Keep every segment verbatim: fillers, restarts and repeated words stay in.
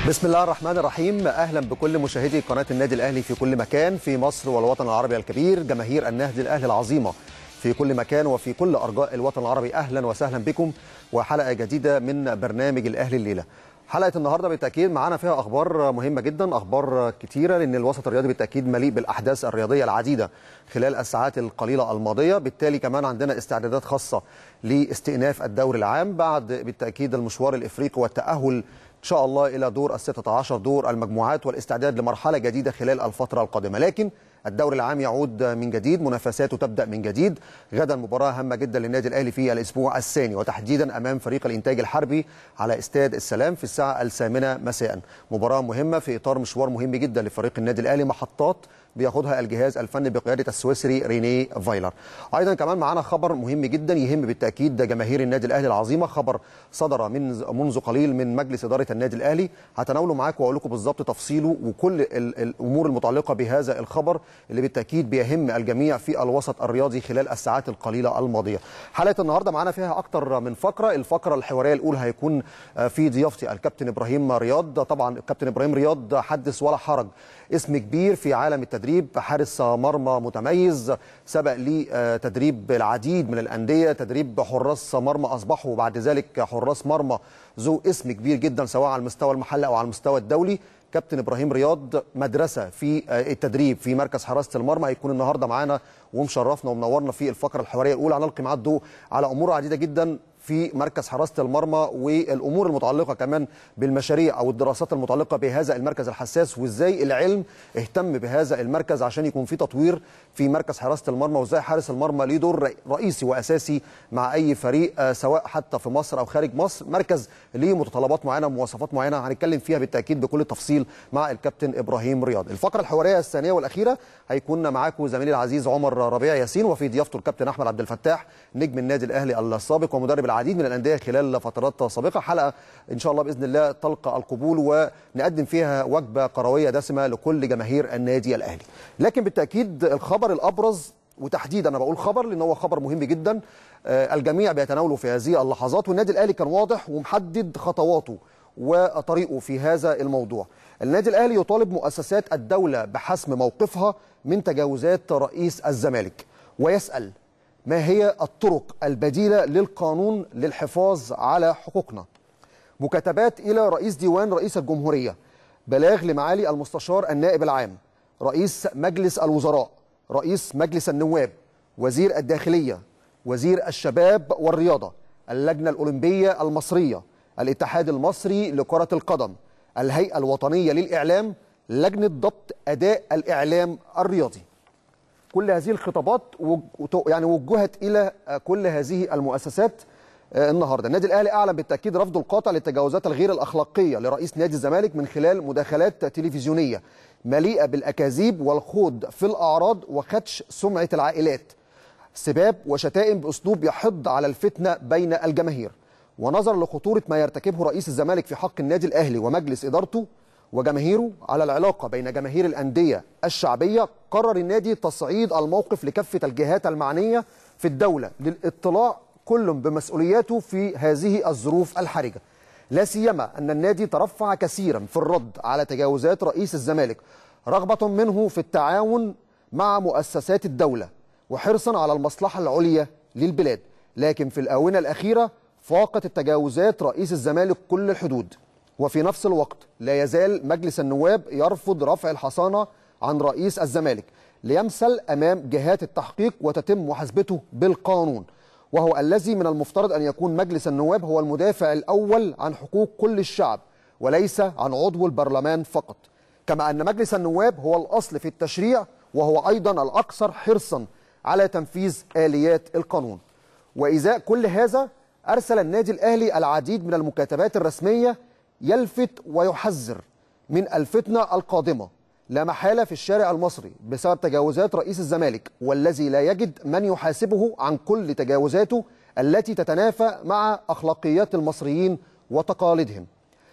بسم الله الرحمن الرحيم. أهلا بكل مشاهدي قناة النادي الأهلي في كل مكان في مصر والوطن العربي الكبير. جماهير النادي الأهلي العظيمة في كل مكان وفي كل أرجاء الوطن العربي، أهلا وسهلا بكم وحلقة جديدة من برنامج الأهلي الليلة. حلقة النهاردة بالتأكيد معانا فيها أخبار مهمة جدا، أخبار كتيرة، لأن الوسط الرياضي بالتأكيد مليء بالأحداث الرياضية العديدة خلال الساعات القليلة الماضية. بالتالي كمان عندنا استعدادات خاصة لاستئناف الدوري العام بعد بالتأكيد المشوار الإفريقي والتأهل إن شاء الله إلى دور الستة عشر، دور المجموعات، والاستعداد لمرحلة جديدة خلال الفترة القادمة. لكن الدوري العام يعود من جديد، منافساته تبدأ من جديد. غدا مباراة هامة جدا للنادي الأهلي في الأسبوع الثاني، وتحديدا أمام فريق الإنتاج الحربي على استاد السلام في الساعة الثامنة مساء. مباراة مهمة في إطار مشوار مهم جدا لفريق النادي الأهلي، محطات بياخدها الجهاز الفني بقيادة السويسري ريني فايلر. أيضا كمان معانا خبر مهم جدا يهم بالتأكيد جماهير النادي الأهلي العظيمة، خبر صدر من منذ قليل من مجلس إدارة النادي الأهلي. هتناوله معاكم وأقول لكم بالظبط تفصيله وكل الأمور المتعلقة بهذا الخبر اللي بالتأكيد بيهم الجميع في الوسط الرياضي خلال الساعات القليلة الماضية. حلقة النهاردة معانا فيها أكتر من فقرة. الفقرة الحوارية الأولى هيكون في ضيافتي الكابتن إبراهيم رياض. طبعا الكابتن إبراهيم رياض حدث ولا حرج، اسم كبير في عالم التدريب، حارس مرمى متميز، سبق لي تدريب العديد من الأندية، تدريب حراس مرمى أصبحوا بعد ذلك حراس مرمى ذو اسم كبير جدا سواء على المستوى المحلي أو على المستوى الدولي. كابتن إبراهيم رياض مدرسة في التدريب في مركز حراسة المرمى، هيكون النهارده معانا ومشرفنا ومنورنا في الفقرة الحوارية الأولى. هنلقي معاه الضوء على أمور عديدة جدا في مركز حراسة المرمى والأمور المتعلقة كمان بالمشاريع أو الدراسات المتعلقة بهذا المركز الحساس، وإزاي العلم اهتم بهذا المركز عشان يكون في تطوير في مركز حراسة المرمى، وإزاي حارس المرمى ليه دور رئيسي وأساسي مع أي فريق سواء حتى في مصر أو خارج مصر. مركز ليه متطلبات معينة ومواصفات معينة هنتكلم فيها بالتأكيد بكل التفصيل مع الكابتن إبراهيم رياض. الفقرة الحوارية الثانية والأخيرة هيكون معاكم زميلي العزيز عمر ربيع ياسين، وفي ضيافته الكابتن أحمد عبد الفتاح نجم النادي الأهلي السابق ومدرب العديد من الأندية خلال فترات سابقة. حلقة إن شاء الله بإذن الله تلقى القبول ونقدم فيها وجبة كروية دسمة لكل جماهير النادي الأهلي. لكن بالتأكيد الخبر الأبرز، وتحديدا أنا بقول خبر لأن هو خبر مهم جدا الجميع بيتناوله في هذه اللحظات، والنادي الأهلي كان واضح ومحدد خطواته وطريقه في هذا الموضوع. النادي الأهلي يطالب مؤسسات الدولة بحسم موقفها من تجاوزات رئيس الزمالك، ويسأل ما هي الطرق البديلة للقانون للحفاظ على حقوقنا. مكاتبات إلى رئيس ديوان رئيس الجمهورية، بلاغ لمعالي المستشار النائب العام، رئيس مجلس الوزراء، رئيس مجلس النواب، وزير الداخلية، وزير الشباب والرياضة، اللجنة الأولمبية المصرية، الاتحاد المصري لكرة القدم، الهيئة الوطنية للإعلام، لجنة ضبط أداء الإعلام الرياضي. كل هذه الخطابات يعني وجهت إلى كل هذه المؤسسات النهارده. النادي الأهلي أعلن بالتأكيد رفضه القاطع للتجاوزات الغير الأخلاقية لرئيس نادي الزمالك من خلال مداخلات تلفزيونية مليئة بالأكاذيب والخوض في الأعراض وخدش سمعة العائلات، سباب وشتائم بأسلوب يحض على الفتنة بين الجماهير. ونظرا لخطورة ما يرتكبه رئيس الزمالك في حق النادي الأهلي ومجلس إدارته وجماهيره على العلاقة بين جماهير الأندية الشعبية، قرر النادي تصعيد الموقف لكافة الجهات المعنية في الدولة للاطلاع كل بمسؤولياته في هذه الظروف الحرجة، لا سيما أن النادي ترفع كثيرا في الرد على تجاوزات رئيس الزمالك، رغبة منه في التعاون مع مؤسسات الدولة وحرصا على المصلحة العليا للبلاد. لكن في الآونة الأخيرة فاقت التجاوزات رئيس الزمالك كل الحدود، وفي نفس الوقت لا يزال مجلس النواب يرفض رفع الحصانة عن رئيس الزمالك ليمثل أمام جهات التحقيق وتتم محاسبته بالقانون، وهو الذي من المفترض أن يكون مجلس النواب هو المدافع الأول عن حقوق كل الشعب وليس عن عضو البرلمان فقط، كما أن مجلس النواب هو الأصل في التشريع وهو أيضا الأكثر حرصا على تنفيذ آليات القانون. وإزاء كل هذا أرسل النادي الأهلي العديد من المكاتبات الرسمية يلفت ويحذر من الفتنة القادمة لا محالة في الشارع المصري بسبب تجاوزات رئيس الزمالك، والذي لا يجد من يحاسبه عن كل تجاوزاته التي تتنافى مع أخلاقيات المصريين وتقاليدهم.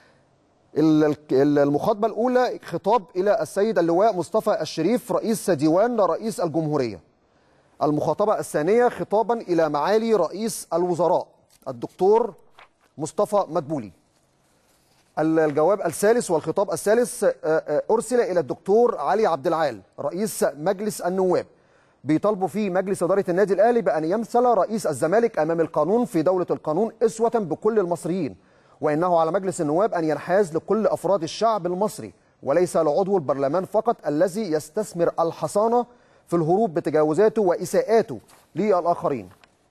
المخاطبة الأولى خطاب إلى السيد اللواء مصطفى الشريف رئيس ديوان رئيس الجمهورية. المخاطبة الثانية خطابا إلى معالي رئيس الوزراء الدكتور مصطفى مدبولي. الجواب الثالث والخطاب الثالث أرسل إلى الدكتور علي عبد العال رئيس مجلس النواب، بيطالبوا فيه مجلس إدارة النادي الأهلي بأن يمثل رئيس الزمالك أمام القانون في دولة القانون أسوة بكل المصريين، وإنه على مجلس النواب أن ينحاز لكل أفراد الشعب المصري وليس لعضو البرلمان فقط الذي يستثمر الحصانة في الهروب بتجاوزاته وإساءاته للآخرين.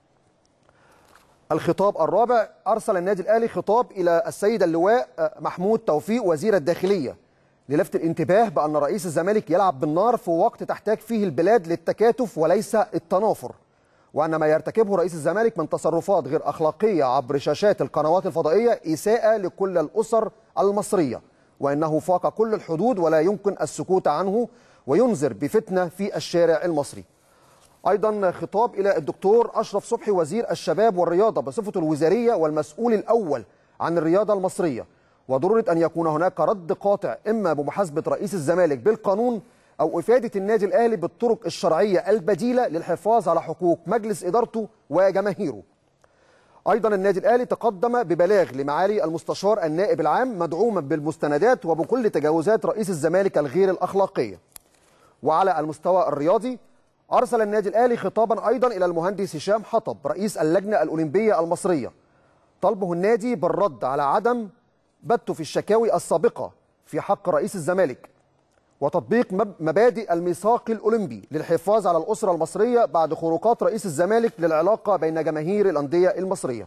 الخطاب الرابع، أرسل النادي الأهلي خطاب إلى السيد اللواء محمود توفيق وزير الداخلية للفت الانتباه بأن رئيس الزمالك يلعب بالنار في وقت تحتاج فيه البلاد للتكاتف وليس التنافر، وأن ما يرتكبه رئيس الزمالك من تصرفات غير أخلاقية عبر شاشات القنوات الفضائية إساءة لكل الأسر المصرية، وإنه فاق كل الحدود ولا يمكن السكوت عنه، وينذر بفتنة في الشارع المصري. أيضا خطاب إلى الدكتور أشرف صبحي وزير الشباب والرياضة بصفته الوزارية والمسؤول الأول عن الرياضة المصرية، وضرورة أن يكون هناك رد قاطع إما بمحاسبة رئيس الزمالك بالقانون أو إفادة النادي الأهلي بالطرق الشرعية البديلة للحفاظ على حقوق مجلس إدارته وجماهيره. أيضا النادي الأهلي تقدم ببلاغ لمعالي المستشار النائب العام مدعوما بالمستندات وبكل تجاوزات رئيس الزمالك الغير الأخلاقية. وعلى المستوى الرياضي، أرسل النادي الأهلي خطابا أيضا إلى المهندس هشام حطب رئيس اللجنة الأولمبية المصرية، طلبه النادي بالرد على عدم بته في الشكاوي السابقة في حق رئيس الزمالك، وتطبيق مبادئ الميثاق الأولمبي للحفاظ على الأسرة المصرية بعد خروقات رئيس الزمالك للعلاقة بين جماهير الأندية المصرية.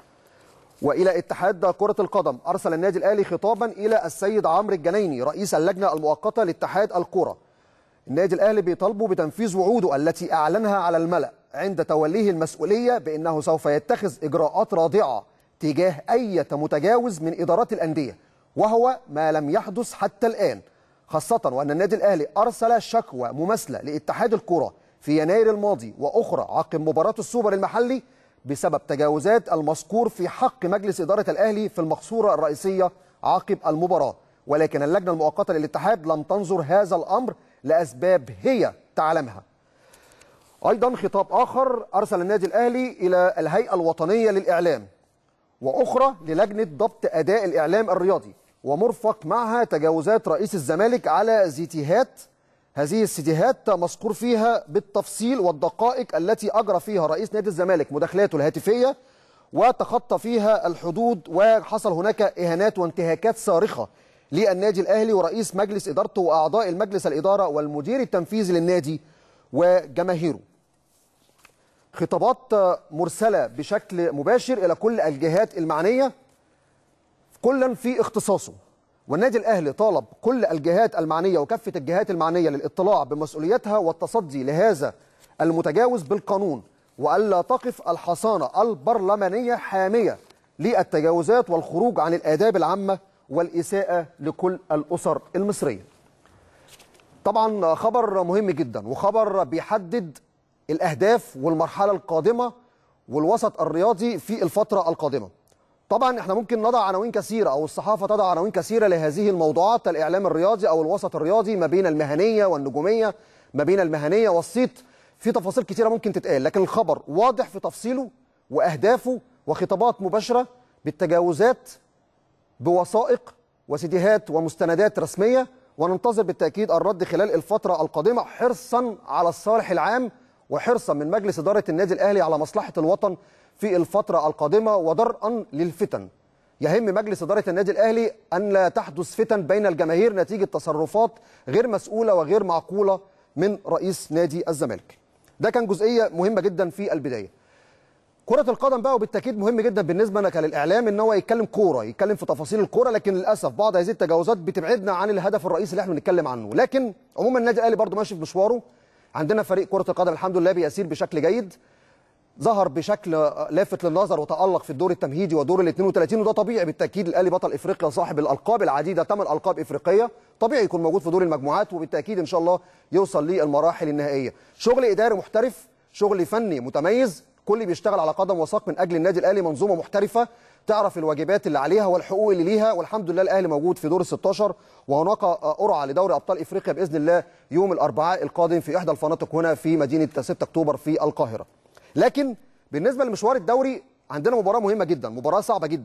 وإلى اتحاد كرة القدم، أرسل النادي الأهلي خطابا إلى السيد عمرو الجنايني رئيس اللجنة المؤقتة لاتحاد الكرة. النادي الأهلي بيطالبه بتنفيذ وعوده التي أعلنها على الملأ عند توليه المسؤولية بأنه سوف يتخذ إجراءات رادعة تجاه أي متجاوز من إدارات الأندية، وهو ما لم يحدث حتى الآن، خاصة وأن النادي الأهلي أرسل شكوى مماثلة لاتحاد الكرة في يناير الماضي وأخرى عقب مباراة السوبر المحلي بسبب تجاوزات المذكور في حق مجلس إدارة الأهلي في المقصورة الرئيسية عقب المباراة، ولكن اللجنة المؤقتة للاتحاد لم تنظر هذا الأمر لأسباب هي تعلمها. أيضا خطاب آخر، أرسل النادي الأهلي إلى الهيئة الوطنية للإعلام وأخرى للجنة ضبط أداء الإعلام الرياضي، ومرفق معها تجاوزات رئيس الزمالك على زيتيهات. هذه السيديهات مذكور فيها بالتفصيل والدقائق التي أجرى فيها رئيس نادي الزمالك مداخلاته الهاتفية وتخطى فيها الحدود، وحصل هناك إهانات وانتهاكات صارخة للنادي الأهلي ورئيس مجلس إدارته وأعضاء المجلس الإدارة والمدير التنفيذي للنادي وجماهيره. خطابات مرسلة بشكل مباشر إلى كل الجهات المعنية كلا في اختصاصه، والنادي الأهلي طالب كل الجهات المعنية وكافة الجهات المعنية للاطلاع بمسؤوليتها والتصدي لهذا المتجاوز بالقانون، وألا تقف الحصانة البرلمانية حامية للتجاوزات والخروج عن الآداب العامة والإساءة لكل الأسر المصرية. طبعا خبر مهم جدا وخبر بيحدد الأهداف والمرحلة القادمة والوسط الرياضي في الفترة القادمة. طبعا احنا ممكن نضع عناوين كثيرة أو الصحافة تضع عناوين كثيرة لهذه الموضوعات، الإعلام الرياضي أو الوسط الرياضي ما بين المهنية والنجومية، ما بين المهنية والصيت، في تفاصيل كثيرة ممكن تتقال، لكن الخبر واضح في تفصيله وأهدافه وخطابات مباشرة بالتجاوزات بوثائق وسيديهات ومستندات رسمية، وننتظر بالتأكيد الرد خلال الفترة القادمة حرصا على الصالح العام وحرصا من مجلس إدارة النادي الأهلي على مصلحة الوطن في الفترة القادمة ودرءا للفتن. يهم مجلس إدارة النادي الأهلي أن لا تحدث فتن بين الجماهير نتيجة تصرفات غير مسؤولة وغير معقولة من رئيس نادي الزمالك. ده كان جزئية مهمة جدا في البداية. كرة القدم بقى وبالتأكيد مهم جدا بالنسبة لنا كالإعلام إن هو يتكلم كورة، يتكلم في تفاصيل الكورة، لكن للأسف بعض هذه التجاوزات بتبعدنا عن الهدف الرئيسي اللي احنا بنتكلم عنه. لكن عموما النادي الأهلي برضه ماشي في مشواره. عندنا فريق كرة القدم الحمد لله بيسير بشكل جيد، ظهر بشكل لافت للنظر وتألق في الدور التمهيدي ودور ال اثنين وثلاثين، وده طبيعي بالتأكيد. الأهلي بطل إفريقيا صاحب الألقاب العديدة، ثمان ألقاب إفريقية، طبيعي يكون موجود في دور المجموعات وبالتأكيد إن شاء الله يوصل للمراحل النهائية. شغل إداري محترف، شغل فني متميز، كل بيشتغل على قدم وساق من أجل النادي الأهلي، منظومة محترفة تعرف الواجبات اللي عليها والحقوق اللي ليها، والحمد لله الأهلي موجود في دور ال ستاشر، وهناك قرعة لدوري أبطال إفريقيا بإذن الله يوم الأربعاء القادم في إحدى الفنادق هنا في مدينة ستة أكتوبر في القاهرة. لكن بالنسبة لمشوار الدوري عندنا مباراة مهمة جدا، مباراة صعبة جدا.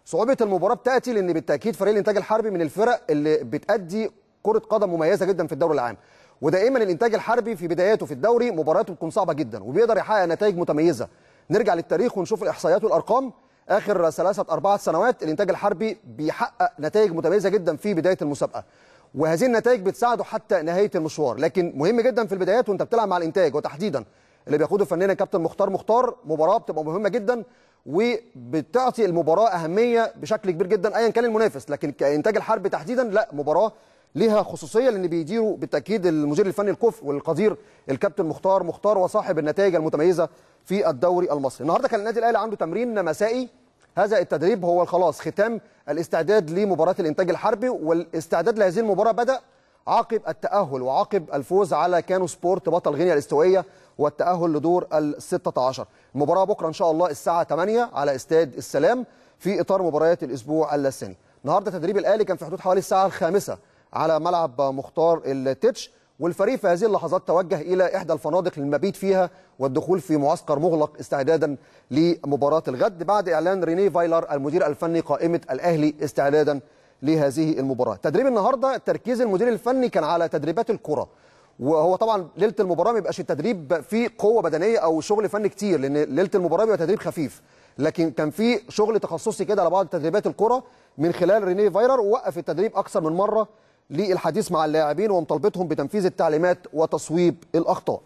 صعوبه المباراه بتاتي لان بالتاكيد فريق الانتاج الحربي من الفرق اللي بتأدي كره قدم مميزه جدا في الدوري العام، ودائما الانتاج الحربي في بداياته في الدوري مباراته بتكون صعبه جدا وبيقدر يحقق نتائج متميزه. نرجع للتاريخ ونشوف الاحصائيات والارقام. اخر ثلاثه اربعه سنوات الانتاج الحربي بيحقق نتائج متميزه جدا في بدايه المسابقه، وهذه النتائج بتساعده حتى نهايه المشوار. لكن مهم جدا في البدايات وانت بتلعب مع الانتاج، وتحديدا اللي بيقوده فنيا كابتن مختار مختار، مباراه بتبقى مهمه جدا وبتعطي المباراه اهميه بشكل كبير جدا ايا كان المنافس. لكن كانتاج الحربي تحديدا لا، مباراه ليها خصوصيه لان بيديروا بالتاكيد المدير الفني الكفء والقدير الكابتن مختار مختار وصاحب النتائج المتميزه في الدوري المصري. النهارده كان النادي الاهلي عنده تمرين مسائي، هذا التدريب هو خلاص ختام الاستعداد لمباراه الانتاج الحربي، والاستعداد لهذه المباراه بدا عقب التاهل وعقب الفوز على كانو سبورت بطل غينيا الاستوائيه والتاهل لدور ال ستة عشر. المباراه بكره ان شاء الله الساعه ثمانية على استاد السلام في اطار مباريات الاسبوع الثاني. النهارده تدريب الاهلي كان في حدود حوالي الساعه الخامسة على ملعب مختار التتش، والفريق في هذه اللحظات توجه الى احدى الفنادق للمبيت فيها والدخول في معسكر مغلق استعدادا لمباراه الغد بعد اعلان رينيه فايلر المدير الفني قائمه الاهلي استعدادا لهذه المباراه. تدريب النهارده تركيز المدير الفني كان على تدريبات الكره، وهو طبعا ليله المباراه ما بيبقاش التدريب فيه قوه بدنيه او شغل فني كتير لان ليله المباراه بيبقى تدريب خفيف، لكن كان في شغل تخصصي كده على بعض تدريبات الكره من خلال رينيه فايلر، ووقف التدريب اكثر من مره للحديث مع اللاعبين ومطالبتهم بتنفيذ التعليمات وتصويب الاخطاء.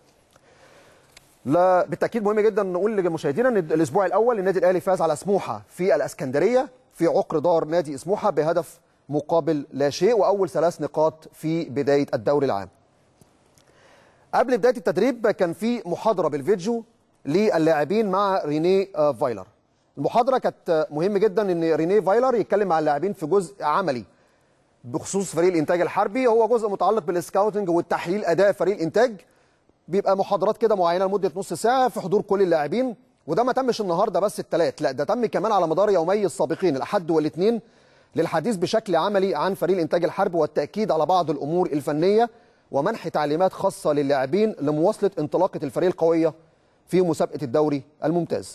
لا بالتاكيد مهم جدا نقول لمشاهدينا ان الاسبوع الاول النادي الاهلي فاز على سموحه في الاسكندريه في عقر دار نادي سموحه بهدف مقابل لا شيء، واول ثلاث نقاط في بدايه الدوري العام. قبل بدايه التدريب كان في محاضره بالفيديو للاعبين مع رينيه فايلر. المحاضره كانت مهم جدا ان رينيه فايلر يتكلم مع اللاعبين في جزء عملي بخصوص فريق الانتاج الحربي، هو جزء متعلق بالسكاوتنج والتحليل اداء فريق الانتاج. بيبقى محاضرات كده معينه لمده نص ساعه في حضور كل اللاعبين، وده ما تمش النهارده بس الثلاث، لا ده تم كمان على مدار يومي السابقين الاحد والاثنين للحديث بشكل عملي عن فريق الانتاج الحربي والتاكيد على بعض الامور الفنيه ومنح تعليمات خاصه للاعبين لمواصله انطلاقه الفريق القويه في مسابقه الدوري الممتاز.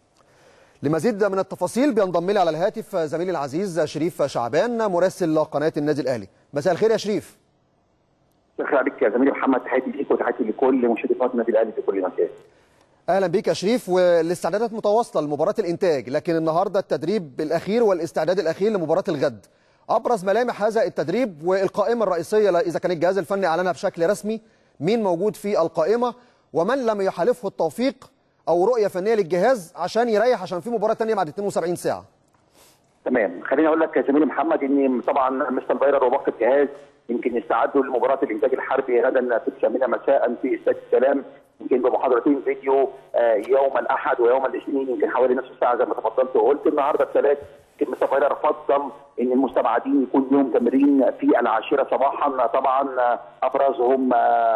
لمزيد من التفاصيل بينضم لي على الهاتف زميلي العزيز شريف شعبان مراسل قناه النادي الاهلي. مساء الخير يا شريف. مساء الخير عليك يا زميلي محمد، تحياتي ليك وتحياتي لكل مشاهدي قناه النادي الاهلي في كل مكان. اهلا بيك يا شريف، والاستعدادات متواصله لمباراه الانتاج، لكن النهارده التدريب الاخير والاستعداد الاخير لمباراه الغد. ابرز ملامح هذا التدريب والقائمه الرئيسيه اذا كان الجهاز الفني اعلنها بشكل رسمي، مين موجود في القائمه ومن لم يحالفه التوفيق او رؤيه فنيه للجهاز عشان يريح عشان في مباراه ثانيه بعد اثنين وسبعين ساعه. تمام، خليني اقول لك يا زميلي محمد ان طبعا مستر فايلر وباقي الجهاز يمكن يستعدوا لمباراه الانتاج الحربي غدا في الثامنه مساء في استاد السلام، يمكن بمحاضرتين فيديو يوم الاحد ويوم الاثنين يمكن حوالي نصف ساعه زي ما تفضلت وقلت. النهارده الثلاث يمكن مستر فايلر فضل ان المستبعدين يكون يوم تمرين في العاشره صباحا، طبعا ابرزهم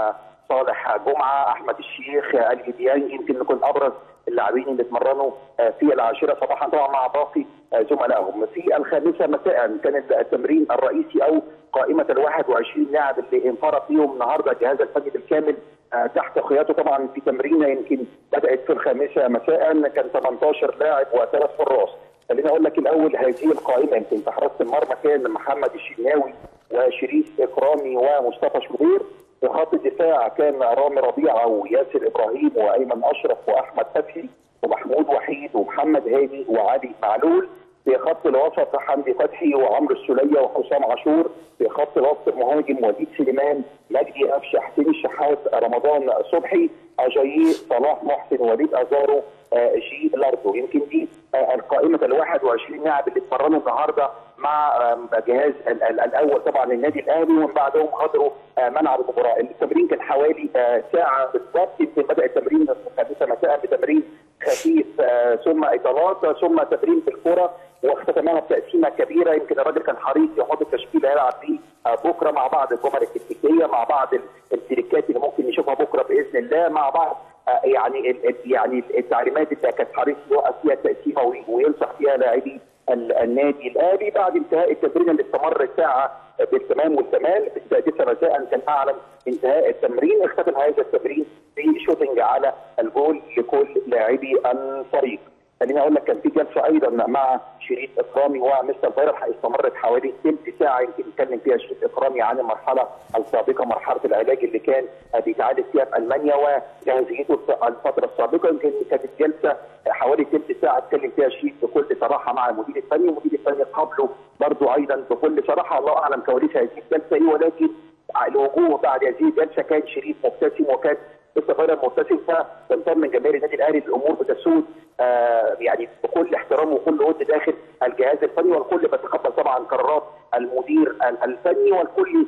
صالح جمعه، احمد الشيخ، علي ديانج، يمكن يكون ابرز اللاعبين اللي اتمرنوا في العاشره صباحا طبعا مع باقي زملائهم. في الخامسه مساء كان التمرين الرئيسي او قائمه ال واحد وعشرين لاعب اللي انفرد فيهم النهارده الجهاز الفني بالكامل تحت قيادته طبعا في تمرينه يمكن بدات في الخامسه مساء، كان ثمانية عشر لاعب وثلاث حراس. خليني اقول لك الاول هذه القائمه يمكن في حراسه المرمى كان محمد الشناوي وشريف اكرامي ومصطفى شوبير، في خط الدفاع كان رامي ربيعه وياسر ابراهيم وايمن اشرف واحمد فتحي ومحمود وحيد ومحمد هادي وعلي معلول، في خط الوسط حمدي فتحي وعمرو السوليه وحسام عاشور، في خط الوسط المهاجم وليد سليمان، مجدي قفشه، حسين الشحات، رمضان صبحي، اجاييه، صلاح محسن، وليد ازارو، آه جي لاردو. يمكن دي آه القائمه ال واحد وعشرين لاعب اللي اتمرنوا النهارده مع آه جهاز ال ال الاول طبعا النادي الاهلي، ومن بعدهم غادروا آه ملعب المباراه. التمرين كان حوالي آه ساعه بالضبط، يمكن بدا التمرين الخامسه مساء بتمرين خفيف آه ثم اطالات ثم تمرين في الكره واختتمناها بتقسيمه كبيره. يمكن الراجل كان حريص يحط التشكيل اللي هيلعب فيه بكره مع بعض الجمل التكتيكيه، مع بعض التريكات اللي ممكن نشوفها بكره باذن الله، مع بعض يعني يعني التعليمات اللي كانت حريص يوقف فيها التقسيمه وينصح فيها لاعبي النادي الاهلي. بعد انتهاء التمرين اللي استمر ساعه بالتمام والكمال في السادسه مساء كان اعلن انتهاء التمرين، اختتم هذا التمرين بشوتنج على الجول لكل لاعبي الفريق. خليني اقول لك كان في جلسه ايضا مع شريف اكرامي ومستر فايلر استمرت حوالي ثلث ساعه يمكن اتكلم فيها شريف اكرامي عن المرحله السابقه، مرحله العلاج اللي كان بيتعالج فيها في المانيا وجاهزيته الفتره السابقه. يمكن كانت جلسه حوالي ثلث ساعه اتكلم فيها شريف بكل صراحه مع المدير الفني، والمدير الفني قابله برضه ايضا بكل صراحه. الله اعلم كواليس هذه الجلسه ايه، ولكن الوجوه بعد هذه الجلسه كان شريف مبتسم وكان مستر فايلر مبتسم، فتطمن جماهير النادي الاهلي الامور بتسود آه يعني بكل احترام وكل ود داخل الجهاز الفني، والكل بيتقبل طبعا قرارات المدير الفني، والكل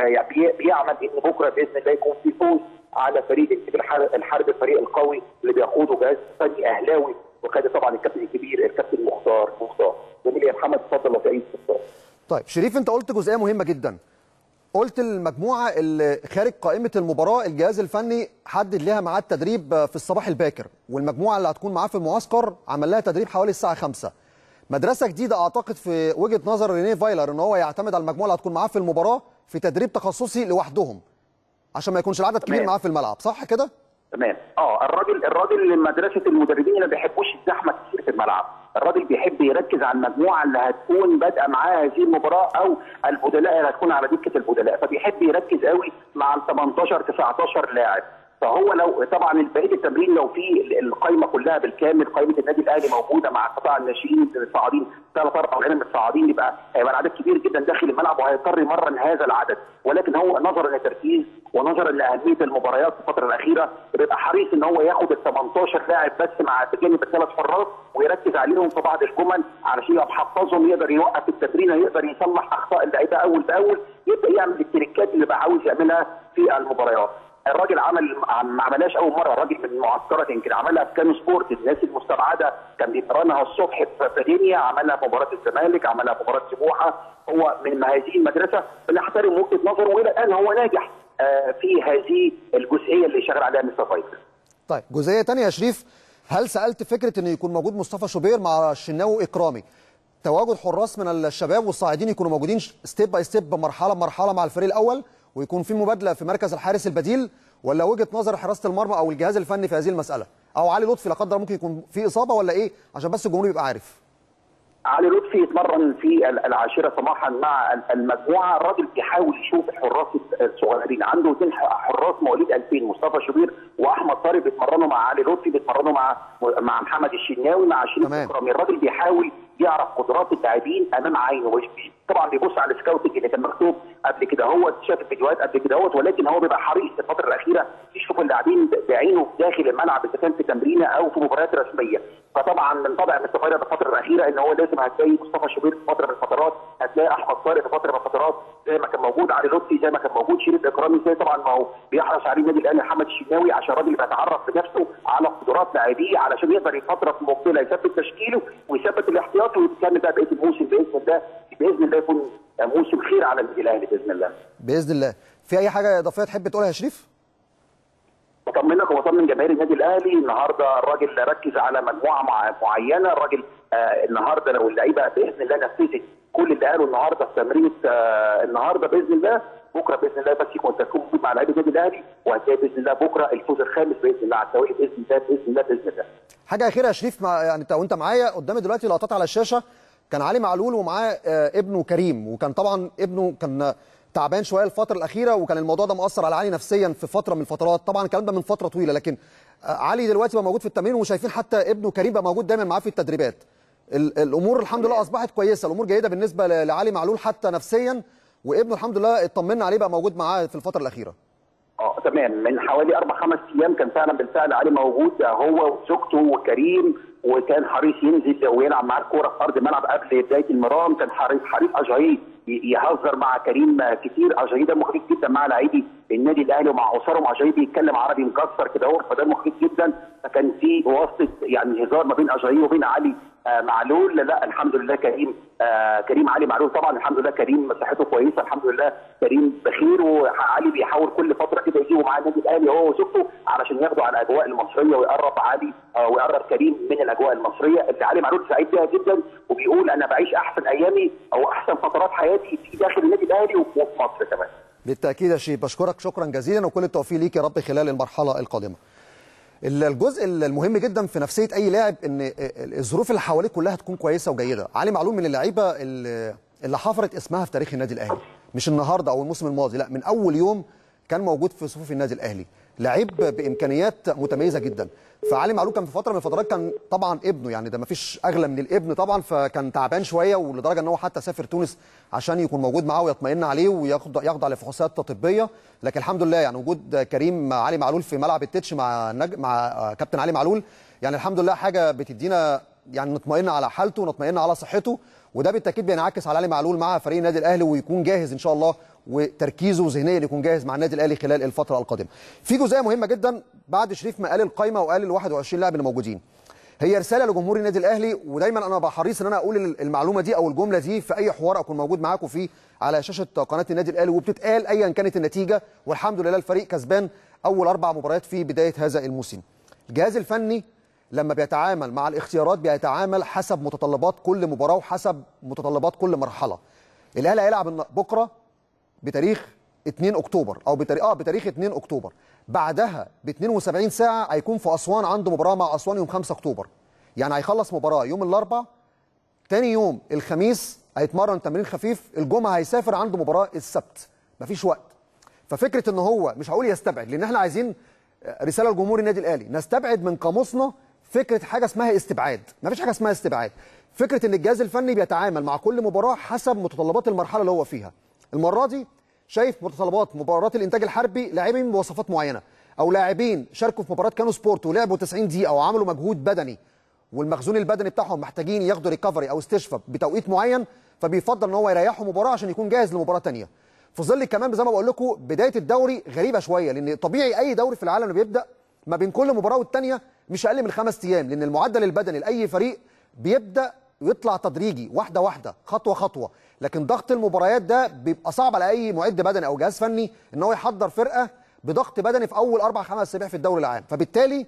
بيعمل ان بكره باذن الله يكون في فوز على فريق الحرب، الفريق القوي اللي بيقوده جهاز فني اهلاوي وقاده طبعا الكابتن الكبير الكابتن مختار مختار. جميل يا محمد، اتفضل لو في اي استفسار. طيب شريف، انت قلت جزئيه مهمه جدا، قلت المجموعه اللي خارج قائمه المباراه الجهاز الفني حدد لها ميعاد تدريب في الصباح الباكر، والمجموعه اللي هتكون معاه في المعسكر عمل لها تدريب حوالي الساعه خمسة. مدرسه جديده اعتقد في وجهه نظر رينيه فايلر ان هو يعتمد على المجموعه اللي هتكون معاه في المباراه في تدريب تخصصي لوحدهم عشان ما يكونش العدد كبير معاه في الملعب، صح كده؟ تمام. اه الراجل الراجل مدرسه المدربين اللي ما بيحبوش الزحمه كتير في الملعب، الراجل بيحب يركز على المجموعه اللي هتكون بادئه معاه هذه المباراه او البدلاء اللي هتكون على دكه البدلاء، فبيحب يركز قوي مع ال ثمانية عشر تسعة عشر لاعب. فهو لو طبعا بقيه التمرين لو في القائمه كلها بالكامل، قائمه النادي الاهلي موجوده مع قطاع الناشئين المتصاعدين ثلاث اربع لعيبه متصاعدين، يبقى هيبقى العدد كبير جدا داخل الملعب وهيضطر يمرن هذا العدد، ولكن هو نظرا للتركيز ونظرا لاهميه المباريات في الفتره الاخيره بيبقى حريص ان هو ياخد ال ثمانية عشر لاعب بس مع بجانب الثلاث حراس ويركز عليهم في بعض الجمل علشان يبقى محفظهم، يقدر يوقف التمرين، يقدر يصلح اخطاء اللعيبه اول باول، يبدا يعمل التريكات اللي بقى عاوز يعملها في المباريات. الراجل عمل ما عملهاش اول مره، الراجل من معسكرات يمكن عملها في كانو سبورت، الناس المستبعده كان بيتمرنها الصبح في غينيا، عملها في مباراه الزمالك، عملها في مباراه سموحه. هو من هذه المدرسه بنحترم وجهه نظره، والى الان هو ناجح في هذه الجزئيه اللي شغال عليها مستر فايلر. طيب جزئيه ثانيه يا شريف، هل سالت فكره ان يكون موجود مصطفى شوبير مع الشناوي واكرامي، تواجد حراس من الشباب والصاعدين يكونوا موجودين ستيب باي ستيب مرحله مرحله مع الفريق الاول، ويكون في مبادله في مركز الحارس البديل، ولا وجهه نظر حراسه المرمى او الجهاز الفني في هذه المساله، او علي لطفي لا قدر ممكن يكون في اصابه ولا ايه، عشان بس الجمهور يبقى عارف؟ علي لطفي يتمرن في العاشره صباحا مع المجموعه، الراجل بيحاول يشوف الحراس الصغيرين، عنده اثنين حراس مواليد ألفين، مصطفى شوبير واحمد طارق بيتمرنوا مع علي لطفي، بيتمرنوا مع مع محمد الشناوي مع شريف اكرامي. الراجل بيحاول يعرف قدرات اللاعبين امام عينه، طبعا بيبص على السكاوتنج اللي كان مكتوب قبل كده، هو شاف الفيديوهات قبل كده هوت، ولكن هو بيبقى حريص في الفتره الاخيره يشوف اللاعبين بعينه داخل الملعب اذا كان في تمرينه او في مباريات رسميه. فطبعا من طبع مستر فايلر الفتره الاخيره ان هو لازم هتلاقي مصطفى شوبير في فتره من الفترات، هتلاقي احمد طارق في فتره من الفترات، زي ما كان موجود علي لطفي، زي ما كان موجود شريف اكرامي، زي طبعا ما هو بيحرص عليه النادي الاهلي محمد الشناوي، عشان الراجل بيتعرف بنفسه على قدرات لاعبيه علشان يقدر في فتره مقبله يثبت تشكيله ويثبت الاحتياطي ويكمل بقى بقيه الموسم باذن الله، باذن الله يكون موسم خير على النادي الاهلي باذن الله. باذن الله. في اي حاجه اضافيه تحب تقولها يا شريف؟ بطمنك وبطمن جماهير النادي الاهلي، النهارده الراجل ركز على مجموعه معينه، الراجل آه النهارده لو اللعيبه باذن الله نفذت كل اللي قاله النهارده في تمرينه آه النهارده باذن الله، بكره باذن الله بس يكون تكون موجود مع لعيبه النادي الاهلي، وهتلاقي باذن الله بكره الفوز الخامس باذن الله على التوالي باذن الله باذن الله باذن الله. حاجه اخيره يا شريف، مع يعني انت وانت معايا قدامي دلوقتي لقطات على الشاشه، كان علي معلول ومعاه آه ابنه كريم، وكان طبعا ابنه كان تعبان شويه الفتره الاخيره، وكان الموضوع ده مؤثر على علي نفسيا في فتره من الفترات، طبعا الكلام ده من فتره طويله، لكن علي دلوقتي بقى موجود في التمرين، وشايفين حتى ابنه كريم بقى موجود دايما معاه في التدريبات. الامور الحمد لله اصبحت كويسه، الامور جيده بالنسبه لعلي معلول حتى نفسيا، وابنه الحمد لله اطمنا عليه بقى موجود معاه في الفتره الاخيره. اه تمام، من حوالي اربع خمس ايام كان فعلا بالفعل علي موجود هو وزوجته وكريم، وكان حريص ينزل ويلعب معاه الكوره في ارض الملعب قبل بدايه المران، كان حريص حريص اجاي يهزر مع كريم كتير، اجاي ده مخيف جدا مع لاعبي النادي الاهلي ومع اسرهم، اجاي بيتكلم عربي مكسر كده هو، فده مخيف جدا، فكان في واسطه يعني هزار ما بين اجاي وبين علي آه معلول. لا الحمد لله كريم آه كريم علي معلول طبعا الحمد لله كريم صحته كويسه الحمد لله، كريم بخير، وعلي بيحاول كل فتره كده يجيبه معاه النادي الاهلي هو وزوجته علشان ياخدوا على الاجواء المصريه ويقرب علي آه ويقرب كريم من الاجواء المصريه اللي علي معلول سعيد بيها جدا، وبيقول انا بعيش احسن ايامي او احسن فترات حياتي في داخل النادي الاهلي وفي مصر كمان. بالتاكيد يا شريف، بشكرك شكرا جزيلا وكل التوفيق ليك يا رب خلال المرحله القادمه. الجزء المهم جدا في نفسيه اي لاعب ان الظروف اللي حواليه كلها تكون كويسه وجيده. علي معلول من اللعيبه اللي حفرت اسمها في تاريخ النادي الاهلي، مش النهارده او الموسم الماضي، لا من اول يوم كان موجود في صفوف النادي الاهلي. لعيب بامكانيات متميزه جدا. فعلي معلول كان في فتره من الفترات كان طبعا ابنه، يعني ده ما فيش اغلى من الابن طبعا، فكان تعبان شويه ولدرجه ان هو حتى سافر تونس عشان يكون موجود معاه ويطمئن عليه وياخد يخضع لفحوصات طبيه. لكن الحمد لله يعني وجود كريم علي معلول في ملعب التتش مع نج... مع كابتن علي معلول يعني الحمد لله حاجه بتدينا يعني نطمئن على حالته ونطمئن على صحته، وده بالتاكيد بينعكس على علي معلول مع فريق النادي الاهلي ويكون جاهز ان شاء الله، وتركيزه وذهنيا يكون جاهز مع النادي الاهلي خلال الفتره القادمه. في جزئيه مهمه جدا بعد شريف ما قال القايمه وقال ال واحد وعشرين لاعب اللي موجودين. هي رساله لجمهور النادي الاهلي، ودايما انا بحريص ان انا اقول المعلومه دي او الجمله دي في اي حوار اكون موجود معاكم فيه على شاشه قناه النادي الاهلي، وبتتقال ايا كانت النتيجه، والحمد لله الفريق كسبان اول اربع مباريات في بدايه هذا الموسم. الجهاز الفني لما بيتعامل مع الاختيارات بيتعامل حسب متطلبات كل مباراه وحسب متطلبات كل مرحله. الاهلي هيلعب بكره بتاريخ اتنين اكتوبر او بتاريخ اه بتاريخ اتنين اكتوبر، بعدها ب اتنين وسبعين ساعه هيكون في اسوان عنده مباراه مع اسوان يوم خمسة اكتوبر. يعني هيخلص مباراه يوم الاربعاء، تاني يوم الخميس هيتمرن تمرين خفيف، الجمعه هيسافر عنده مباراه السبت، مفيش وقت. ففكره ان هو مش هقول يستبعد، لان احنا عايزين رساله لجمهور النادي الاهلي نستبعد من قاموسنا فكره حاجه اسمها استبعاد، مفيش حاجه اسمها استبعاد. فكره ان الجهاز الفني بيتعامل مع كل مباراه حسب متطلبات المرحله اللي هو فيها. المره دي شايف متطلبات مباراه الانتاج الحربي لاعبين بوصفات معينه، او لاعبين شاركوا في مباراه كانو سبورت ولعبوا تسعين دقيقه وعملوا مجهود بدني والمخزون البدني بتاعهم محتاجين ياخدوا ريكفري او استشفاء بتوقيت معين، فبيفضل ان هو يريحوا مباراه عشان يكون جاهز لمباراه ثانيه. في ظل كمان زي ما بقول لكم بدايه الدوري غريبه شويه، لان طبيعي اي دوري في العالم اللي بيبدا ما بين كل مباراه والثانيه مش اقل من خمس ايام، لان المعدل البدني لاي فريق بيبدا ويطلع تدريجي واحده واحده خطوه خطوه، لكن ضغط المباريات ده بيبقى صعب على اي معد بدني او جهاز فني ان هو يحضر فرقه بضغط بدني في اول اربع خمس اسابيع في الدوري العام. فبالتالي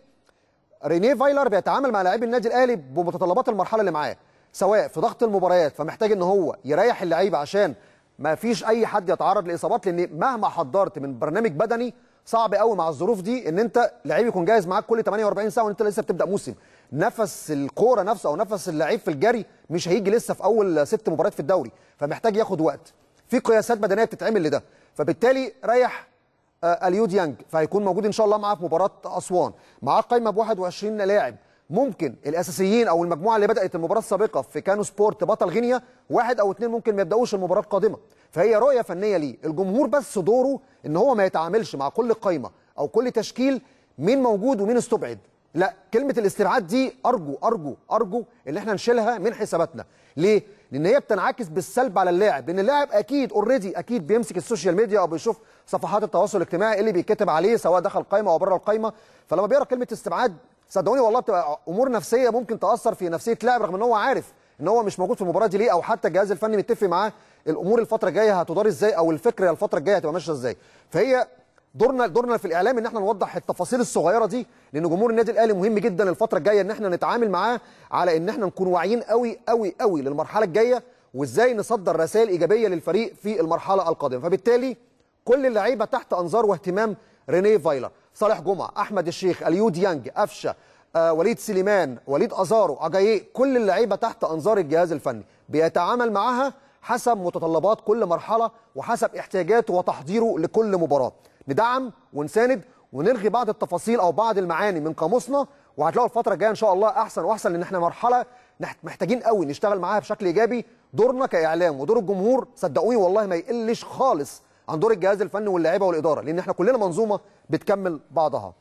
رينيه فايلر بيتعامل مع لاعبي النادي الاهلي بمتطلبات المرحله اللي معاه، سواء في ضغط المباريات فمحتاج ان هو يريح اللعيبه عشان ما فيش اي حد يتعرض لاصابات، لان مهما حضرت من برنامج بدني صعب قوي مع الظروف دي ان انت لعيب يكون جاهز معاك كل تمنية واربعين ساعه وانت لسه بتبدا موسم. نفس الكوره نفسه او نفس اللعيب في الجري مش هيجي لسه في اول ست مباريات في الدوري، فمحتاج ياخد وقت. في قياسات بدنيه بتتعمل لده، فبالتالي ريح آه اليو ديانج فهيكون موجود ان شاء الله معاه في مباراه اسوان. معاه قائمه ب واحد وعشرين لاعب، ممكن الاساسيين او المجموعه اللي بدات المباراه السابقه في كانو سبورت بطل غينيا واحد او اثنين ممكن ما يبداوش المباراه القادمه، فهي رؤيه فنيه ليه. الجمهور بس دوره ان هو ما يتعاملش مع كل قائمه او كل تشكيل مين موجود ومين استبعد، لا، كلمه الاستبعاد دي ارجو ارجو ارجو ان احنا نشيلها من حساباتنا. ليه؟ لان هي بتنعكس بالسلب على اللاعب، لان اللاعب اكيد اوريدي اكيد بيمسك السوشيال ميديا او بيشوف صفحات التواصل الاجتماعي اللي بيتكتب عليه سواء دخل قائمه او بره القائمه، فلما بيقرا كلمه استبعاد صدقوني والله بتبقى امور نفسيه ممكن تاثر في نفسيه لاعب رغم ان هو عارف ان هو مش موجود في المباراه دي ليه، او حتى الجهاز الفني متفق معاه الامور الفتره الجايه هتدار ازاي او الفكره الفتره الجايه هتبقى ماشيه ازاي. فهي دورنا دورنا في الاعلام ان احنا نوضح التفاصيل الصغيره دي، لان جمهور النادي الاهلي مهم جدا الفتره الجايه ان احنا نتعامل معاه على ان احنا نكون واعيين قوي قوي قوي للمرحله الجايه وازاي نصدر رسائل ايجابيه للفريق في المرحله القادمه. فبالتالي كل اللعيبه تحت انظار واهتمام رينيه فايلر، صالح جمعه، احمد الشيخ، اليو ديانج، قفشه، آه، وليد سليمان، وليد ازارو، اجاييه، كل اللعيبه تحت انظار الجهاز الفني بيتعامل معاها حسب متطلبات كل مرحله وحسب احتياجاته وتحضيره لكل مباراه. ندعم ونساند ونلغي بعض التفاصيل او بعض المعاني من قاموسنا، وهتلاقوا الفتره الجايه ان شاء الله احسن واحسن، لان احنا مرحله محتاجين قوي نشتغل معاها بشكل ايجابي. دورنا كاعلام ودور الجمهور صدقوني والله ما يقلش خالص عن دور الجهاز الفني واللاعيبه والاداره، لان احنا كلنا منظومه بتكمل بعضها.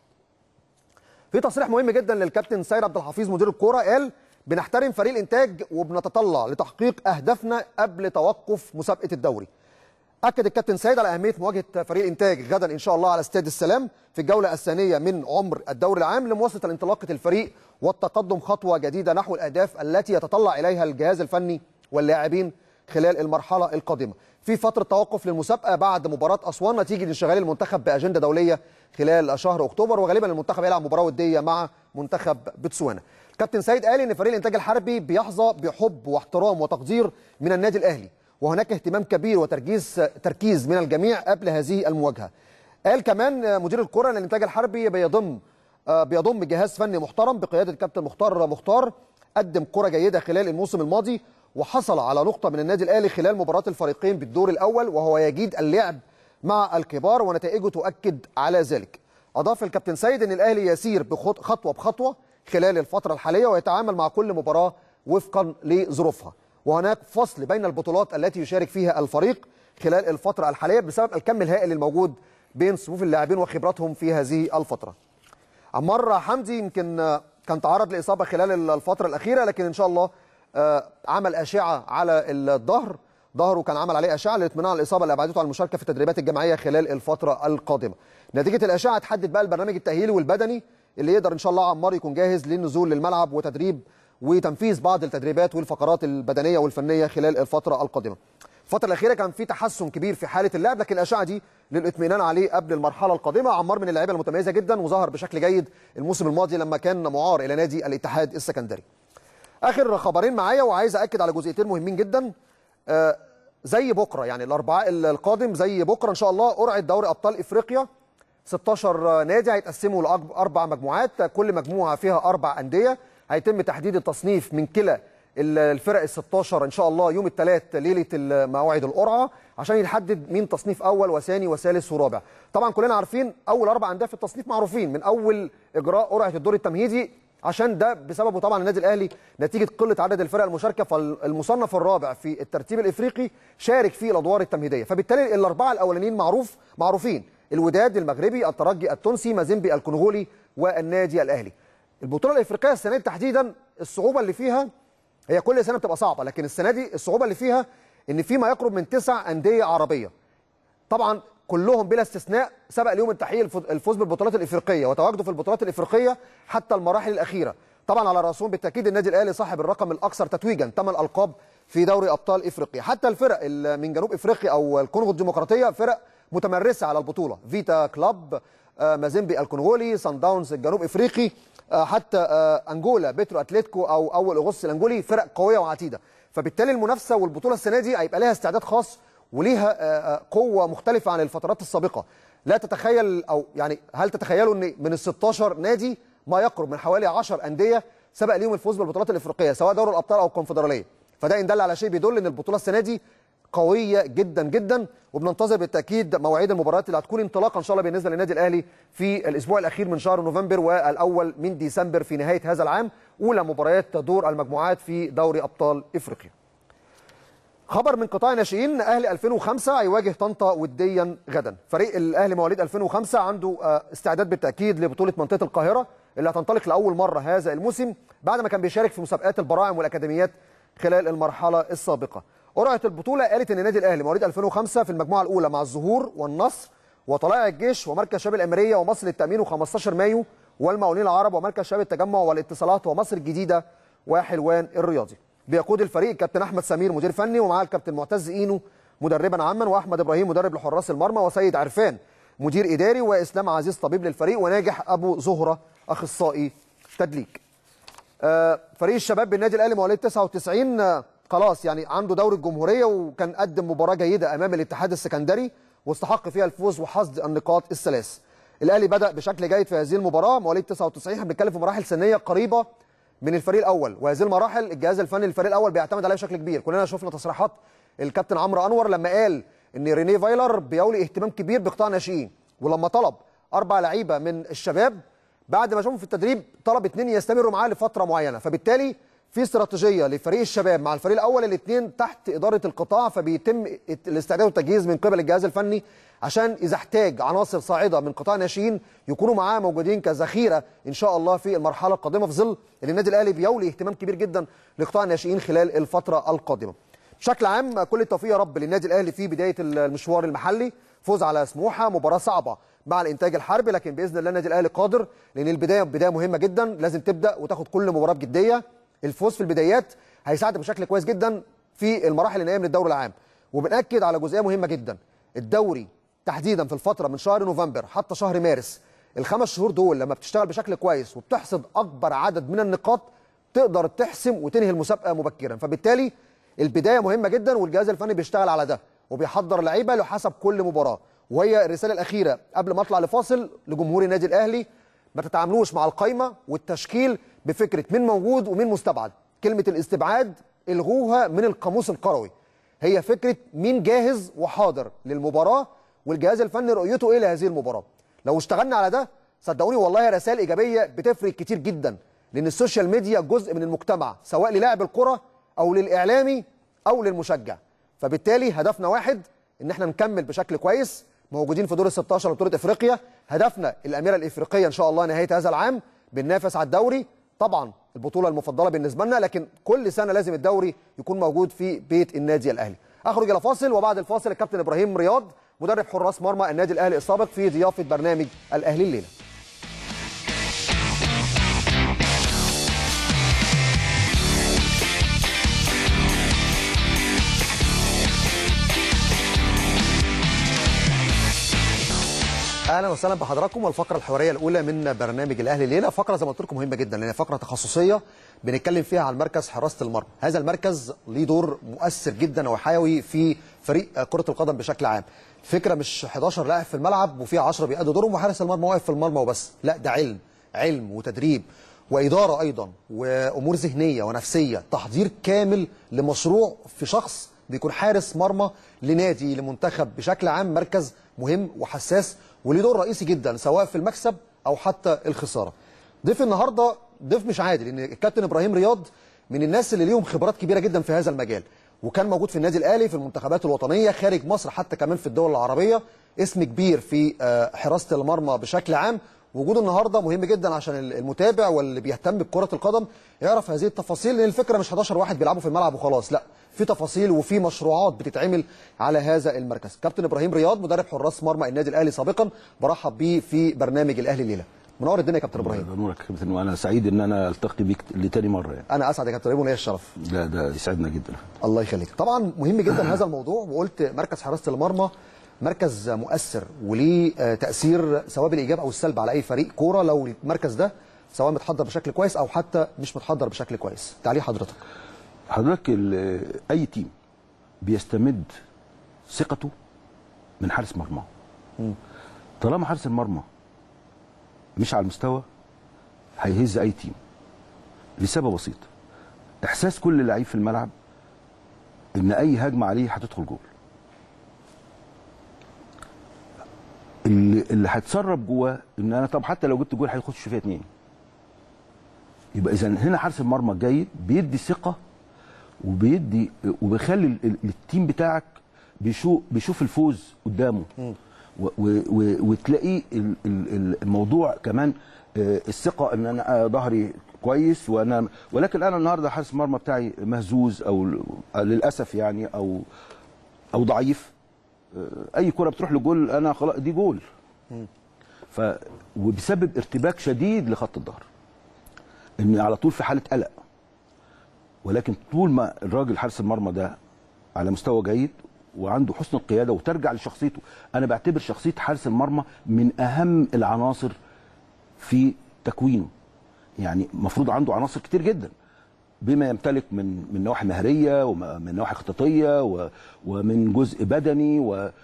في تصريح مهم جدا للكابتن سيد عبد الحفيظ مدير الكوره، قال بنحترم فريق الانتاج وبنتطلع لتحقيق اهدافنا قبل توقف مسابقه الدوري. اكد الكابتن سيد على اهميه مواجهه فريق الانتاج غدا ان شاء الله على استاد السلام في الجوله الثانيه من عمر الدوري العام لمواصله انطلاقه الفريق والتقدم خطوه جديده نحو الاهداف التي يتطلع اليها الجهاز الفني واللاعبين خلال المرحله القادمه. في فتره توقف للمسابقه بعد مباراه اسوان نتيجه انشغال المنتخب باجنده دوليه خلال شهر اكتوبر، وغالبا المنتخب هيلعب مباراه وديه مع منتخب بتسوانا. الكابتن سيد قال ان فريق الانتاج الحربي بيحظى بحب واحترام وتقدير من النادي الاهلي، وهناك اهتمام كبير وتركيز تركيز من الجميع قبل هذه المواجهه. قال كمان مدير الكره ان الانتاج الحربي بيضم بيضم جهاز فني محترم بقياده الكابتن مختار مختار، قدم كره جيده خلال الموسم الماضي، وحصل على نقطه من النادي الاهلي خلال مباراه الفريقين بالدور الاول، وهو يجيد اللعب مع الكبار ونتائجه تؤكد على ذلك. اضاف الكابتن سيد ان الاهلي يسير خطوه بخطوه خلال الفتره الحاليه ويتعامل مع كل مباراه وفقا لظروفها، وهناك فصل بين البطولات التي يشارك فيها الفريق خلال الفتره الحاليه بسبب الكم الهائل الموجود بين صفوف اللاعبين وخبراتهم في هذه الفتره. عمار حمدي يمكن كان تعرض لاصابه خلال الفتره الاخيره، لكن ان شاء الله عمل اشعه على الظهر، ظهره كان عمل عليه اشعه للاطمئنان على الاصابه اللي ابعدته عن المشاركه في التدريبات الجماعيه خلال الفتره القادمه. نتيجه الاشعه تحدد بقى البرنامج التاهيلي والبدني اللي يقدر ان شاء الله عمار يكون جاهز للنزول للملعب وتدريب وتنفيذ بعض التدريبات والفقرات البدنيه والفنيه خلال الفتره القادمه. الفتره الاخيره كان في تحسن كبير في حاله اللعب، لكن الاشعه دي للاطمئنان عليه قبل المرحله القادمه. عمار من اللاعيبه المتميزه جدا وظهر بشكل جيد الموسم الماضي لما كان معار الى نادي الاتحاد السكندري. اخر خبرين معايا وعايز اكد على جزئيتين مهمين جدا. آه زي بكره يعني الاربعاء القادم زي بكره ان شاء الله قرعه دوري ابطال افريقيا، ستاشر نادي هيتقسموا لاربع مجموعات، كل مجموعه فيها اربع انديه، هيتم تحديد التصنيف من كلا الفرق ال ستاشر ان شاء الله يوم الثلاث ليله موعد القرعه عشان يحدد مين تصنيف اول وثاني وثالث ورابع. طبعا كلنا عارفين اول اربع انديه في التصنيف معروفين من اول اجراء قرعه الدور التمهيدي، عشان ده بسببه طبعا النادي الاهلي نتيجه قله عدد الفرق المشاركه، فالمصنف الرابع في الترتيب الافريقي شارك في الادوار التمهيديه، فبالتالي الاربعه الاولانيين معروف معروفين: الوداد المغربي، الترجي التونسي، مازيمبي الكونغولي، والنادي الاهلي. البطوله الافريقيه السنه دي تحديدا الصعوبه اللي فيها هي كل سنه بتبقى صعبه، لكن السنه دي الصعوبه اللي فيها ان في ما يقرب من تسع انديه عربيه، طبعا كلهم بلا استثناء سبق ليهم التحقيق الفوز بالبطولات الافريقيه وتواجدوا في البطولات الافريقيه حتى المراحل الاخيره. طبعا على راسهم بالتاكيد النادي الاهلي صاحب الرقم الاكثر تتويجا، ثمان القاب في دوري ابطال افريقيا. حتى الفرق من جنوب افريقيا او الكونغو الديمقراطيه فرق متمرسه على البطوله، فيتا كلاب، مازيمبي الكونغولي، سان داونز الجنوب افريقي، حتى انجولا بيترو اتلتيكو او اول اغسطس الانجولي، فرق قويه وعتيده. فبالتالي المنافسه والبطوله السنه دي هيبقى لها استعداد خاص وليها قوه مختلفه عن الفترات السابقه. لا تتخيل او يعني هل تتخيلوا ان من ال ستاشر نادي ما يقرب من حوالي عشر انديه سبق ليهم الفوز بالبطولات الافريقيه سواء دوري الابطال او الكونفدراليه، فده ان دل على شيء بيدل ان البطوله السنه دي قويه جدا جدا، وبننتظر بالتاكيد مواعيد المباريات اللي هتكون انطلاقه ان شاء الله بالنسبه للنادي الاهلي في الاسبوع الاخير من شهر نوفمبر والاول من ديسمبر في نهايه هذا العام، اولى مباريات دور المجموعات في دوري ابطال افريقيا. خبر من قطاع ناشئين، اهلي ألفين وخمسة هيواجه طنطا وديا غدا. فريق الاهلي مواليد ألفين وخمسة عنده استعداد بالتاكيد لبطوله منطقه القاهره اللي هتنطلق لاول مره هذا الموسم بعد ما كان بيشارك في مسابقات البراعم والاكاديميات خلال المرحله السابقه. قرعه البطوله قالت ان النادي الاهلي مواليد ألفين وخمسة في المجموعه الاولى مع الزهور والنصر وطلائع الجيش ومركز شباب الاميريه ومصر للتامين وخمستاشر مايو والمقاولين العرب ومركز شباب التجمع والاتصالات ومصر الجديده وحلوان الرياضي. بيقود الفريق الكابتن احمد سمير مدير فني، ومعاه الكابتن معتز اينو مدربا عاما، واحمد ابراهيم مدرب لحراس المرمى، وسيد عرفان مدير اداري، واسلام عزيز طبيب للفريق، وناجح ابو زهره اخصائي تدليك. آه فريق الشباب بالنادي الاهلي مواليد تسعة وتسعين آه خلاص يعني عنده دوري الجمهوريه، وكان قدم مباراه جيده امام الاتحاد السكندري واستحق فيها الفوز وحصد النقاط الثلاث. الاهلي بدا بشكل جيد في هذه المباراه مواليد تسعة وتسعين، احنا بنتكلم في مراحل سنيه قريبه من الفريق الاول، وهذه المراحل الجهاز الفني للفريق الاول بيعتمد عليها بشكل كبير. كلنا شفنا تصريحات الكابتن عمرو انور لما قال ان رينيه فايلر بيولي اهتمام كبير بقطاع ناشئين، ولما طلب اربع لعيبه من الشباب بعد ما شافهم في التدريب طلب اثنين يستمروا معاه لفتره معينه، فبالتالي في استراتيجيه لفريق الشباب مع الفريق الاول الاثنين تحت اداره القطاع، فبيتم الاستعداد والتجهيز من قبل الجهاز الفني عشان اذا احتاج عناصر صاعده من قطاع ناشئين يكونوا معاه موجودين كذخيره ان شاء الله في المرحله القادمه، في ظل ان النادي الاهلي بيولي اهتمام كبير جدا لقطاع الناشئين خلال الفتره القادمه. بشكل عام كل التوفيق يا رب للنادي الاهلي في بدايه المشوار المحلي، فوز على سموحه، مباراه صعبه مع الانتاج الحربي، لكن باذن الله النادي الاهلي قادر، لان البدايه بدايه مهمه جدا، لازم تبدا وتاخد كل مباراه بجديه. الفوز في البدايات هيساعدك بشكل كويس جدا في المراحل النهائيه من الدوري العام. وبنأكد على جزئيه مهمه جدا، الدوري تحديدا في الفتره من شهر نوفمبر حتى شهر مارس، الخمس شهور دول لما بتشتغل بشكل كويس وبتحصد اكبر عدد من النقاط تقدر تحسم وتنهي المسابقه مبكرا، فبالتالي البدايه مهمه جدا، والجهاز الفني بيشتغل على ده وبيحضر لعيبه لحسب كل مباراه. وهي الرساله الاخيره قبل ما اطلع لفاصل لجمهور النادي الاهلي، ما تتعاملوش مع القايمه والتشكيل بفكره مين موجود ومين مستبعد. كلمه الاستبعاد الغوها من القاموس القروي. هي فكره مين جاهز وحاضر للمباراه والجهاز الفني رؤيته ايه لهذه المباراه. لو اشتغلنا على ده صدقوني والله رسائل ايجابيه بتفرق كتير جدا، لان السوشيال ميديا جزء من المجتمع سواء للاعب الكره او للاعلامي او للمشجع. فبالتالي هدفنا واحد، ان احنا نكمل بشكل كويس، موجودين في دور ال ستاشر لبطوله افريقيا، هدفنا الاميره الافريقيه ان شاء الله نهايه هذا العام، بننافس على الدوري، طبعا البطوله المفضله بالنسبه لنا، لكن كل سنه لازم الدوري يكون موجود في بيت النادي الاهلي. اخرج الى فاصل، وبعد الفاصل الكابتن ابراهيم رياض مدرب حراس مرمى النادي الاهلي السابق في ضيافه برنامج الاهلي الليله. اهلا وسهلا بحضراتكم، والفقره الحواريه الاولى من برنامج الاهلي الليله. فقره زي ما قلت لكم مهمه جدا، لان فقره تخصصيه بنتكلم فيها عن مركز حراسه المرمى. هذا المركز ليه دور مؤثر جدا وحيوي في فريق كره القدم بشكل عام. الفكره مش حداشر لاعب في الملعب وفي عشرة بيأدوا دورهم وحارس المرمى واقف في المرمى وبس، لا، ده علم علم وتدريب واداره ايضا وامور ذهنيه ونفسيه، تحضير كامل لمشروع في شخص بيكون حارس مرمى لنادي لمنتخب بشكل عام. مركز مهم وحساس وليه دور رئيسي جدا سواء في المكسب او حتى الخساره. ضيف النهارده ضيف مش عادي، لان الكابتن ابراهيم رياض من الناس اللي ليهم خبرات كبيره جدا في هذا المجال، وكان موجود في النادي الاهلي في المنتخبات الوطنيه خارج مصر حتى كمان في الدول العربيه، اسم كبير في حراسه المرمى بشكل عام. وجوده النهارده مهم جدا عشان المتابع واللي بيهتم بكره القدم يعرف هذه التفاصيل، لان الفكره مش حداشر واحد بيلعبوا في الملعب وخلاص، لا، في تفاصيل وفي مشروعات بتتعمل على هذا المركز. كابتن ابراهيم رياض مدرب حراس مرمى النادي الاهلي سابقا، برحب بيه في برنامج الاهلي الليله. منور الدنيا يا كابتن ابراهيم. نورك يا كابتن، وانا سعيد ان انا التقي بيك لتاني مره يعني. انا اسعد يا كابتن ابراهيم وليا الشرف. ده ده يسعدنا جدا. الله يخليك. طبعا مهم جدا هذا الموضوع، وقلت مركز حراسه المرمى مركز مؤثر وليه تاثير سواء بالايجاب او السلب على اي فريق كوره، لو المركز ده سواء متحضر بشكل كويس او حتى مش متحضر بشكل كويس. تعليق حضرتك. حضرتك اي تيم بيستمد ثقته من حارس مرماه. طالما حارس المرمى مش على المستوى هيهز اي تيم لسبب بسيط، احساس كل لعيب في الملعب ان اي هجمه عليه هتدخل جول. اللي اللي هيتسرب جواه ان انا طب حتى لو جبت جول هيخش فيها اتنين. يبقى اذا هنا حارس المرمى الجيد بيدي ثقه وبيدي وبيخلي التيم بتاعك بيشوف بيشوف الفوز قدامه، وتلاقيه الموضوع كمان الثقه ان انا ظهري كويس، وانا ولكن انا النهارده حارس المرمى بتاعي مهزوز او للاسف يعني او او ضعيف، اي كره بتروح لجول انا خلاص دي جول. ف وبسبب ارتباك شديد لخط الظهر ان على طول في حاله قلق. ولكن طول ما الراجل حارس المرمى ده على مستوى جيد وعنده حسن القياده وترجع لشخصيته، انا بعتبر شخصيه حارس المرمى من اهم العناصر في تكوينه. يعني المفروض عنده عناصر كتير جدا بما يمتلك من من نواحي مهريه ومن نواحي خططيه ومن جزء بدني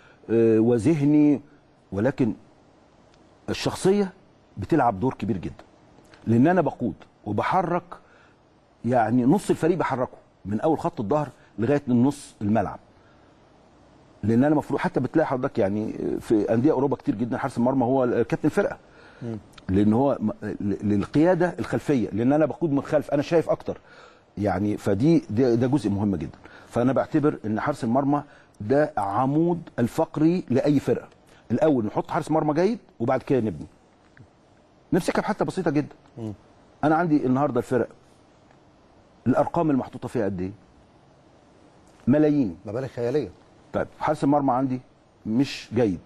وذهني، ولكن الشخصيه بتلعب دور كبير جدا، لان انا بقود وبحرك يعني نص الفريق بحركه من اول خط الظهر لغايه نص الملعب. لان انا المفروض حتى بتلاقي حضرتك يعني في انديه اوروبا كتير جدا حارس المرمى هو كابتن الفرقه، لان هو للقياده الخلفيه، لان انا بقود من الخلف انا شايف اكتر يعني. فدي ده, ده جزء مهم جدا. فانا بعتبر ان حارس المرمى ده عمود الفقري لاي فرقه. الاول نحط حارس مرمى جيد وبعد كده نبني. نمسكها بحته بسيطه جدا. انا عندي النهارده الفرق الارقام المحطوطه فيها قد ايه؟ ملايين، مبالغ خياليه. طيب حارس المرمى عندي مش جيد،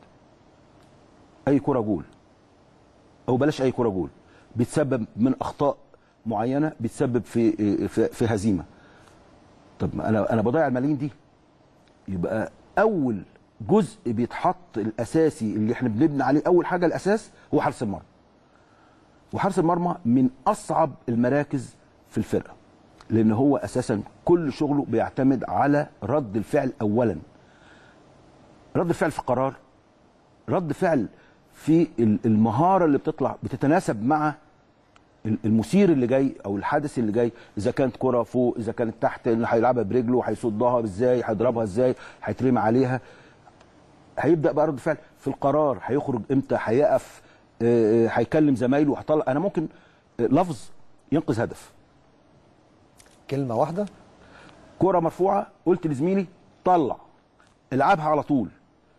اي كره جول، او بلاش اي كره جول، بتسبب من اخطاء معينه بتسبب في في, في هزيمه. طب انا انا بضيع الملايين دي. يبقى اول جزء بيتحط الاساسي اللي احنا بنبني عليه اول حاجه الاساس هو حارس المرمى. وحارس المرمى من اصعب المراكز في الفرقه، لان هو اساسا كل شغله بيعتمد على رد الفعل اولا. رد الفعل في قرار، رد فعل في المهاره اللي بتطلع بتتناسب مع المثير اللي جاي او الحادث اللي جاي، اذا كانت كره فوق، اذا كانت تحت، اللي هيلعبها برجله، هيصدها ازاي، هيضربها ازاي، هيترمي عليها. هيبدا بقى رد فعل في القرار، هيخرج امتى، هيقف، هيكلم زمايله، هيطلع. انا ممكن لفظ ينقذ هدف، كلمه واحده، كره مرفوعه قلت لزميلي طلع، العبها على طول،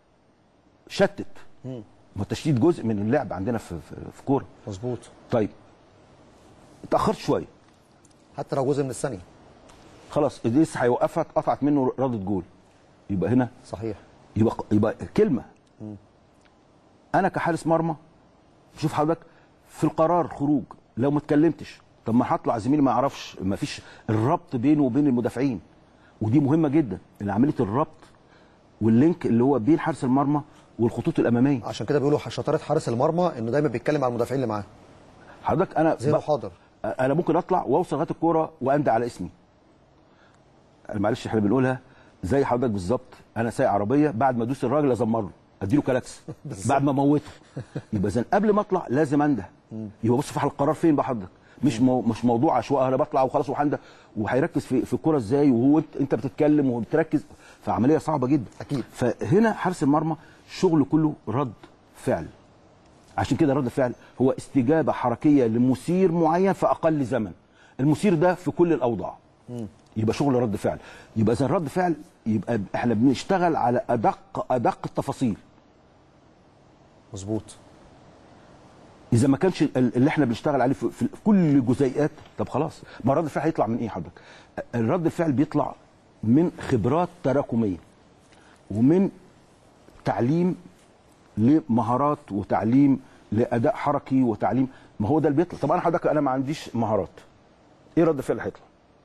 شتت. ما التشتيت جزء من اللعب عندنا في في, في كوره. مظبوط. طيب اتاخرت شويه، حتى لو جزء من الثانيه، خلاص ادريس هيوقفها، اتقطعت منه ردة جول، يبقى هنا صحيح، يبقى يبقى كلمه. م. انا كحارس مرمى شوف حضرتك في القرار خروج، لو ما اتكلمتش طب ما هطلع زميلي ما يعرفش، ما فيش الربط بينه وبين المدافعين، ودي مهمه جدا ان عمليه الربط واللينك اللي هو بين حارس المرمى والخطوط الاماميه. عشان كده بيقولوا شطاره حارس المرمى انه دايما بيتكلم على المدافعين اللي معاه. حضرتك انا زي ما حاضر، انا ممكن اطلع واوصل لغايه الكوره واندى على اسمي. معلش احنا بنقولها زي حضرتك بالظبط، انا سايق عربيه بعد ما ادوس الراجل ازمر له، اديله كلاكس بعد ما اموته. يبقى اذا قبل ما اطلع لازم انده. يبقى بص في القرار فين بقى حضرتك، مش مو مش موضوع عشوائي انا بطلع وخلاص وهنده، وهيركز في في الكوره ازاي وهو انت, انت بتتكلم وبتركز، فعمليه صعبه جدا. اكيد. فهنا حارس المرمى شغله كله رد فعل. عشان كده رد الفعل هو استجابه حركيه لمثير معين في اقل زمن. المثير ده في كل الاوضاع. م. يبقى شغل رد فعل. يبقى اذا رد فعل يبقى احنا بنشتغل على ادق ادق التفاصيل. مظبوط. اذا ما كانش اللي احنا بنشتغل عليه في, في كل جزيئات، طب خلاص، ما رد الفعل هيطلع من ايه حضرتك؟ الرد الفعل بيطلع من خبرات تراكميه ومن تعليم لمهارات وتعليم لاداء حركي وتعليم. ما هو ده اللي بيطلع. طب انا حضرتك انا ما عنديش مهارات، ايه رد الفعل اللي هيطلع؟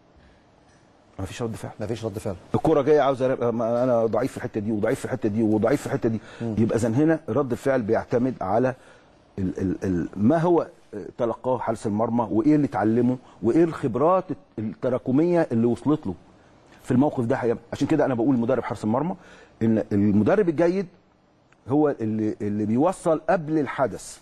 ما فيش رد فعل. ما فيش رد فعل. الكوره جايه عاوزه، انا ضعيف في الحته دي وضعيف في الحته دي وضعيف في الحته دي. م. يبقى اذا هنا رد الفعل بيعتمد على ال ال ال ما هو تلقاه حارس المرمى وايه اللي اتعلمه وايه الخبرات التراكميه اللي وصلت له في الموقف ده. هيعمل. عشان كده انا بقول مدرب حارس المرمى ان المدرب الجيد هو اللي اللي بيوصل قبل الحدث،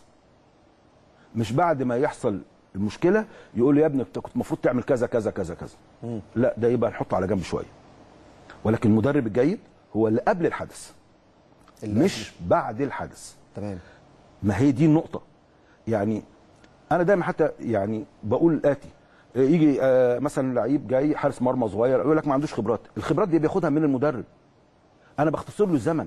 مش بعد ما يحصل المشكله يقول له يا ابني انت كنت المفروض تعمل كذا كذا كذا كذا. مم. لا ده يبقى نحطه على جنب شويه. ولكن المدرب الجيد هو اللي قبل الحدث مش بعد الحدث. تمام. ما هي دي النقطه. يعني انا دايما حتى يعني بقول الاتي، يجي آه مثلا لعيب جاي حارس مرمى صغير يقول لك ما عندوش خبرات، الخبرات دي بياخدها من المدرب. انا بختصر له الزمن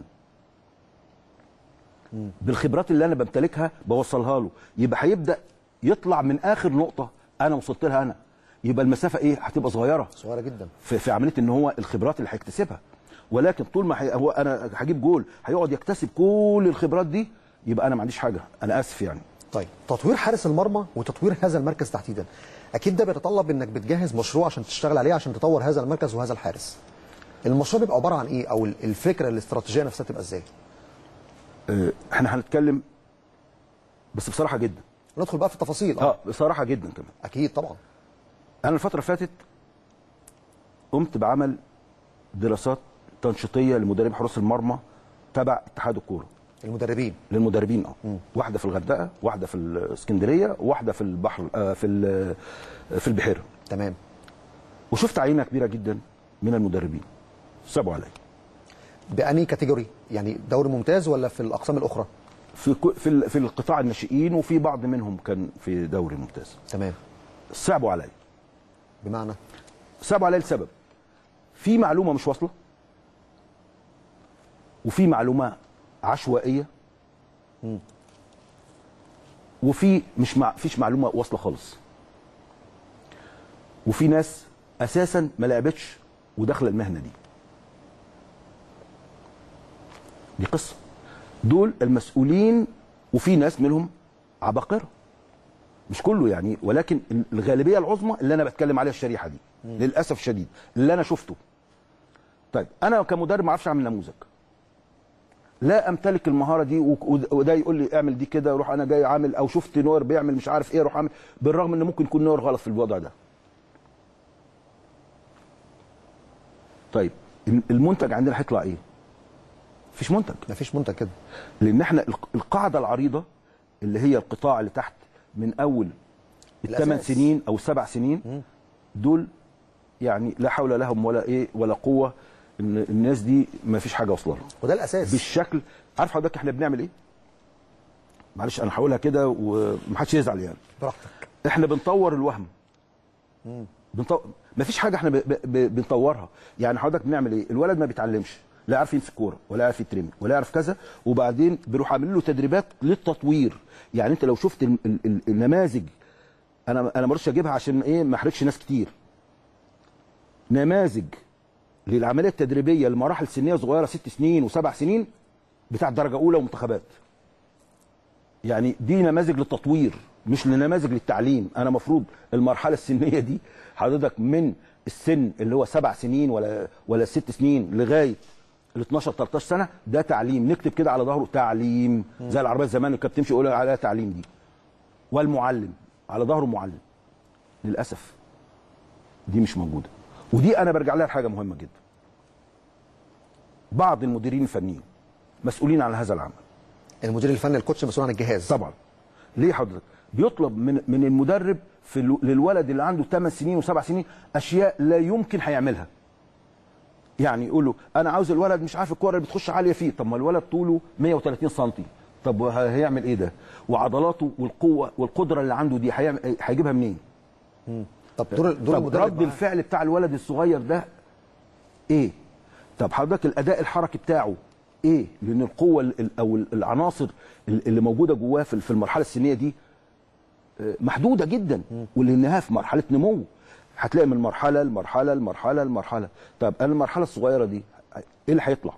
مم. بالخبرات اللي انا بمتلكها بوصلها له، يبقى هيبدا يطلع من اخر نقطه انا وصلت لها انا، يبقى المسافه ايه هتبقى صغيره صغيره جدا في, في عمليه ان هو الخبرات اللي هيكتسبها. ولكن طول ما حي... هو انا هجيب جول هيقعد يكتسب كل الخبرات دي، يبقى انا ما عنديش حاجه. انا اسف يعني. طيب تطوير حارس المرمى وتطوير هذا المركز تحديدا، اكيد ده بيتطلب انك بتجهز مشروع عشان تشتغل عليه عشان تطور هذا المركز وهذا الحارس. المشروع بيبقى عباره عن ايه، او الفكره الاستراتيجيه نفسها تبقى ازاي؟ اه احنا هنتكلم بس بصراحه جدا، ندخل بقى في التفاصيل. اه بصراحه جدا كمان. اكيد طبعا. انا الفتره اللي فاتت قمت بعمل دراسات تنشيطيه لمدربي حراس المرمى تبع اتحاد الكوره. المدربين للمدربين اه واحده في الغردقه، واحده في الاسكندريه، واحده في البحر آه في في البحيره. تمام. وشفت عينه كبيره جدا من المدربين صعبوا عليا. بأنهي كاتيجوري؟ يعني دوري ممتاز ولا في الاقسام الاخرى؟ في في في القطاع الناشئين، وفي بعض منهم كان في دوري ممتاز. تمام. صعبوا عليا. بمعنى؟ صعبوا عليا لسبب، في معلومه مش واصله، وفي معلومه عشوائيه، م. وفي مش مع... فيش معلومه واصله خالص، وفي ناس اساسا ما لعبتش وداخله المهنه دي. دي قصه. دول المسؤولين، وفي ناس منهم عباقره، مش كله يعني، ولكن الغالبيه العظمى اللي انا بتكلم عليها الشريحه دي. م. للاسف الشديد اللي انا شفته. طيب انا كمدرب ما اعرفش اعمل نموذج، لا امتلك المهاره دي، وده يقول لي اعمل دي كده، اروح انا جاي عامل، او شفت نور بيعمل مش عارف ايه اروح اعمل، بالرغم ان ممكن يكون نور غلط في الوضع ده. طيب المنتج عندنا هيطلع ايه؟ مفيش منتج. مفيش منتج كده. لان احنا القاعده العريضه اللي هي القطاع اللي تحت من اول الثمان سنين او السبع سنين م. دول يعني لا حول لهم ولا ايه ولا قوه ان الناس دي ما فيش حاجه واصله لهم. وده الاساس. بالشكل عارف حضرتك احنا بنعمل ايه؟ معلش انا هقولها كده ومحدش يزعل يعني. براحتك. احنا بنطور الوهم. امم بنطور ما فيش حاجه احنا ب... ب... بنطورها، يعني حضرتك بنعمل ايه؟ الولد ما بيتعلمش، لا يعرف يمسك كوره ولا يعرف يترمي ولا يعرف كذا، وبعدين بنروح عاملين له تدريبات للتطوير. يعني انت لو شفت ال... ال... ال... النماذج، انا انا ما رضيتش اجيبها عشان ايه ما احرجش ناس كتير. نماذج للعمليه التدريبيه لمراحل سنيه صغيره ست سنين وسبع سنين بتاع درجه اولى ومنتخبات. يعني دي نماذج للتطوير مش لنماذج للتعليم. انا مفروض المرحله السنيه دي حضرتك من السن اللي هو سبع سنين ولا ولا ست سنين لغايه ال اتناشر تلتاشر سنه ده تعليم، نكتب كده على ظهره تعليم زي العربيه زمان اللي كانت بتمشي يقول عليها تعليم دي. والمعلم على ظهره معلم. للاسف دي مش موجوده، ودي انا برجع لها حاجه مهمه جدا. بعض المديرين الفنيين مسؤولين عن هذا العمل. المدير الفني الكوتش مسؤول عن الجهاز طبعا. ليه حضرتك؟ بيطلب من من المدرب في للولد اللي عنده ثمان سنين وسبع سنين اشياء لا يمكن هيعملها. يعني يقول له انا عاوز الولد مش عارف الكوره اللي بتخش عاليه فيه، طب ما الولد طوله مية وتلاتين سم، طب هيعمل ايه ده؟ وعضلاته والقوه والقدره اللي عنده دي هيجيبها منين؟ امم طب دور دور المدرب رد الفعل بتاع الولد الصغير ده ايه؟ طب حضرتك الاداء الحركي بتاعه ايه؟ لان القوه او العناصر اللي موجوده جواه في المرحله السنيه دي محدوده جدا، ولانها في مرحله نمو هتلاقي من مرحله لمرحله لمرحله لمرحله. طب انا المرحله الصغيره دي ايه اللي هيطلع؟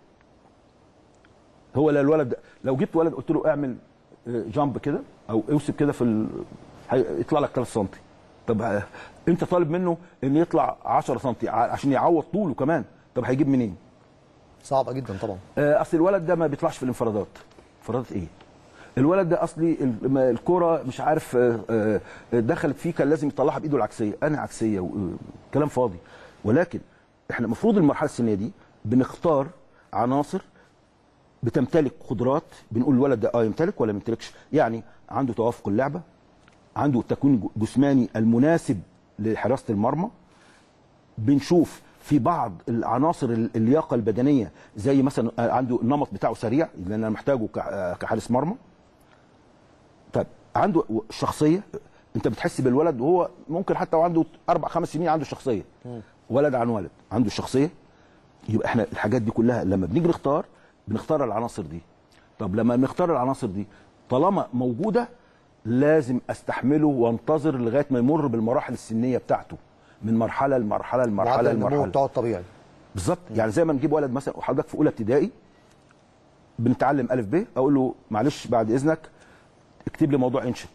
هو لا الولد لو جبت ولد قلت له اعمل جامب كده او اوسب كده في ال... هيطلع لك ثلاثة سم. طب انت طالب منه ان يطلع عشرة سم عشان يعوض طوله كمان، طب هيجيب منين؟ صعبه جدا طبعا. اصل الولد ده ما بيطلعش في الانفرادات. انفرادات ايه؟ الولد ده اصلي الكره مش عارف دخلت فيه كان لازم يطلعها بايده العكسيه، انا عكسيه كلام فاضي. ولكن احنا المفروض المرحله السنيه دي بنختار عناصر بتمتلك قدرات، بنقول الولد ده اه يمتلك ولا ما يمتلكش، يعني عنده توافق اللعبه، عنده تكوين جسماني المناسب لحراسه المرمى. بنشوف في بعض العناصر اللياقه البدنيه زي مثلا عنده النمط بتاعه سريع لان انا محتاجه كحارس مرمى. طب عنده شخصيه، انت بتحس بالولد وهو ممكن حتى وعنده اربع خمس سنين عنده شخصيه. ولد عن ولد عنده شخصيه. يبقى احنا الحاجات دي كلها لما بنيجي نختار بنختار العناصر دي. طب لما بنختار العناصر دي طالما موجوده لازم استحمله وانتظر لغايه ما يمر بالمراحل السنيه بتاعته من مرحله لمرحله لمرحله لمرحله بتاعه الطبيعي بالظبط. يعني زي ما نجيب ولد مثلا وحضرتك في اولى ابتدائي بنتعلم الف ب، اقول له معلش بعد اذنك اكتب لي موضوع انشاء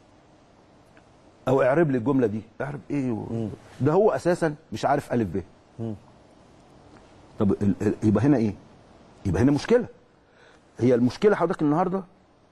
او اعرب لي الجمله دي. اعرب ايه و... ده هو اساسا مش عارف الف ب. طب يبقى هنا ايه؟ يبقى هنا مشكله. هي المشكله حضرتك النهارده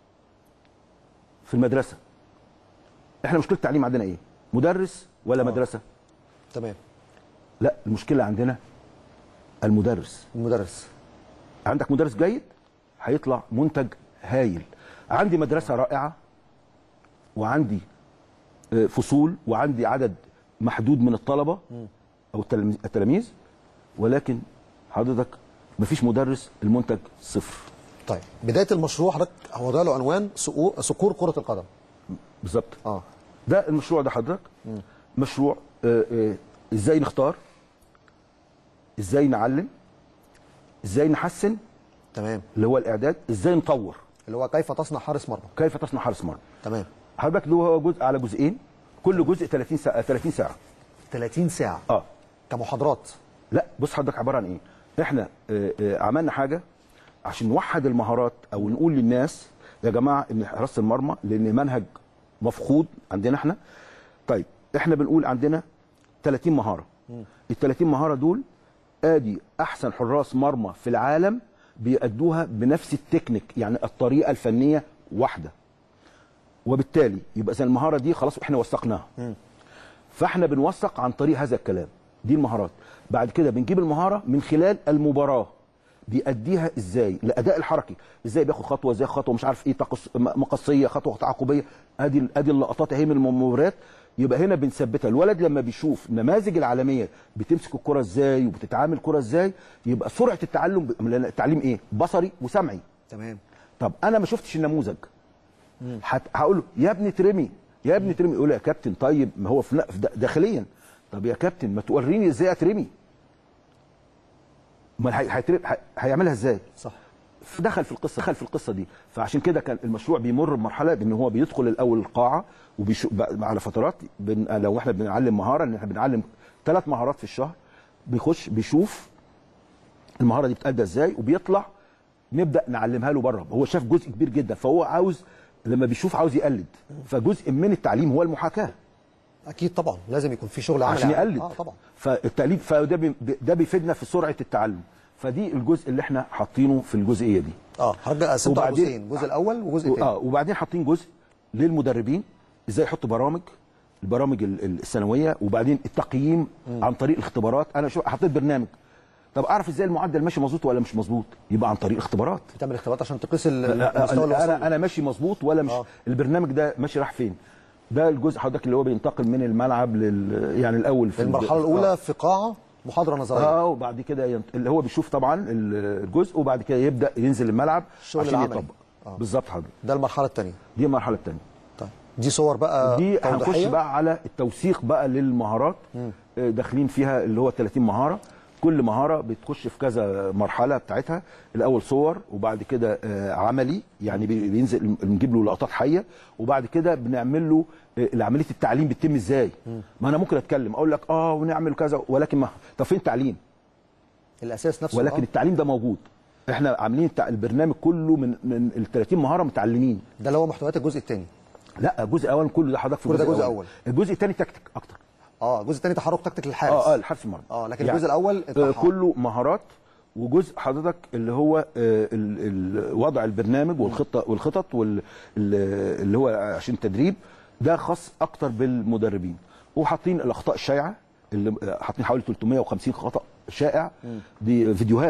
في المدرسه. احنا مشكله التعليم عندنا ايه؟ مدرس ولا أوه. مدرسه؟ تمام. لا المشكله عندنا المدرس. المدرس عندك مدرس جيد هيطلع منتج هايل. عندي مدرسه رائعه وعندي فصول وعندي عدد محدود من الطلبه او التلاميذ، ولكن حضرتك مفيش مدرس، المنتج صفر. طيب بدايه المشروع حضرتك هو ده له عنوان صقور كره القدم. بالظبط. اه ده المشروع ده حضرتك م. مشروع آآ آآ ازاي نختار، ازاي نعلم، ازاي نحسن، تمام، اللي هو الاعداد، ازاي نطور، اللي هو كيف تصنع حارس مرمى. كيف تصنع حارس مرمى. تمام. حضرتك هو جزء على جزئين، كل جزء ثلاثين ساعه. ثلاثين ساعه. ثلاثين ساعه اه كمحاضرات. لا بص حضرتك عباره عن ايه؟ احنا آآ آآ عملنا حاجه عشان نوحد المهارات او نقول للناس يا جماعه ان حراسه المرمى لان منهج مفقود عندنا احنا. طيب احنا بنقول عندنا ثلاثين مهاره. ال ثلاثين مهاره دول ادي احسن حراس مرمى في العالم بيأدوها بنفس التكنيك، يعني الطريقه الفنيه واحده. وبالتالي يبقى اذا المهاره دي خلاص احنا وثقناها. فاحنا بنوثق عن طريق هذا الكلام. دي المهارات. بعد كده بنجيب المهاره من خلال المباراه. بيأديها ازاي، الاداء الحركي ازاي، بياخد خطوه ازاي، خطوه مش عارف ايه، تقص... مقصيه، خطوه تعاقبيه، ادي ادي اللقطات اهي من المباريات. يبقى هنا بنثبتها. الولد لما بيشوف النماذج العالميه بتمسك الكره ازاي وبتتعامل الكره ازاي، يبقى سرعه التعلم ب... التعليم ايه؟ بصري وسمعي. تمام. طب انا ما شفتش النموذج، حت... هقول له يا ابني ترمي، يا ابني ترمي، يقول يا كابتن طيب ما هو في داخليا، طب يا كابتن ما توريني ازاي اترمي. امال هي... هي... هيعملها ازاي؟ صح. دخل في القصه دخل في القصه دي. فعشان كده كان المشروع بيمر بمرحله بان هو بيدخل الاول القاعه وبيشو... على فترات بن... لو احنا بنعلم مهاره، ان احنا بنعلم ثلاث مهارات في الشهر، بيخش بيشوف المهاره دي بتأدى ازاي وبيطلع نبدا نعلمها له بره. هو شاف جزء كبير جدا، فهو عاوز لما بيشوف عاوز يقلد، فجزء من التعليم هو المحاكاه. اكيد طبعا لازم يكون في شغل عملي عشان يقلد. اه طبعا. فالتقليد فده بي... ده بيفيدنا في سرعه التعلم. فدي الجزء اللي احنا حاطينه في الجزئيه دي. اه حضرتك قسمته على جزئين، الجزء الاول وجزء ثاني. اه وبعدين حاطين جزء للمدربين ازاي يحطوا برامج، البرامج السنويه، وبعدين التقييم م. عن طريق الاختبارات. انا شو حطيت برنامج، طب اعرف ازاي المعدل ماشي مظبوط ولا مش مظبوط؟ يبقى عن طريق الاختبارات. بتعمل اختبارات عشان تقيس المستوى اللي وصل. انا انا ماشي مظبوط ولا مش آه. البرنامج ده ماشي راح فين؟ ده الجزء حضرتك اللي هو بينتقل من الملعب لل يعني الاول في المرحله الاولى آه. في قاعه محاضره نظريه، اه وبعد كده ينت... اللي هو بيشوف طبعا الجزء، وبعد كده يبدا ينزل الملعب عشان يطبق. آه. بالظبط حضرتك. ده المرحله الثانيه. دي المرحله الثانيه. طيب دي صور بقى دي هنخش بقى على التوثيق بقى للمهارات. م. داخلين فيها اللي هو ثلاثين مهاره، كل مهاره بتخش في كذا مرحله بتاعتها. الاول صور، وبعد كده عملي يعني بينزل نجيب له لقطات حيه، وبعد كده بنعمل له عمليه التعليم بتتم ازاي. ما انا ممكن اتكلم اقول لك اه ونعمل كذا، ولكن ما طب فين التعليم؟ الاساس نفسه. ولكن آه. التعليم ده موجود. احنا عاملين البرنامج كله من من ال ثلاثين مهاره متعلمين. ده اللي هو محتويات الجزء الثاني. لا الجزء الاول كله ده حضرتك في الجزء الاول. اول الجزء الثاني تكتيك اكتر. اه الجزء الثاني تحرك تكتيك للحارس. اه اه الحارس المرمى. اه لكن يعني الجزء الاول آه كله مهارات، وجزء حضرتك اللي هو آه وضع البرنامج والخطه والخطط واللي هو عشان التدريب ده خاص اكتر بالمدربين. وحاطين الاخطاء الشائعه اللي حاطين حوالي ثلاثمائة وخمسين خطا شائع. دي فيديوهات.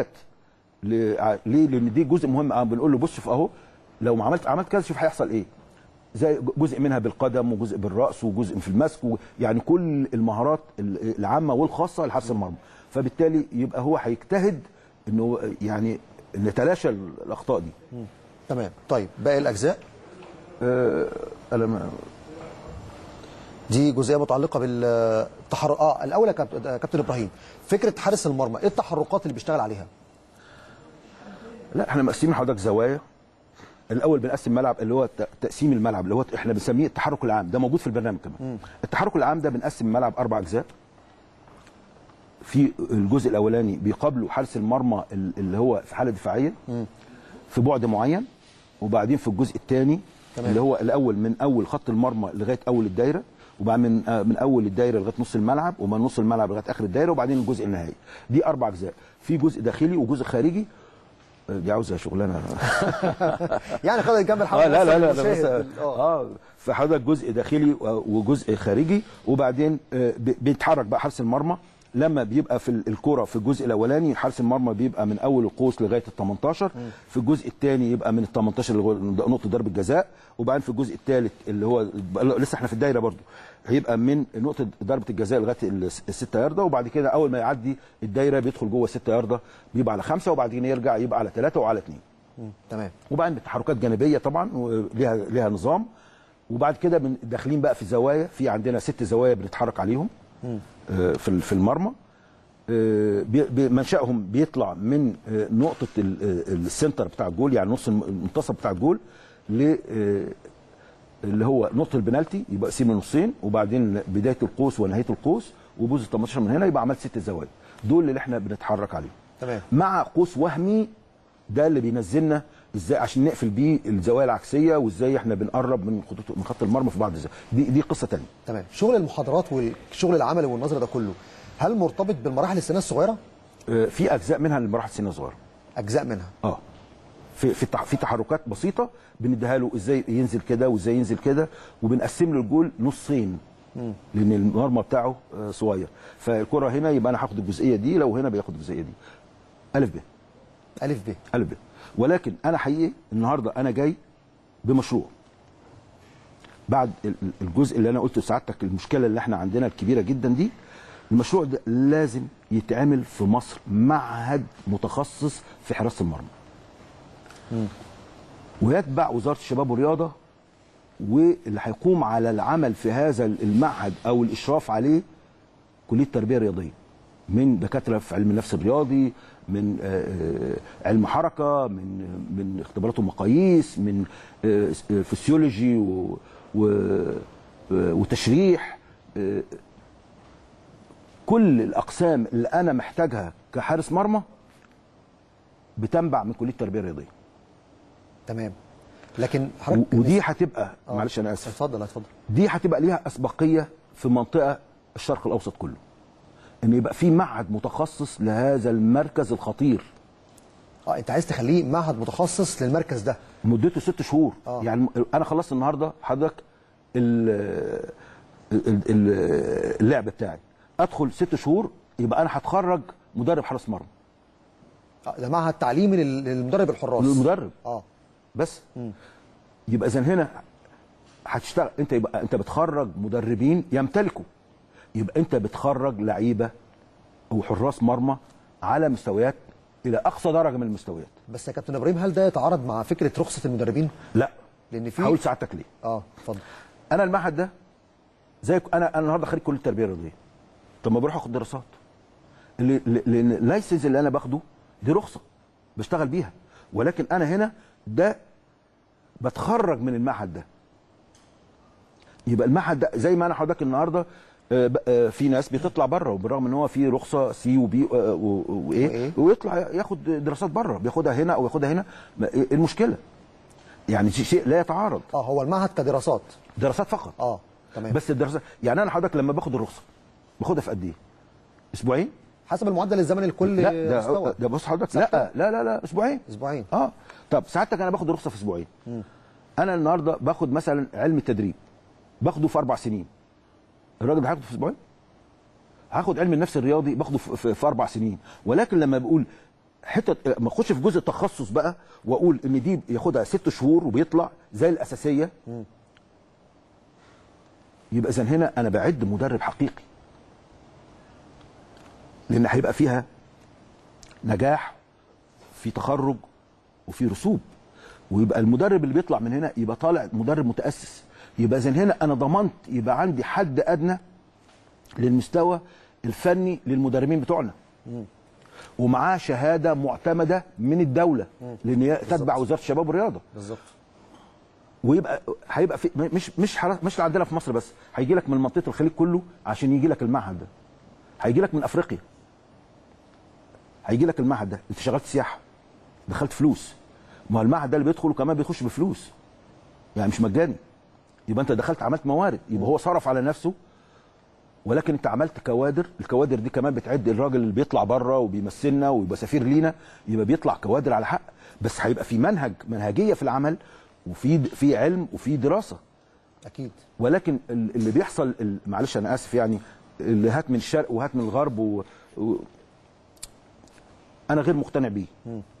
ليه؟ لان دي جزء مهم. بنقول له بص اهو لو ما عملت عملت كذا شوف هيحصل ايه. زي جزء منها بالقدم وجزء بالراس وجزء في المسك، يعني كل المهارات العامه والخاصه لحارس المرمى. فبالتالي يبقى هو هيجتهد انه يعني نتلاشى الاخطاء دي. مم. تمام. طيب باقي الاجزاء أه أنا دي جزئيه متعلقه بالتحرك. اه الاول يا كابتن ابراهيم، فكره حارس المرمى ايه التحركات اللي بيشتغل عليها؟ لا احنا مقسمين حضرتك زوايا. الاول بنقسم ملعب اللي هو تقسيم الملعب اللي هو احنا بنسميه التحرك العام، ده موجود في البرنامج كمان. م. التحرك العام ده بنقسم الملعب اربع اجزاء. في الجزء الاولاني بيقابله حارس المرمى اللي هو في حاله دفاعيه م. في بعد معين، وبعدين في الجزء الثاني اللي هو الاول من اول خط المرمى لغايه اول الدايره، وبعدين من من اول الدايره لغايه نص الملعب، ومن نص الملعب لغايه اخر الدايره، وبعدين الجزء النهائي. دي اربع اجزاء. في جزء داخلي وجزء خارجي. دي عاوزه شغلانه يعني خلينا نكمل حضرتك. اه لا لا لا بس اه فحضرتك جزء داخلي وجزء خارجي، وبعدين بيتحرك بقى حارس المرمى لما بيبقى في الكره. في الجزء الاولاني حارس المرمى بيبقى من اول القوس لغايه ال ثمانية عشر، في الجزء الثاني يبقى من ال ثمانية عشر نقطه ضربه جزاء، وبعدين في الجزء الثالث اللي هو لسه احنا في الدايره برضو هيبقى من نقطه ضربه الجزاء لغايه الستة ياردة، وبعد كده اول ما يعدي الدايره بيدخل جوه الستة ياردة بيبقى على خمسة، وبعدين يرجع يبقى على ثلاثة وعلى اثنين. تمام. وبعدين بتحركات جانبيه طبعا وليها ليها نظام. وبعد كده داخلين بقى في زوايا. في عندنا ست زوايا بنتحرك عليهم في في المرمى. منشأهم بيطلع من نقطه السنتر بتاع الجول، يعني نص المنتصف بتاع الجول، ل اللي هو نقطه البنالتي، يبقى قسيم نصين، وبعدين بدايه القوس ونهايه القوس، وبوز ال ثمانية عشر من هنا، يبقى عملت ست زوايا. دول اللي احنا بنتحرك عليهم. تمام. مع قوس وهمي ده اللي بينزلنا ازاي عشان نقفل بيه الزوايا العكسيه، وازاي احنا بنقرب من خطوط من خط المرمى في بعض الزوايا. دي دي قصه ثانيه. تمام. شغل المحاضرات والشغل العملي والنظري ده كله هل مرتبط بالمراحل السنيه الصغيره؟ آه في اجزاء منها للمراحل السنيه الصغيره. اجزاء منها. اه في في في تحركات بسيطه بنديها له ازاي ينزل كده وازاي ينزل كده، وبنقسم له الجول نصين. مم. لان المرمى بتاعه آه صغير، فالكره هنا يبقى انا هاخد الجزئيه دي، لو هنا بياخد الجزئيه دي. الف ب. الف ب الف ب. ولكن انا حقيقي النهارده انا جاي بمشروع بعد الجزء اللي انا قلته لسعادتك، المشكله اللي احنا عندنا الكبيره جدا دي. المشروع ده لازم يتعمل في مصر معهد متخصص في حراسه المرمى، ويتبع وزاره الشباب والرياضه، واللي هيقوم على العمل في هذا المعهد او الاشراف عليه كليه التربيه الرياضيه، من دكاتره في علم النفس الرياضي، من علم حركه، من من اختبارات ومقاييس، من فسيولوجي وتشريح. كل الاقسام اللي انا محتاجها كحارس مرمى بتنبع من كليه التربيه الرياضيه. تمام. لكن حضرتك ودي هتبقى آه. معلش انا اسف، اتفضل اتفضل. دي هتبقى ليها اسبقيه في منطقه الشرق الاوسط كله، ان يبقى في معهد متخصص لهذا المركز الخطير. اه انت عايز تخليه معهد متخصص للمركز ده مدته ست شهور. آه. يعني انا خلصت النهارده حضرتك اللعب بتاعي، ادخل ست شهور يبقى انا هتخرج مدرب حراس مرمى. اه ده معهد تعليمي للمدرب الحراس. للمدرب اه بس. م. يبقى اذا هنا هتشتغل انت، يبقى انت بتخرج مدربين يمتلكوا، يبقى انت بتخرج لعيبه او حراس مرمى على مستويات الى اقصى درجه من المستويات. بس يا كابتن ابراهيم، هل ده يتعارض مع فكره رخصه المدربين؟ لا، لان في هقول سعادتك ليه. اه اتفضل. انا المعهد ده زي انا انا النهارده خريج كليه التربيه الرياضيه، طب ما بروح اخد دراسات، اللي لان اللايسنس اللي انا باخده دي رخصه بشتغل بيها، ولكن انا هنا ده بتخرج من المعهد ده. يبقى المعهد ده زي ما انا حضرتك النهارده في ناس بتطلع بره، وبالرغم ان هو في رخصه سي وبي وايه، ويطلع ياخد دراسات بره، بياخدها هنا او ياخدها هنا. المشكله يعني شيء لا يتعارض. اه هو المعهد كدراسات، دراسات فقط. اه تمام. بس الدراسات يعني انا حضرتك لما باخد الرخصه باخدها في قد ايه؟ اسبوعين؟ حسب المعدل الزمني لكل لا ده مستوى. ده بص حضرتك، لا لا لا لا اسبوعين. اسبوعين اه. طب سعادتك انا باخد الرخصه في اسبوعين. م. انا النهارده باخد مثلا علم التدريب باخده في اربع سنين، الراجل ده هياخده في اسبوعين؟ هاخد علم النفس الرياضي باخده في, في اربع سنين. ولكن لما بقول حته ما اخش في جزء التخصص بقى واقول ان دي ياخدها ست شهور وبيطلع زي الاساسيه، م. يبقى اذا هنا انا بعد مدرب حقيقي، لان هيبقى فيها نجاح في تخرج وفي رسوب، ويبقى المدرب اللي بيطلع من هنا يبقى طالع مدرب متاسس. يبقى اذا هنا انا ضمنت يبقى عندي حد ادنى للمستوى الفني للمدربين بتوعنا، ومعاه شهاده معتمده من الدوله، لان هي تتبع وزاره الشباب والرياضه. بالظبط. ويبقى هيبقى في مش مش مش عندنا في مصر بس، هيجي لك من منطقه الخليج كله عشان يجي لك المعهد ده، هيجي لك من افريقيا، هيجي لك المعهد ده. انت شغلت سياحه دخلت فلوس، ما هو المعهد ده اللي بيدخل وكمان بيخش بفلوس، يعني مش مجاني. يبقى انت دخلت عملت موارد، يبقى هو صرف على نفسه، ولكن انت عملت كوادر. الكوادر دي كمان بتعد الراجل اللي بيطلع بره وبيمثلنا ويبقى سفير لينا، يبقى بيطلع كوادر على حق. بس هيبقى في منهج منهجيه في العمل، وفي في علم وفي دراسه اكيد. ولكن اللي بيحصل، معلش انا اسف يعني، اللي هات من الشرق وهات من الغرب و... و... انا غير مقتنع بيه،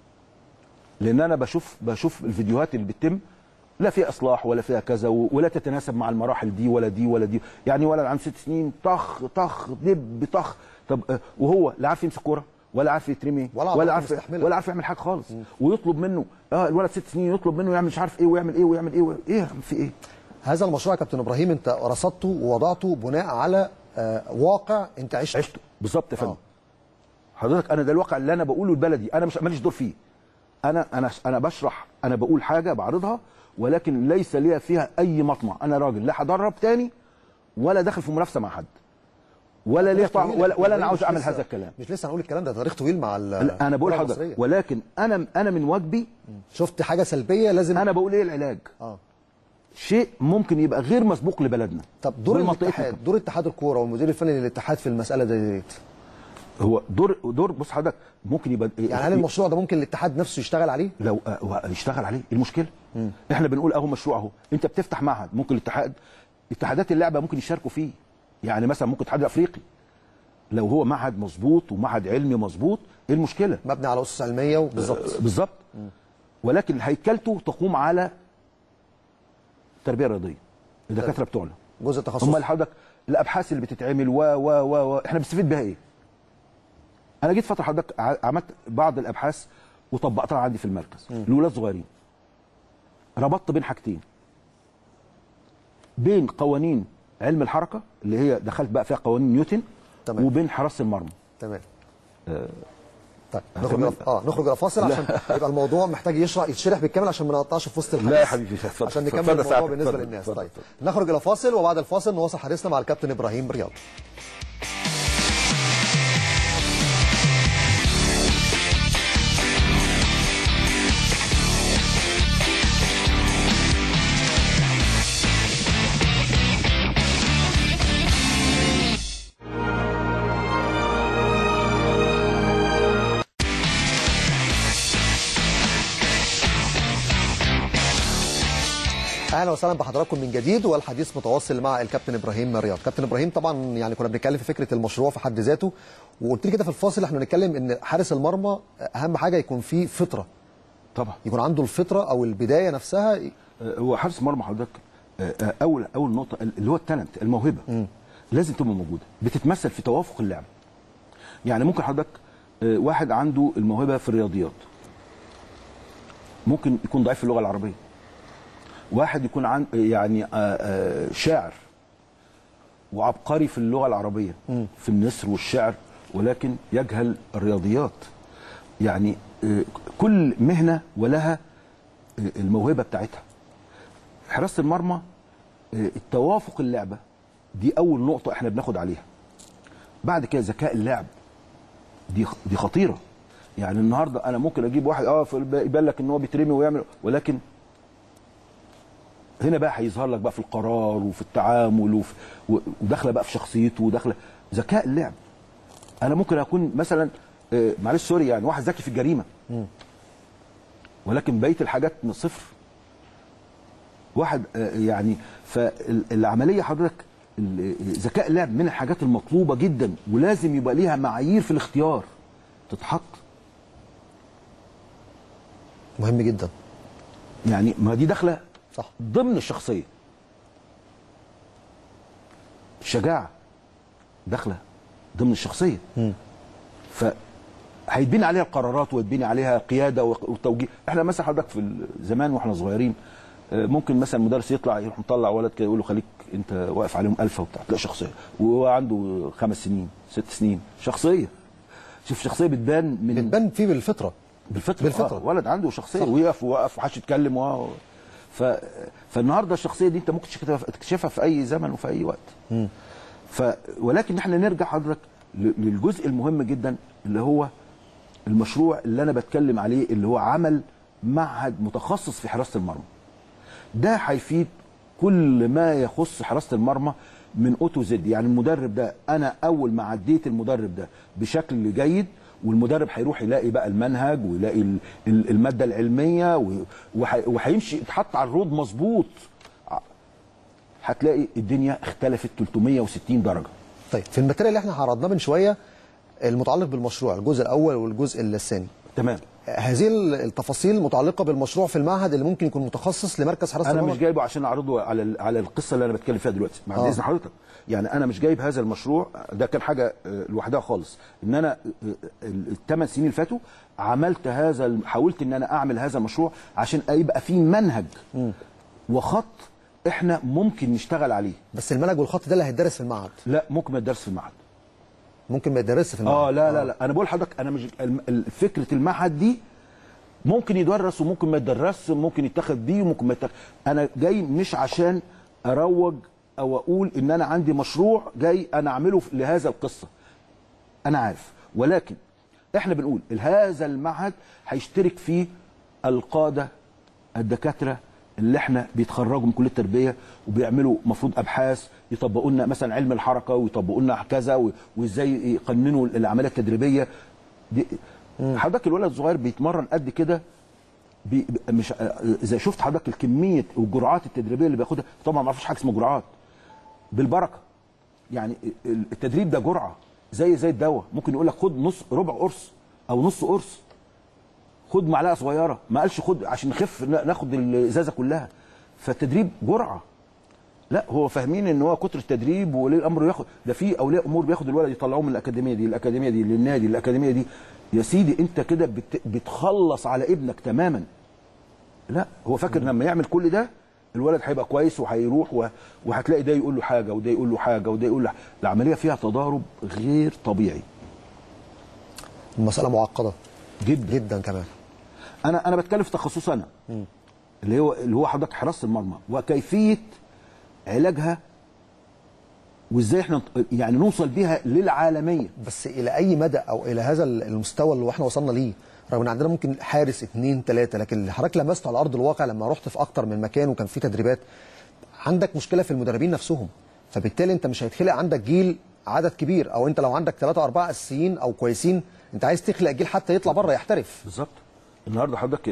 لان انا بشوف بشوف الفيديوهات اللي بتتم لا فيها اصلاح ولا فيها كذا، ولا تتناسب مع المراحل دي ولا دي ولا دي. يعني ولد عنده ست سنين طخ طخ دب طخ، طب وهو لا عارف يمسك كوره ولا عارف يترمي ولا, ولا عارف ولا عارف يعمل حاجه خالص. مم. ويطلب منه اه الولد ست سنين يطلب منه يعمل مش عارف ايه ويعمل ايه ويعمل ايه ويعمل ايه في ايه. هذا المشروع يا كابتن ابراهيم انت رصدته ووضعته بناء على آه واقع انت عشته. عشته بالظبط يا فندم. حضرتك انا ده الواقع اللي انا بقوله لبلدي، انا مش ماليش دور فيه. انا انا انا بشرح، انا بقول حاجه بعرضها، ولكن ليس لي فيها اي مطمع. انا راجل لا هدرب تاني ولا داخل في منافسه مع حد، ولا ليه طعم، ولا, ولا انا عاوز اعمل هذا الكلام. مش لسه هنقول الكلام ده، تاريخ طويل مع انا بقول حضرتك، ولكن انا انا من واجبي شفت حاجه سلبيه لازم انا بقول ايه العلاج. اه شيء ممكن يبقى غير مسبوق لبلدنا. طب دور الاتحاد، دور اتحاد الكوره والمدير الفني للاتحاد في المساله ديت، هو دور دور بص حضرتك ممكن يبقى يعني هل المشروع ده ممكن الاتحاد نفسه يشتغل عليه؟ لو يشتغل عليه المشكله. مم. احنا بنقول اهو مشروع اهو، انت بتفتح معهد، ممكن الاتحاد اتحادات اللعبه ممكن يشاركوا فيه. يعني مثلا ممكن الاتحاد الافريقي لو هو معهد مظبوط ومعهد علمي مظبوط، ايه المشكله؟ مبني على اسس علميه بالظبط. بالظبط. ولكن هيكلته تقوم على التربيه الرياضيه، الدكاتره بتوعنا جزء تخصصي. هم اللي حضرتك الابحاث اللي بتتعمل و و و و احنا بنستفيد بيها ايه؟ انا جيت فتره حضرتك عملت بعض الابحاث وطبقتها عندي في المركز لاولاد صغيرين. ربطت بين حاجتين، بين قوانين علم الحركه اللي هي دخلت بقى فيها قوانين نيوتن، تمام، وبين حراسه المرمى. تمام. آه طيب نخرج اه نخرج الى فاصل عشان يبقى الموضوع محتاج يشرح يتشرح بالكامل عشان ما نقطعش في وسط الحديث. لا يا حبيبي اتفضل، عشان نكمل الموضوع بالنسبه فضل للناس. فضل طيب فضل. نخرج الى فاصل وبعد الفاصل نواصل حديثنا مع الكابتن ابراهيم رياض. اهلا وسهلا بحضراتكم من جديد، والحديث متواصل مع الكابتن ابراهيم رياض. كابتن ابراهيم طبعا يعني كنا بنتكلم في فكره المشروع في حد ذاته، وقلت لي كده في الفاصل احنا بنتكلم ان حارس المرمى اهم حاجه يكون فيه فطره. طبعا يكون عنده الفطره او البدايه نفسها. هو حارس المرمى حضرتك اول اول نقطه اللي هو التالنت، الموهبه م. لازم تبقى موجوده، بتتمثل في توافق اللعب. يعني ممكن حضرتك واحد عنده الموهبه في الرياضيات ممكن يكون ضعيف في اللغه العربيه، واحد يكون عن يعني شاعر وعبقري في اللغه العربيه م. في النثر والشعر، ولكن يجهل الرياضيات. يعني كل مهنه ولها الموهبه بتاعتها. حراسه المرمى التوافق اللعبه دي اول نقطه احنا بناخد عليها. بعد كده ذكاء اللعب دي دي خطيره. يعني النهارده انا ممكن اجيب واحد اه يبان لك ان هو بيترمي ويعمل، ولكن هنا بقى هيظهر لك بقى في القرار وفي التعامل وفي وداخله بقى في شخصيته وداخله ذكاء اللعب. انا ممكن اكون مثلا آه معلش سوري يعني واحد ذكي في الجريمه م. ولكن بقيه الحاجات من صفر. واحد آه يعني فالعمليه حضرتك ذكاء اللعب من الحاجات المطلوبه جدا، ولازم يبقى ليها معايير في الاختيار تتحط. مهم جدا. يعني ما دي داخله صح ضمن الشخصيه. الشجاعه داخله ضمن الشخصيه. م. فهيتبني عليها القرارات ويتبني عليها قياده وتوجيه. احنا مثلا حضرتك في زمان واحنا صغيرين ممكن مثلا مدرس يطلع يروح مطلع ولد كده يقول له خليك انت واقف عليهم الفا وبتاع، تلاقي شخصيه وهو عنده خمس سنين ست سنين شخصيه. شوف شخصيه بتبان من بتبان فيه بالفطره بالفطره بالفطره آه. ولد عنده شخصيه ويقف ويقف ومحدش يتكلم و... ف... فالنهارده الشخصيه دي انت ممكن تكتشفها في اي زمن وفي اي وقت. م. ف ولكن احنا نرجع حضرتك للجزء المهم جدا اللي هو المشروع اللي انا بتكلم عليه، اللي هو عمل معهد متخصص في حراسه المرمى. ده هيفيد كل ما يخص حراسه المرمى من او تو زد. يعني المدرب ده انا اول ما عديت المدرب ده بشكل جيد، والمدرب هيروح يلاقي بقى المنهج ويلاقي الماده العلميه وهيمشي يتحط على الرود مظبوط، هتلاقي الدنيا اختلفت ثلاثمية وستين درجه. طيب في الماتيريال اللي احنا عرضناه من شويه المتعلق بالمشروع، الجزء الاول والجزء الثاني، تمام، هذه التفاصيل المتعلقه بالمشروع في المعهد اللي ممكن يكون متخصص لمركز حراسه المرمى. المرمى. انا مش جايبه عشان اعرضه على على القصه اللي انا بتكلم فيها دلوقتي بعد اذن حضرتك. يعني انا مش جايب هذا المشروع، ده كان حاجه لوحدها خالص. ان انا الثمان سنين اللي فاتوا عملت هذا، حاولت ان انا اعمل هذا المشروع عشان يبقى فيه منهج م. وخط احنا ممكن نشتغل عليه. بس المنهج والخط ده اللي هيدرس في المعهد؟ لا، ممكن ما يدرسش في المعهد. ممكن ما يدرسش في المعهد. اه لا لا لا انا بقول لحضرتك انا مش فكره المعهد دي ممكن يدرس وممكن ما يدرسش، ممكن يتاخد بيه وممكن ما يتاخد. انا جاي مش عشان اروج او اقول ان انا عندي مشروع جاي انا اعمله لهذا القصه، انا عارف، ولكن احنا بنقول هذا المعهد هيشترك فيه القاده الدكاتره اللي احنا بيتخرجوا من كليه التربيه وبيعملوا مفروض ابحاث يطبقوا لنا مثلا علم الحركه ويطبقوا لنا كذا وازاي يقننوا العمليه التدريبيه دي. حضرتك الولد الصغير بيتمرن قد كده، بي مش اذا شفت حضرتك الكميه والجرعات التدريبيه اللي بياخدها، طبعا ما فيش حاجه اسمها جرعات بالبركه. يعني التدريب ده جرعه، زي زي الدواء، ممكن يقول لك خد نص ربع قرص او نص قرص، خد معلقه صغيره، ما قالش خد عشان نخف ناخد الازازه كلها. فالتدريب جرعه. لا هو فاهمين ان هو كتر التدريب وليه الامر ياخد ده. في اولياء امور بياخد الولد يطلعوه من الاكاديميه دي الاكاديميه دي للنادي الاكاديميه دي. يا سيدي انت كده بت... بتخلص على ابنك تماما. لا هو فاكر لما يعمل كل ده الولد هيبقى كويس وهيروح و... وهتلاقي ده يقول له حاجه وده يقول له حاجه وده يقول له. العمليه فيها تضارب غير طبيعي. المساله معقده جدا جدا كمان. انا انا بتكلم في تخصص انا م. اللي هو اللي هو حضرتك حراسه المرمى وكيفيه علاجها وازاي احنا يعني نوصل بيها للعالميه. بس الى اي مدى او الى هذا المستوى اللي احنا وصلنا ليه، رغم ان عندنا ممكن حارس اثنين ثلاثه، لكن اللي حضرتك لمسته على ارض الواقع لما رحت في اكتر من مكان وكان في تدريبات، عندك مشكله في المدربين نفسهم، فبالتالي انت مش هيتخلق عندك جيل عدد كبير، او انت لو عندك ثلاثه اربعه اساسيين او كويسين انت عايز تخلق جيل حتى يطلع بره يحترف. بالظبط. النهارده حضرتك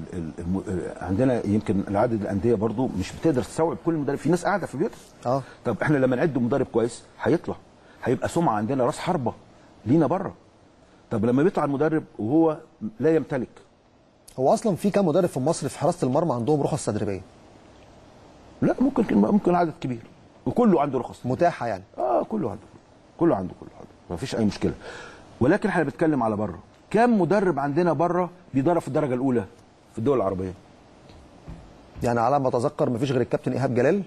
عندنا يمكن العدد الانديه برضو مش بتقدر تستوعب كل المدرب، في ناس قاعده في بيوتها. اه طب احنا لما نعد مدرب كويس هيطلع هيبقى سمعه عندنا راس حربه لينا بره. طب لما بيطلع المدرب وهو لا يمتلك. هو اصلا في كام مدرب في مصر في حراسه المرمى عندهم رخص تدريبيه؟ لا ممكن ممكن عدد كبير وكله عنده رخص متاحه يعني. اه كله عنده كله عنده كله عنده ما فيش اي مشكله. ولكن احنا بنتكلم على بره. كم مدرب عندنا بره بيدرب في الدرجه الاولى في الدول العربيه؟ يعني على ما اتذكر مفيش غير الكابتن ايهاب جلال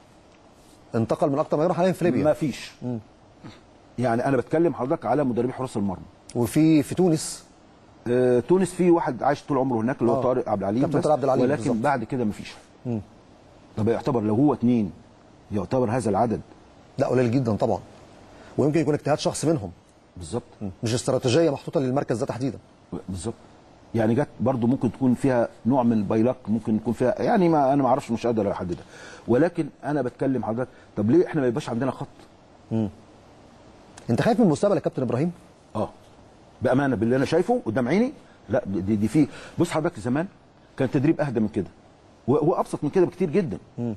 انتقل من اكتر ما يروح حاليا في ليبيا. مفيش. يعني انا بتكلم حضرتك على مدربي حراس المرمى. وفي في تونس آه تونس في واحد عايش طول عمره هناك اللي هو طارق عبد العليم، كابتن طارق عبد العليم ولكن بالزبط. بعد كده مفيش. طب يعتبر لو هو اثنين يعتبر هذا العدد؟ لا قليل جدا طبعا، ويمكن يكون اجتهاد شخص منهم. بالظبط. مش استراتيجيه محطوطه للمركز ده تحديدا. بالظبط. يعني جت برضو ممكن تكون فيها نوع من البيلق، ممكن يكون فيها يعني ما انا ما اعرفش مش قادر احددها. ولكن انا بتكلم حضرتك طب ليه احنا ما يبقاش عندنا خط؟ امم انت خايف من المستقبل يا كابتن ابراهيم؟ اه بامانه باللي انا شايفه قدام عيني. لا دي دي في بص حضرتك زمان كان تدريب اهدى من كده وهو ابسط من كده بكتير جدا. مم.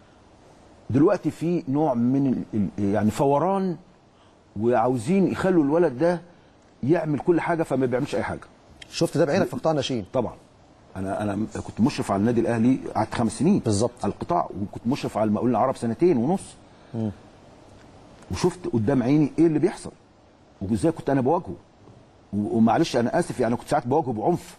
دلوقتي في نوع من يعني فوران وعاوزين يخلوا الولد ده يعمل كل حاجه فما بيعملش اي حاجه. شفت ده بعينك في قطاع ناشئين؟ طبعا. انا انا كنت مشرف على النادي الاهلي قعدت خمس سنين بالظبط على القطاع، وكنت مشرف على المقاولين العرب سنتين ونص. مم. وشفت قدام عيني ايه اللي بيحصل وازاي كنت انا بواجهه. ومعلش انا اسف يعني كنت ساعات بواجهه بعنف.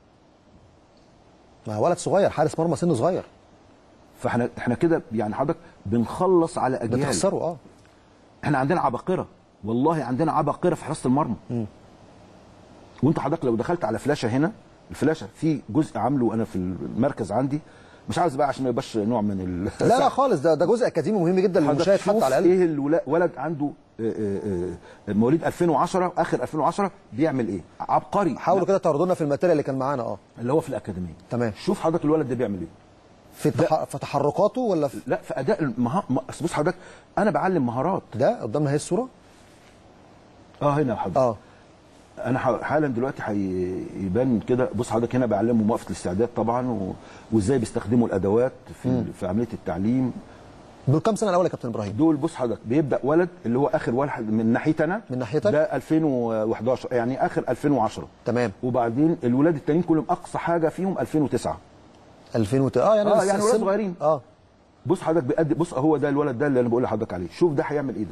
ما ولد صغير حارس مرمى سنه صغير. فاحنا احنا كده يعني حضرتك بنخلص على اجيال بتخسروا. اه احنا عندنا عباقره، والله عندنا عباقره في حراسه المرمى. م. وانت حضرتك لو دخلت على فلاشه هنا، الفلاشه في جزء عامله انا في المركز عندي، مش عاوز بقى عشان ما يبقاش نوع من ال... لا لا خالص، ده ده جزء اكاديمي مهم جدا للمشاهد حتى على الاقل. ايه الولد عنده مواليد ألفين وعشرة اخر ألفين وعشرة بيعمل ايه؟ عبقري. حاولوا كده تعرضوا لنا في الماتيريال اللي كان معانا. اه اللي هو في الاكاديميه. تمام. شوف حضرتك الولد ده بيعمل ايه في تح... في تحركاته ولا في لا في اداء المها... بص حضرتك انا بعلم مهارات. ده قدامنا اهي الصوره. اه هنا حضرتك. اه انا حالا دلوقتي هيبان كده. بص حضرتك هنا بعلمهم وقفه الاستعداد طبعا و... وازاي بيستخدموا الادوات في م. في عمليه التعليم. دول كام سنه الاول يا كابتن ابراهيم؟ دول بص حضرتك بيبدا ولد اللي هو اخر واحد من ناحيتي انا. من ناحيتك؟ ده ألفين وحداشر يعني اخر ألفين وعشرة. تمام. وبعدين الولاد التانيين كلهم اقصى حاجه فيهم ألفين وتسعة. ألفين وتسعة اه يعني اه يعني ولاد صغيرين. اه بص حضرتك بيقد بص هو ده الولد ده اللي انا بقول لحضرتك عليه. شوف ده هيعمل ايه ده.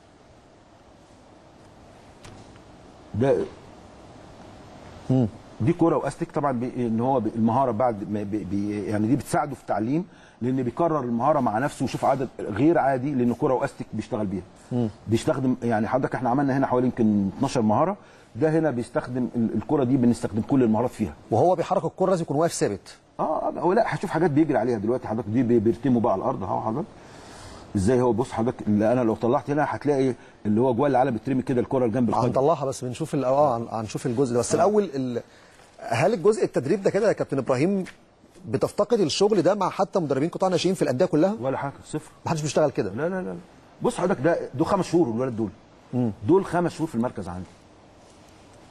ده امم دي كوره واستيك طبعا بي ان هو بي المهاره بعد ما بي بي يعني دي بتساعده في التعليم لان بيكرر المهاره مع نفسه ويشوف عدد غير عادي لان كوره واستيك بيشتغل بيها. مم. بيستخدم يعني حضرتك احنا عملنا هنا حوالي يمكن اتناشر مهاره. ده هنا بيستخدم الكوره دي بنستخدم كل المهارات فيها. وهو بيحرك الكوره لازم يكون واقف ثابت. اه هو لا هشوف حاجات بيجري عليها دلوقتي حضرتك دي بيرتموا بقى على الارض اهو حضرتك. ازاي هو بص حضرتك اللي انا لو طلعت هنا هتلاقي اللي هو جوال العالم بترمي كده الكوره لجنب القدم. هنطلعها بس بنشوف اه هنشوف الجزء ده بس. آه. الاول ال... هل الجزء التدريب ده كده يا كابتن ابراهيم بتفتقد الشغل ده مع حتى مدربين قطاع ناشئين في الانديه كلها؟ ولا حاجه صفر. ما حدش بيشتغل كده. لا لا لا بص حضرتك ده دول خمس شهور الولاد دول. مم. دول خمس شهور في المركز عندي.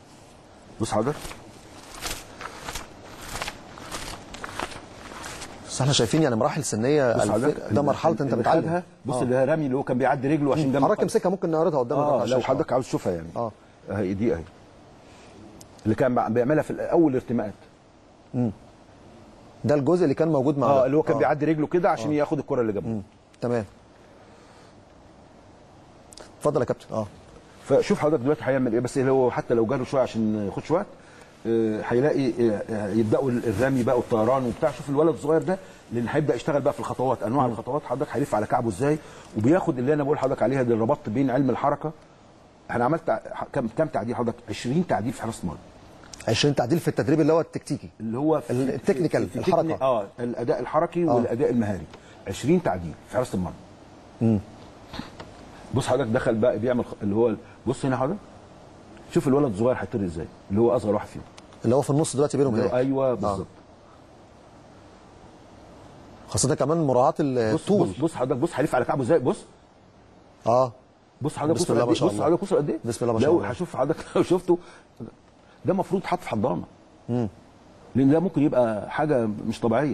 بص حضرتك بس احنا شايفين يعني مراحل سنيه ده مرحله انت بتعلمها. بص آه. اللي رامي اللي هو كان بيعدي رجله عشان جنب حضرتك امسكها ممكن نعرضها قدام اه لو حضرتك عاوز تشوفها يعني. اه اهي دي اهي اللي كان بيعملها في اول ارتماءات. امم ده الجزء اللي كان موجود مع اه اللي هو كان آه. بيعدي رجله كده عشان آه. ياخد الكره اللي جنبه. تمام. اتفضل يا كابتن. اه فشوف حضرتك دلوقتي هيعمل ايه، بس هو حتى لو جاله شويه عشان ما ياخدش وقت هيلاقي آه يبداوا الرمي بقى والطيران وبتاع. شوف الولد الصغير ده لان هيبدا يشتغل بقى في الخطوات، انواع م. الخطوات حضرتك هيلف على كعبه ازاي، وبياخد اللي انا بقول لحضرتك عليها دي الربط بين علم الحركه. احنا عملت كم كم تعديل حضرتك؟ عشرين تعديل في حراسه المرمى. عشرين تعديل في التدريب اللي هو التكتيكي اللي هو في التكنيكال في الحركه اه الاداء الحركي آه. والاداء المهاري. عشرين تعديل في حراسه المرمى. امم بص حضرتك دخل بقى بيعمل اللي هو بص هنا حضرتك شوف الولد الصغير هيطير ازاي، اللي هو اصغر واحد فيهم اللي هو في النص دلوقتي بينهم هناك. ايوه بالظبط. آه. خاصه كمان مراعاه الطول. بص بص حضرتك بص هيلف على كعبه ازاي. بص اه بص حضرتك بسم الله ما شاء الله. بص حضرتك بص قد ايه. بسم الله ما شاء الله. لو هشوف حضرتك لو شفته ده المفروض يتحط في حضانه. امم لان ده ممكن يبقى حاجه مش طبيعيه.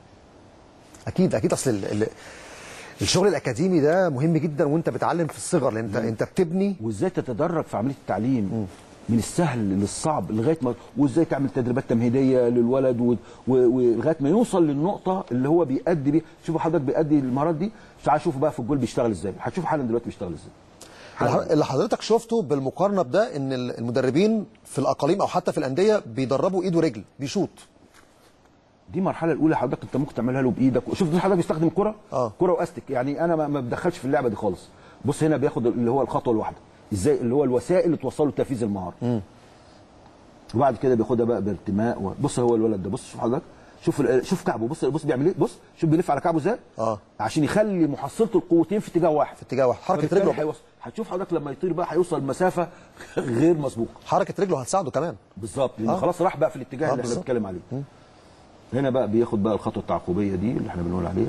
اكيد اكيد اصل ال... الشغل الاكاديمي ده مهم جدا وانت بتعلم في الصغر، لان انت انت بتبني وازاي تتدرج في عمليه التعليم. م. من السهل للصعب لغايه ما وازاي تعمل تدريبات تمهيديه للولد ولغايه ما يوصل للنقطه اللي هو بيأدي بيها. شوفوا حضرتك بيأدي المهارات دي، تعالوا شوفوا بقى في الجول بيشتغل ازاي. هتشوفوا حالا دلوقتي بيشتغل ازاي. اللي حضرتك شفته بالمقارنه بده ان المدربين في الاقاليم او حتى في الانديه بيدربوا ايد ورجل بيشوط. دي المرحله الاولى حضرتك انت ممكن تعملها له بايدك. شوف حضرتك بيستخدم كره آه. كره واستك، يعني انا ما بدخلش في اللعبه دي خالص. بص هنا بياخد اللي هو الخطوه الواحده ازاي، اللي هو الوسائل اللي توصله لتنفيذ المهاره. م. وبعد كده بياخدها بقى بارتماء و... بص هو الولد ده بص شوف حضرتك شوف ال... شوف كعبه بص بص بيعمل ايه. بص شوف بيلف على كعبه ازاي اه عشان يخلي محصله القوتين في اتجاه واحد في اتجاه واحد. حركه رجله هيوصل. هتشوف حضرتك لما يطير بقى هيوصل لمسافه غير مسبوقه. حركه رجله هتساعده كمان بالظبط لان آه. خلاص راح بقى في الاتجاه آه اللي احنا بنتكلم عليه. م. هنا بقى بياخد بقى الخطوه التعقيبيه دي اللي احنا بنقول عليها.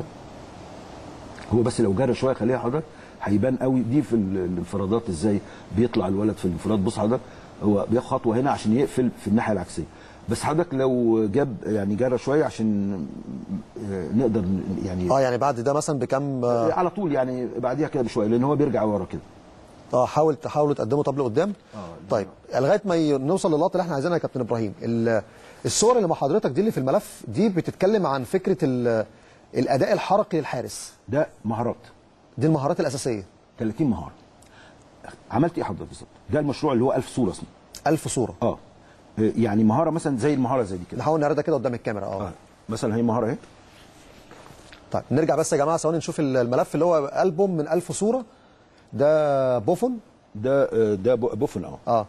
هو بس لو جرى شويه خليها حضرتك هيبان قوي دي في الانفرادات ازاي بيطلع الولد في الانفراد. بص حضرتك هو بياخد خطوه هنا عشان يقفل في الناحيه العكسيه. بس حضرتك لو جاب يعني جرى شويه عشان نقدر يعني اه يعني بعد ده مثلا بكم آه على طول يعني بعديها كده بشويه لان هو بيرجع ورا كده. اه حاول تحاولوا تقدموا طب لقدام. آه طيب لغايه ما نوصل للقطه اللي احنا عايزينها يا كابتن ابراهيم. الصور اللي مع حضرتك دي اللي في الملف دي بتتكلم عن فكره الاداء الحركي للحارس. ده مهارات، دي المهارات الاساسيه ثلاثين مهاره. عملت ايه حضرتك بالظبط؟ ده المشروع اللي هو ألف صوره اسمه ألف صوره. اه يعني مهاره مثلا زي المهاره زي دي كده. نحاول نعرضها كده قدام الكاميرا. اه, آه. مثلا هي مهاره اهي. طيب نرجع بس يا جماعه ثواني نشوف الملف اللي هو ألبوم من ألف صوره. ده بوفون. ده ده بوفون اه اه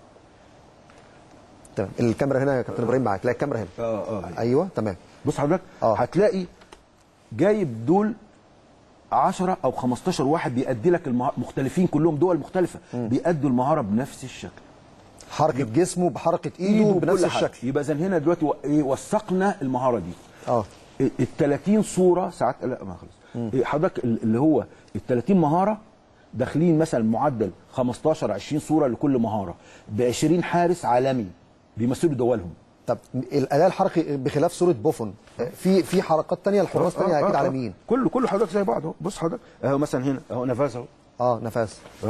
تمام. الكاميرا هنا يا كابتن ابراهيم معاك. لا الكاميرا هنا. اه اه ايوه تمام. بص حضرتك آه. هتلاقي جايب دول عشرة او خمستاشر واحد بيأدي لك المهارة مختلفين كلهم دول مختلفه م. بيأدوا المهاره بنفس الشكل. حركه جسمه بحركه ايده بنفس الشكل. يبقى اذا هنا دلوقتي وثقنا المهاره دي. اه ال ثلاثين صوره ساعات لا ما خلص. حضرتك اللي هو ال ثلاثين مهاره داخلين مثلا معدل خمستاشر عشرين صوره لكل مهاره ب عشرين حارس عالمي بيمثلوا دولهم. طب الاداء الحركي بخلاف صوره بوفون في في حركات ثانيه لحراس ثانيه اكيد عالميين. كله كله حضرتك زي بعض اهو. بص حضرتك اهو مثلا هنا اهو نفاس اهو. اه نفاس اه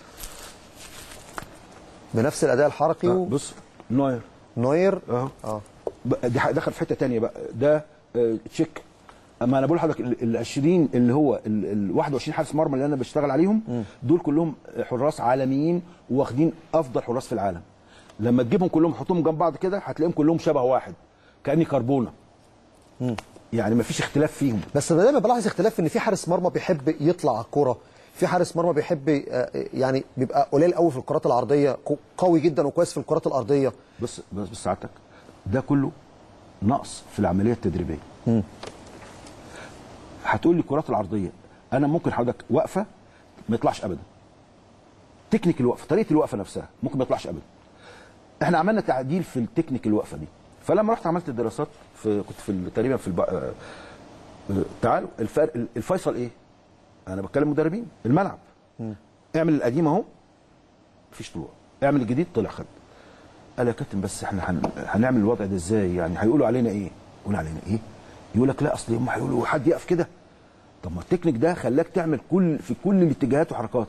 بنفس الاداء الحركي. و... بص نوير نوير اهو اه دي دخل في حته ثانيه بقى. ده آه تشيك. اما انا بقول لحضرتك ال عشرين اللي هو ال واحد وعشرين حارس مرمى اللي انا بشتغل عليهم م. دول كلهم حراس عالميين واخدين افضل حراس في العالم. لما تجيبهم كلهم تحطهم جنب بعض كده هتلاقيهم كلهم شبه واحد كأني كربونه. م. يعني مفيش اختلاف فيهم. بس دايما بلاحظ اختلاف ان في حارس مرمى بيحب يطلع على الكوره، في حارس مرمى بيحب يعني بيبقى قليل قوي في الكرات العرضيه، قوي جدا وكويس في الكرات الارضيه. بص بص بص سعادتك ده كله نقص في العمليه التدريبيه. م. هتقول لي الكرات العرضيه انا ممكن حضرتك واقفه ما يطلعش ابدا. تكنيك الوقفه طريقه الوقفه نفسها ممكن ما يطلعش ابدا. احنا عملنا تعديل في التكنيك الوقفه دي. فلما رحت عملت الدراسات في كنت في تقريبا في الب... تعالوا الفرق الفيصل ايه؟ انا بتكلم مدربين الملعب. م. اعمل القديم اهو مفيش طلوع، اعمل الجديد طلع خد. قال يا كابتن بس احنا هن... هنعمل الوضع ده ازاي؟ يعني هيقولوا علينا ايه؟ يقولوا علينا ايه؟ يقول لك لا اصل هم هيقولوا حد يقف كده. طب ما التكنيك ده خلاك تعمل كل في كل الاتجاهات وحركات.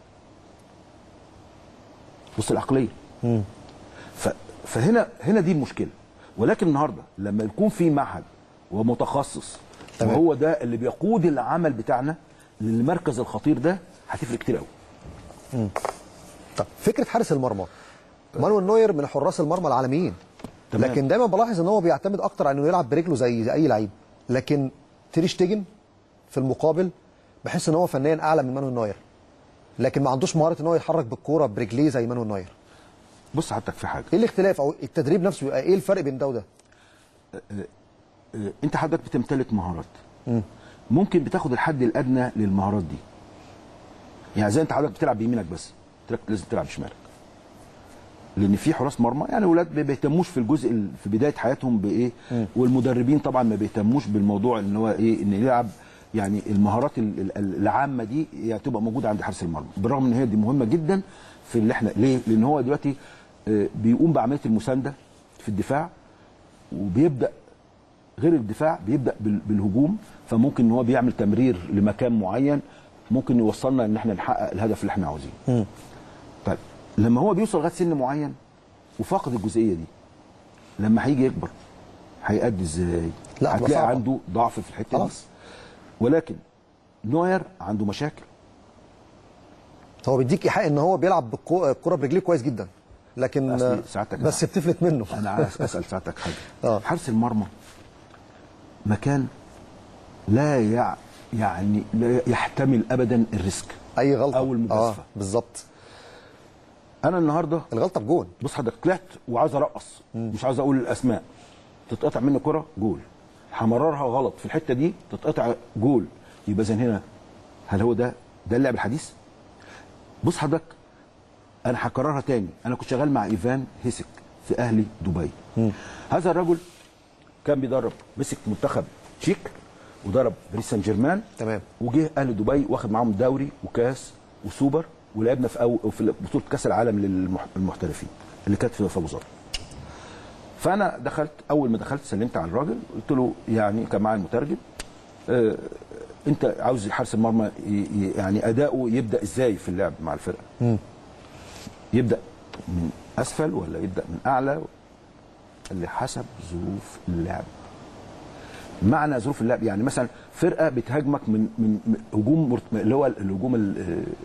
بص العقليه. امم فهنا هنا دي المشكله. ولكن النهارده لما يكون في معهد ومتخصص تمام. وهو ده اللي بيقود العمل بتاعنا للمركز الخطير ده، هتفرق كتير قوي. امم طب فكره حارس المرمى، مانويل نوير من حراس المرمى العالميين، تمام. لكن دايما بلاحظ ان هو بيعتمد اكتر على انه يلعب برجله زي اي لعيب، لكن تير شتيجن في المقابل بحس ان هو فنيا اعلى من مانويل نوير، لكن ما عندوش مهاره ان هو يتحرك بالكوره برجليه زي مانويل نوير. بص حضرتك في حاجه، ايه الاختلاف او التدريب نفسه بيبقى ايه الفرق بين ده وده؟ انت حضرتك بتمتلك مهارات، ممكن بتاخد الحد الادنى للمهارات دي. يعني زي انت حضرتك بتلعب بيمينك بس، لازم تلعب بشمالك. لان في حراس مرمى يعني اولاد ما بيهتموش في الجزء في بدايه حياتهم بايه، والمدربين طبعا ما بيهتموش بالموضوع ان هو ايه، ان يلعب يعني المهارات العامه دي يعني تبقى موجوده عند حارس المرمى، بالرغم ان هي دي مهمه جدا في اللي احنا ليه؟ لان هو دلوقتي بيقوم بعمليه المسانده في الدفاع، وبيبدا غير الدفاع بيبدا بالهجوم، فممكن ان هو بيعمل تمرير لمكان معين ممكن يوصلنا ان احنا نحقق الهدف اللي احنا عاوزينه. طيب لما هو بيوصل لغايه سن معين وفاقد الجزئيه دي، لما هيجي يكبر هيأدي ازاي؟ لا هتلاقي عنده ضعف في الحته دي. ولكن نوير عنده مشاكل. هو بيديك ايحاء ان هو بيلعب بالكره برجليه كويس جدا، لكن بس بتفلت منه. انا عايز اسال ساعتك حاجه. آه. حارس المرمى مكان لا يع... يعني لا يحتمل ابدا الريسك، اي غلطه او المجازفه. اه بالظبط. انا النهارده الغلطه بجول. بص حضرتك طلعت وعاوز ارقص، مش عاوز اقول الاسماء، تتقطع مني كره جول، همررها غلط في الحته دي تتقطع جول، يبقى اذا هنا هل هو ده ده اللعب الحديث؟ بص حضرتك انا هكررها تاني، انا كنت شغال مع ايفان هيسك في اهلي دبي. م. هذا الرجل كان بيدرب، مسك منتخب تشيك ودرب باريس سان جيرمان، تمام، وجه اهل دبي واخد معاهم دوري وكاس وسوبر، ولعبنا في أو في بطوله كاس العالم للمحترفين اللي كانت في ابو ظبي. فانا دخلت، اول ما دخلت سلمت على الراجل قلت له، يعني كان معايا المترجم، آه انت عاوز حارس المرمى يعني اداؤه يبدا ازاي في اللعب مع الفرقه؟ م. يبدا من اسفل ولا يبدا من اعلى؟ قال لي حسب ظروف اللعب. معنى ظروف اللعب يعني مثلا فرقه بتهاجمك من من هجوم مرت... اللي هو الهجوم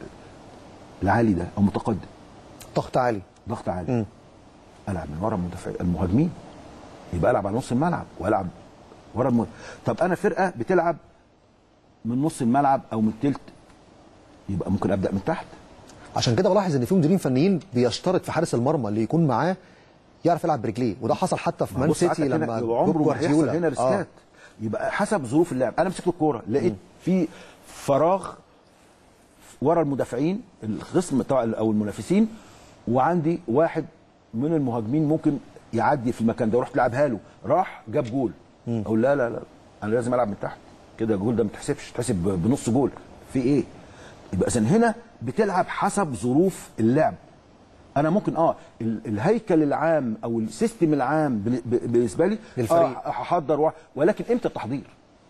العالي ده او متقدم، ضغط عالي ضغط عالي، م. العب من ورا المدافع المهاجمين، يبقى العب على نص الملعب والعب ورا الم... طب انا فرقه بتلعب من نص الملعب او من الثلث، يبقى ممكن ابدا من تحت. عشان كده بلاحظ ان في مديرين فنيين بيشترط في حارس المرمى اللي يكون معاه يعرف يلعب برجليه، وده حصل حتى في مان سيتي لما عمره ما هيحصل هنا ريسكات. آه. يبقى حسب ظروف اللعب. انا مسكت الكوره لقيت في فراغ ورا المدافعين الخصم او المنافسين، وعندي واحد من المهاجمين ممكن يعدي في المكان ده، ورحت لعبها له، راح جاب جول. اقول لا لا لا انا لازم العب من تحت كده، الجول ده ما تحسبش، تحسب بنص جول. في ايه؟ يبقى اذا هنا بتلعب حسب ظروف اللعب. انا ممكن اه الهيكل العام او السيستم العام بالنسبه لي للفريق اه هحضر، ولكن امتى التحضير؟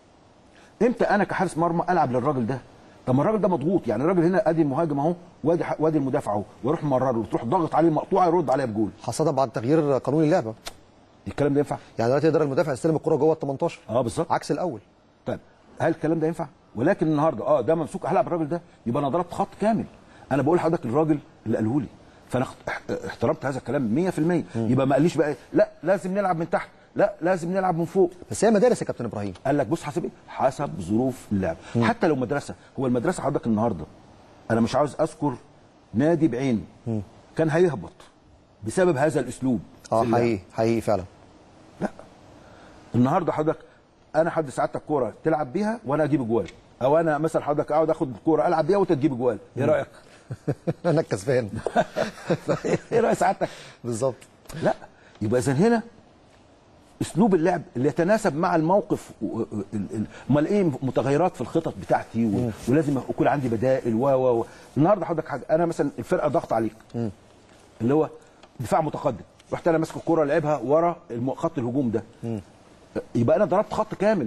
امتى انا كحارس مرمى العب للراجل ده؟ طب ما الراجل ده مضغوط، يعني الراجل هنا ادي المهاجم اهو، وادي وادي المدافع اهو، واروح مرره وتروح ضاغط عليه مقطوعه يرد عليها بجول، خاصه بعد تغيير قانون اللعبه. الكلام ده ينفع؟ يعني دلوقتي يقدر المدافع يستلم الكره جوه ال تمنتاشر اه بالظبط عكس الاول. طيب هل الكلام ده ينفع؟ ولكن النهارده اه ده ممسوك، هلعب الراجل ده، يبقى انا ضربت خط كامل. انا بقول لحضرتك الراجل اللي قاله لي، فانا احترمت هذا الكلام مية في المية. يبقى ما قاليش بقى لا لازم نلعب من تحت، لا لازم نلعب من فوق. بس هي مدارس يا كابتن ابراهيم. قال لك بص حسب ايه؟ حسب ظروف اللعب. م. حتى لو مدرسه، هو المدرسه حضرتك النهارده انا مش عاوز اذكر نادي بعيني م. كان هيهبط بسبب هذا الاسلوب. اه حقيقي حقيقي فعلا. لا النهارده حضرتك انا حد سعادتك كوره تلعب بيها وانا اجيب جوال، او انا مثلا حضرتك اقعد اخد الكوره العب بيها وانت تجيب جوال، ايه رايك؟ انا الكسبان. ايه راي سعادتك؟ بالظبط. لا يبقى اذا هنا اسلوب اللعب اللي يتناسب مع الموقف. امال ايه متغيرات في الخطط بتاعتي و... ولازم يكون عندي بدائل و و النهارده حضرتك حاجه، انا مثلا الفرقه ضغط عليك م. اللي هو دفاع متقدم، رحت انا ماسك الكوره لعبها ورا خط الهجوم ده، م. يبقى انا ضربت خط كامل،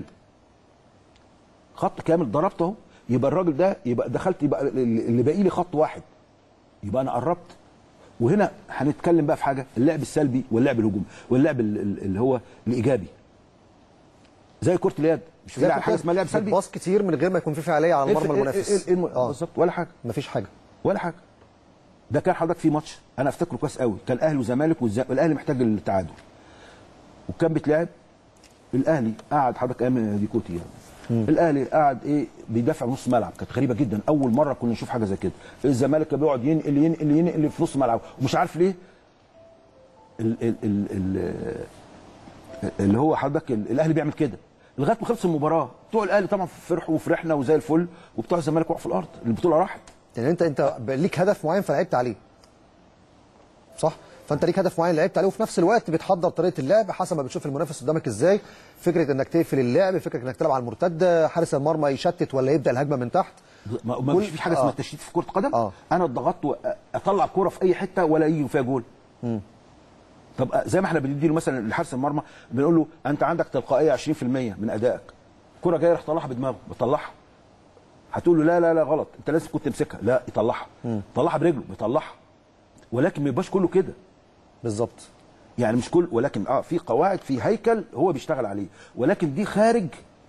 خط كامل ضربته اهو، يبقى الراجل ده يبقى دخلت، يبقى اللي باقي لي خط واحد، يبقى انا قربت. وهنا هنتكلم بقى في حاجه، اللعب السلبي واللعب الهجومي واللعب اللي هو الايجابي زي كره اليد. مش في حاجه اسمها لعب سلبي، باص كتير من غير ما يكون في فعاليه على المرمى المنافس. إيه إيه بالظبط، ولا حاجه، مفيش حاجه ولا حاجه. ده كان حضرتك في ماتش انا افتكره كويس قوي، كان الاهلي وزمالك، والاهلي محتاج التعادل وكان بيتلعب. الاهلي قعد حضرتك ايام دي كوتي يعني، الاهلي قعد ايه بيدافع نص ملعب، كانت غريبه جدا، اول مره كنا نشوف حاجه زي كده. الزمالك كان بيقعد ينقل ينقل ينقل في نص ملعب، ومش عارف ليه ال ال ال ال اللي هو حضرتك الاهلي بيعمل كده لغايه ما خلص المباراه. بتوع الاهلي طبعا فرحوا وفرحنا وزي الفل، وبتوع الزمالك وقعوا في الارض، البطوله راحت. يعني انت انت ليك هدف معين فلعبت عليه، صح؟ فانت ليك هدف معين لعبت عليه، وفي نفس الوقت بتحضر طريقه اللعب حسب ما بتشوف المنافس قدامك ازاي. فكره انك تقفل اللعب، فكره انك تلعب على المرتده، حارس المرمى يشتت ولا يبدا الهجمه من تحت. ما, ما فيش حاجه اسمها آه. تشتيت في كره قدم. آه. انا اتضغطت اطلع الكوره في اي حته ولا يجي فيها جول. م. طب زي ما احنا بنديله مثلا لحارس المرمى بنقول له انت عندك تلقائيه عشرين في المية من ادائك، الكوره جايه راح طلعها بدماغه، بيطلعها. هتقول له لا لا لا غلط، انت لازم كنت تمسكها، لا يطلعها، يطلعها برجله بيطلعها، ولكن ما يبقاش كله كده. بالظبط. يعني مش كل، ولكن اه في قواعد، في هيكل هو بيشتغل عليه، ولكن دي خارج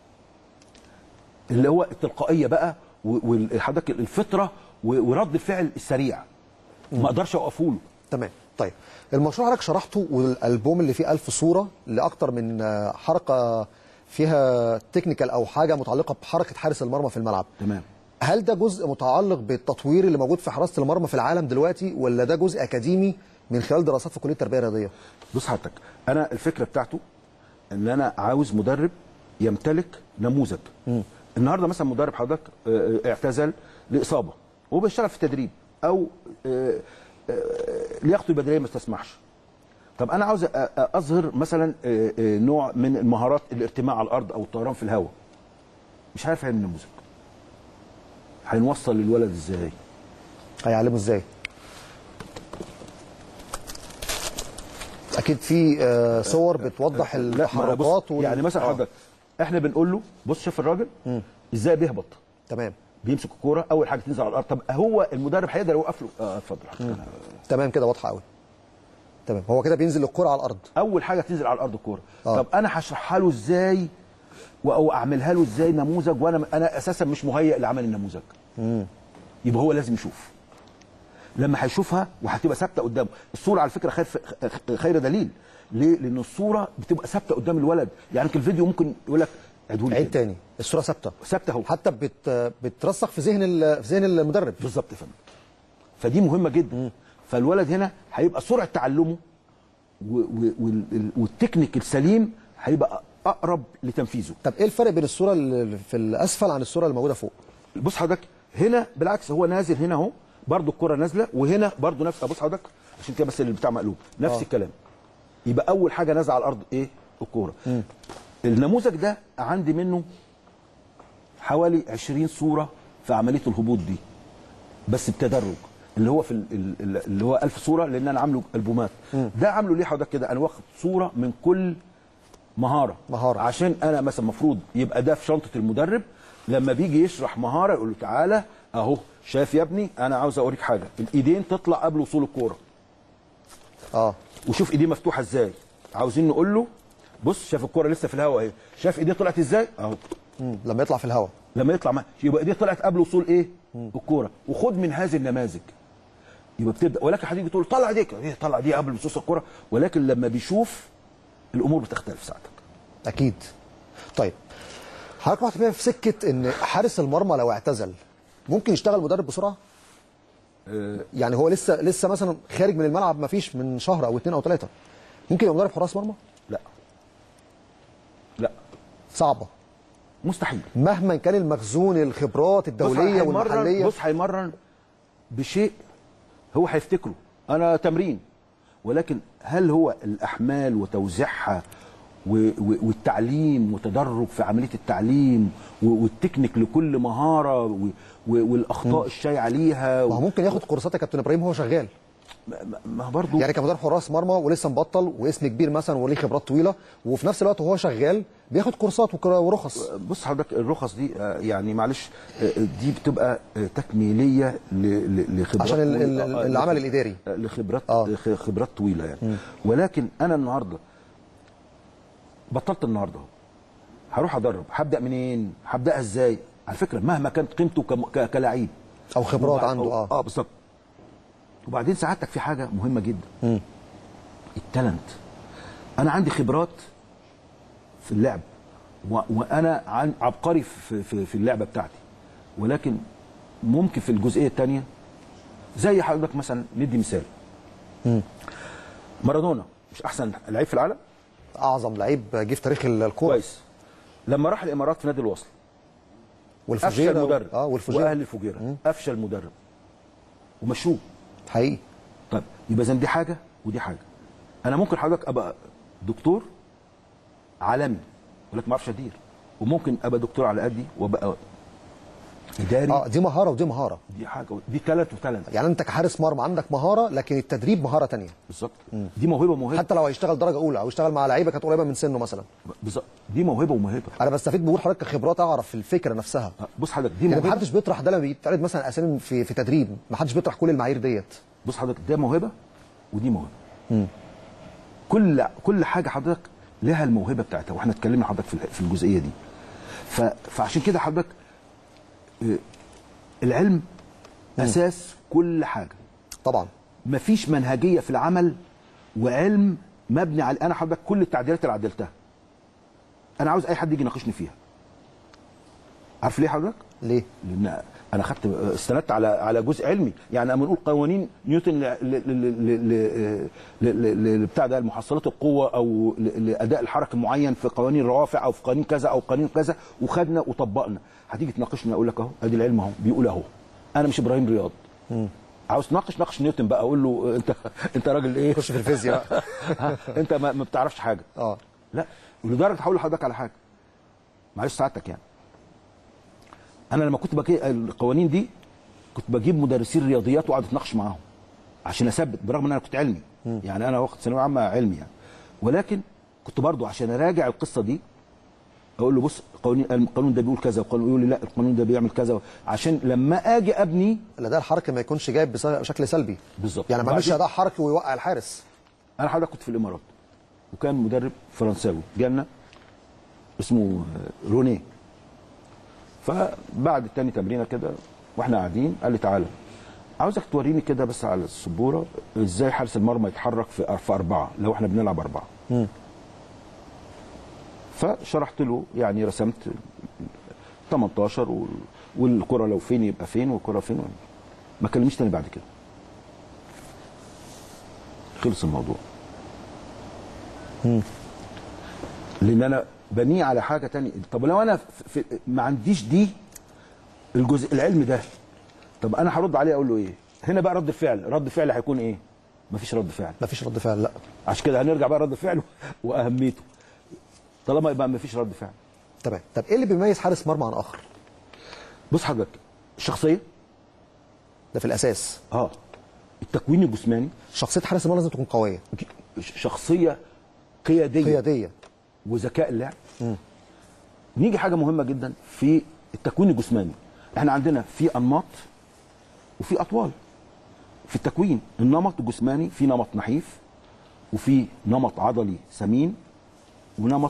اللي هو التلقائيه بقى وحضرتك الفطره ورد الفعل السريع، ما اقدرش اوقفه له. تمام. طيب المشروع حضرتك شرحته، والالبوم اللي فيه ألف صوره لاكتر من حركه فيها تكنيكال او حاجه متعلقه بحركه حارس المرمى في الملعب. تمام. هل ده جزء متعلق بالتطوير اللي موجود في حراسه المرمى في العالم دلوقتي، ولا ده جزء اكاديمي من خلال دراسات في كليه التربيه الرياضيه؟ بص حضرتك، انا الفكره بتاعته ان انا عاوز مدرب يمتلك نموذج. م. النهارده مثلا مدرب حضرتك اعتزل لاصابه وهو بيشتغل في التدريب، او لياقته البدنيه ما تسمحش. طب انا عاوز اظهر مثلا نوع من المهارات، الارتماء على الارض او الطيران في الهواء، مش عارف اعمل نموذج. هنوصل للولد ازاي؟ هيعلمه ازاي؟ اكيد في صور بتوضح التحركات وال... يعني مثلا حضرتك احنا بنقول له بص شوف الراجل م. ازاي بيهبط. تمام. بيمسك الكوره اول حاجه تنزل على الارض. طب هو المدرب هيقدر يوقف له؟ اه اتفضل. تمام كده واضحه قوي. تمام. هو كده بينزل الكوره على الارض، اول حاجه تنزل على الارض الكوره. آه. طب انا هشرحها له ازاي او اعملها له ازاي نموذج وانا انا اساسا مش مهيئ لعمل النموذج؟ امم يبقى هو لازم يشوف. لما هيشوفها وهتبقى ثابته قدامه، الصوره على فكره خير خير دليل. ليه؟ لان الصوره بتبقى ثابته قدام الولد. يعني في الفيديو ممكن يقول لك عيده لي عيد تاني، الصوره ثابته ثابته اهو، حتى بت بترسخ في ذهن في ذهن المدرب. بالظبط يا فندم. فدي مهمه جدا. مم. فالولد هنا هيبقى سرعه تعلمه والتكنيك السليم هيبقى اقرب لتنفيذه. طب ايه الفرق بين الصوره اللي في الاسفل عن الصوره اللي موجوده فوق؟ بص حضرتك هنا بالعكس، هو نازل هنا اهو برضو الكره نازله، وهنا برضو نفس. بص حضرتك عشان كده بس اللي بتاع مقلوب نفس آه. الكلام. يبقى اول حاجه نازله على الارض ايه؟ الكوره. النموذج ده عندي منه حوالي عشرين صوره في عمليه الهبوط دي، بس بتدرج، اللي هو في اللي هو ألف صوره، لان انا عامله البومات. م. ده عامله ليه حضرتك كده؟ انا واخد صوره من كل مهاره مهاره، عشان انا مثلا المفروض يبقى ده في شنطه المدرب، لما بيجي يشرح مهاره يقول له تعالى اهو شايف يا ابني انا عاوز اوريك حاجه، الايدين تطلع قبل وصول الكوره. اه وشوف ايديه مفتوحه ازاي. عاوزين نقول له بص شايف الكوره لسه في الهواء اهي، شايف ايديه طلعت ازاي اهو. لما يطلع في الهواء، لما يطلع ما يبقى ايديه طلعت قبل وصول ايه؟ الكوره. وخد من هذه النماذج يبقى بتبدا. ولكن هتيجي تقول طلع ديك، ايه طلع دي قبل وصول الكوره، ولكن لما بيشوف الامور بتختلف ساعتك. اكيد. طيب حضرتك رحت في سكه ان حارس المرمى لو اعتزل ممكن يشتغل مدرب بسرعه؟ أه يعني هو لسه لسه مثلا خارج من الملعب ما فيش من شهر او اثنين او ثلاثه، ممكن يبقى مدرب حراس مرمى؟ لا لا صعبه، مستحيل، مهما كان المخزون الخبرات الدوليه والمحليه. بص هيمرن بشيء هو هيفتكره انا تمرين، ولكن هل هو الاحمال وتوزيعها والتعليم وتدرج في عمليه التعليم والتكنيك لكل مهاره والاخطاء الشائعه ليها؟ ما هو ممكن ياخد كورسات يا كابتن ابراهيم وهو شغال. ما برضه يعني كمدرب حراس مرمى ولسه مبطل واسم كبير مثلا وليه خبرات طويله، وفي نفس الوقت وهو شغال بياخد كورسات وكرا- ورخص. بص حضرتك الرخص دي آه، يعني معلش آه، دي بتبقى آه، تكميليه ل- ل- لخبرات عشان ال- ال- طويلة. آه، العمل لخ- الإداري. آه، لخبرات آه. آه. خبرات طويله يعني. م. ولكن انا النهارده بطلت النهارده اهو، هروح ادرب، هبدا منين؟ هبداها ازاي؟ على فكره مهما كانت قيمته كم- ك- كلاعب او خبرات عنده. اه اه بالظبط. وبعدين سعادتك في حاجه مهمه جدا، مم. التالنت. انا عندي خبرات في اللعب و... وانا عن... عبقري في... في في اللعبه بتاعتي، ولكن ممكن في الجزئيه الثانيه زي حضرتك مثلا ندي مثال. مم. مارادونا مش احسن لعيب في العالم؟ اعظم لعيب جه في تاريخ الكوره. كويس. لما راح الامارات في نادي الوصل والفجيره افشل مدرب. اه والفجيره واهل الفجيره افشل مدرب ومشوه. حقيقي. طيب يبقى اذا دي حاجه ودي حاجه. انا ممكن حضرتك ابقى دكتور عالمي ولكن ما اعرفش ادير، وممكن ابقى دكتور على قدي وابقى اداري. اه دي مهاره ودي مهاره. دي حاجه دي تالنت وتالنت. يعني انت كحارس مرمى عندك مهاره، لكن التدريب مهاره ثانيه. بالظبط. دي موهبه وموهبه. حتى لو هيشتغل درجه اولى او يشتغل مع لعيبه كانت قريبه من سنه مثلا. بالظبط. دي موهبه وموهبه. انا بستفيد بقول حضرتك كخبرات اعرف الفكره نفسها. بص حضرتك دي يعني موهبه. ما حدش بيطرح ده لما بيتعرض مثلا اسامي في في تدريب، ما حدش بيطرح كل المعايير ديت. بص حضرتك ده موهبه ودي موهبه. مم. كل كل حاجه حضرتك لها الموهبه بتاعتها، واحنا اتكلمنا حضرتك في في الجزئيه دي. ف... فعشان كده حضرتك آه، العلم مم. اساس كل حاجه. طبعا. مفيش منهجيه في العمل وعلم مبني على انا حضرتك كل التعديلات اللي عدلتها انا عاوز اي حد يجي يناقشني فيها. عارف ليه حضرتك؟ ليه؟ لان انا خدت استندت على على جزء علمي. يعني لما نقول قوانين نيوتن ل ل ل ل بتاع ده المحصلات القوه او لاداء الحركه المعين في قوانين الروافع او في قوانين كذا او قوانين كذا، وخدنا وطبقنا. هتيجي تناقشني اقول لك اهو ادي العلم اهو بيقول اهو. انا مش ابراهيم رياض. مم. عاوز تناقش ناقش نيوتن بقى، اقول له انت انت راجل ايه؟ خش في الفيزياء بقى. انت ما, ما بتعرفش حاجه. اه لا، ولدرجه هقول لحضرتك على حاجه معلش سعادتك. يعني انا لما كنت بجيب القوانين دي كنت بجيب مدرسين رياضيات واقعد اتناقش معاهم عشان اثبت، برغم ان انا كنت علمي. م. يعني انا واخد ثانويه عامه علمي يعني، ولكن كنت برضو عشان اراجع القصه دي اقول له بص القانون القانون ده بيقول كذا، والقانون يقول لي لا القانون ده بيعمل كذا، عشان لما اجي ابني الاداء الحركي ما يكونش جايب بشكل سلبي. بالظبط. يعني ما يعملش اداء حركي ويوقع الحارس. انا حضرتك كنت في الامارات وكان مدرب فرنساوي جالنا اسمه رونيه. فبعد تاني تمرينه كده واحنا قاعدين قال لي تعالى عاوزك توريني كده بس على السبوره ازاي حارس المرمى يتحرك في في اربعه لو احنا بنلعب اربعه. م. فشرحت له، يعني رسمت تمنتاشر والكره لو فين يبقى فين والكره فين. ما كلمنيش تاني بعد كده. خلص الموضوع. م. لان انا بنيه على حاجه تانية. طب لو انا في ما عنديش دي الجزء العلم ده، طب انا هرد عليه اقول له ايه؟ هنا بقى رد الفعل، رد الفعل هيكون ايه؟ مفيش رد فعل. مفيش رد فعل. لا، عشان كده هنرجع بقى رد الفعل واهميته. طالما يبقى مفيش رد فعل. تمام. طب ايه اللي بيميز حارس مرمى عن اخر؟ بص حضرتك، الشخصيه ده في الاساس. اه التكوين الجسماني. شخصيه حارس المرمى لازم تكون قويه. شخصيه قياديه قياديه وذكاء اللعب. م. نيجي حاجه مهمه جدا في التكوين الجسماني. احنا عندنا في انماط وفي اطوال. في التكوين النمط الجسماني في نمط نحيف وفي نمط عضلي سمين ونمط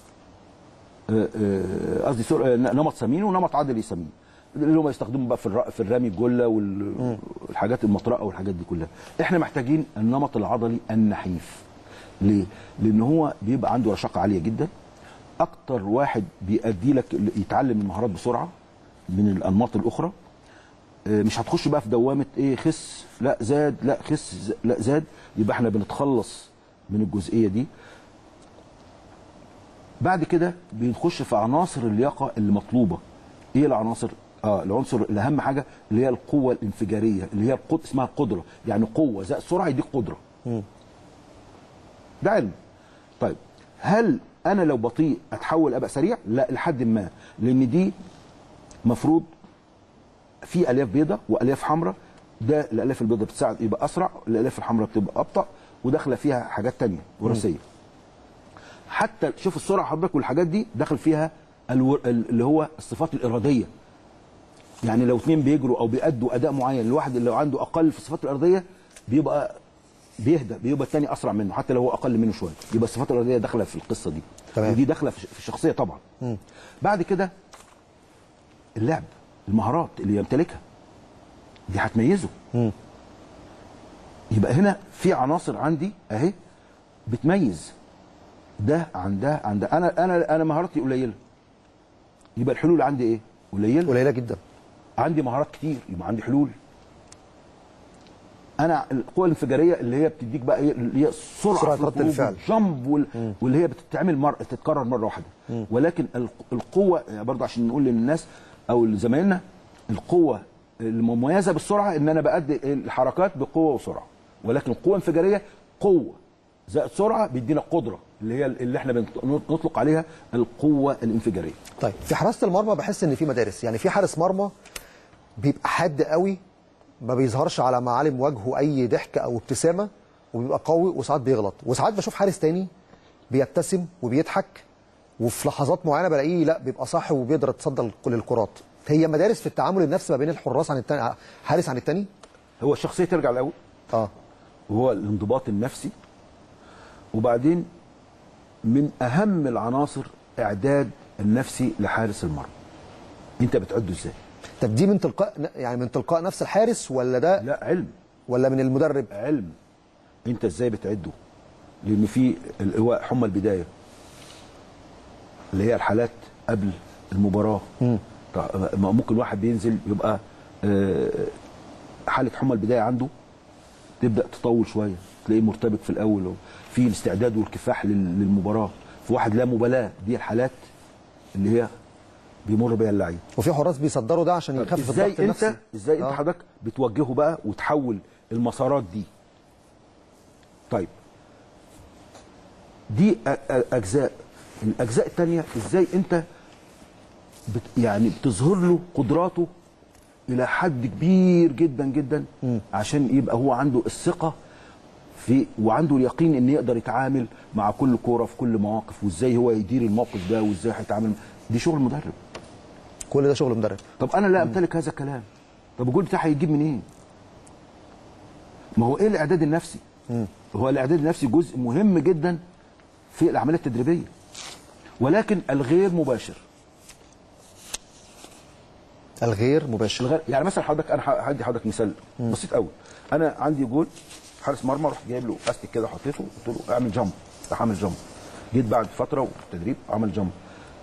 قصدي نمط سمين ونمط عضلي سمين اللي هم يستخدموا بقى في في الرمي الجله والحاجات المطرقه والحاجات دي كلها. احنا محتاجين النمط العضلي النحيف. ليه؟ لان هو بيبقى عنده رشاقه عاليه جدا. اكتر واحد بيأدي لك يتعلم المهارات بسرعه من الانماط الاخرى. مش هتخش بقى في دوامه ايه خس لا زاد لا خس لا زاد. يبقى احنا بنتخلص من الجزئيه دي. بعد كده بنخش في عناصر اللياقه اللي مطلوبه. ايه العناصر؟ اه العنصر الاهم حاجه اللي هي القوه الانفجاريه اللي هي القدره اسمها القدره. يعني قوه زائد سرعه يديك قدره. م. ده علم. طيب هل انا لو بطيء اتحول ابقى سريع؟ لا، لحد ما، لان دي مفروض في الياف بيضاء والياف حمراء ده الالياف البيضاء بتساعد يبقى اسرع، الالياف الحمراء بتبقى ابطا وداخله فيها حاجات ثانيه وراثيه. حتى شوف السرعه حضرتك والحاجات دي داخل فيها الو... اللي هو الصفات الاراديه. يعني لو اثنين بيجروا او بيأدوا اداء معين، الواحد اللي عنده اقل في الصفات الاراديه بيبقى بيهدى، بيبقى الثاني اسرع منه حتى لو هو اقل منه شويه، يبقى الصفات الاراديه داخله في القصه دي. تمام. ودي داخله في الشخصيه طبعا. مم. بعد كده اللعب، المهارات اللي يمتلكها دي هتميزه. مم. يبقى هنا في عناصر عندي اهي بتميز ده عن ده عن ده. انا انا انا مهاراتي قليله، يبقى الحلول عندي ايه؟ قليله قليله جدا. عندي مهارات كتير يبقى عندي حلول. انا القوه الانفجاريه اللي هي بتديك بقى ايه؟ اللي هي سرعه, سرعة رد الفعل، الجمب وال... واللي هي بتتعمل مره تتكرر مره واحده. مم. ولكن القوه يعني برضه عشان نقول للناس او لزمايلنا، القوه المميزه بالسرعه ان انا بادي الحركات بقوه وسرعه، ولكن القوه الانفجاريه قوه زائد سرعه بيدينا قدره اللي هي اللي احنا بنطلق عليها القوه الانفجاريه. طيب في حراسه المرمى بحس ان في مدارس، يعني في حارس مرمى بيبقى حاد قوي ما بيظهرش على معالم وجهه اي ضحك او ابتسامه وبيبقى قوي وساعات بيغلط، وساعات بشوف حارس تاني بيبتسم وبيضحك وفي لحظات معينه بلاقيه لا بيبقى صاحي وبيقدر يتصدى كل الكرات. هي مدارس في التعامل النفسي ما بين الحراس عن التاني، حارس عن التاني. هو الشخصيه ترجع الاول اه وهو الانضباط النفسي، وبعدين من اهم العناصر اعداد النفسي لحارس المرمى. انت بتعده ازاي؟ طب دي من تلقاء يعني من تلقاء نفس الحارس ولا ده؟ لا علم. ولا من المدرب؟ علم. انت ازاي بتعده؟ لان في هو حمى البدايه اللي هي الحالات قبل المباراه. مم. ممكن واحد بينزل يبقى حاله حمى البدايه عنده تبدا تطول شويه، تلاقيه مرتبك في الاول، في الاستعداد والكفاح للمباراه. في واحد لا مبالاه، دي الحالات اللي هي بيمر بيها اللعيب. وفي حراس بيصدروا ده عشان يخفف الضغط النفسي. انت ازاي آه. انت حضرتك بتوجهه بقى وتحول المسارات دي. طيب دي اجزاء. الاجزاء الثانيه ازاي انت بت يعني بتظهر له قدراته الى حد كبير جدا جدا م. عشان يبقى هو عنده الثقه في وعنده اليقين ان يقدر يتعامل مع كل كوره في كل مواقف، وازاي هو يدير الموقف ده وازاي هيتعامل. دي شغل مدرب. كل ده شغل مدرب. طب انا لا امتلك هذا الكلام، طب الجول بتاعي هيجيب منين؟ إيه؟ ما هو ايه الاعداد النفسي؟ م. هو الاعداد النفسي جزء مهم جدا في العمليه التدريبيه، ولكن الغير مباشر. الغير مباشر. الغير يعني مثلا حضرتك انا هدي حضرتك مثال م. بسيط قوي. انا عندي جول حارس مرمى، رحت جايب له استيك كده حطيته قلت له اعمل جامب، راح عامل جامب. جيت بعد فتره والتدريب عمل جامب.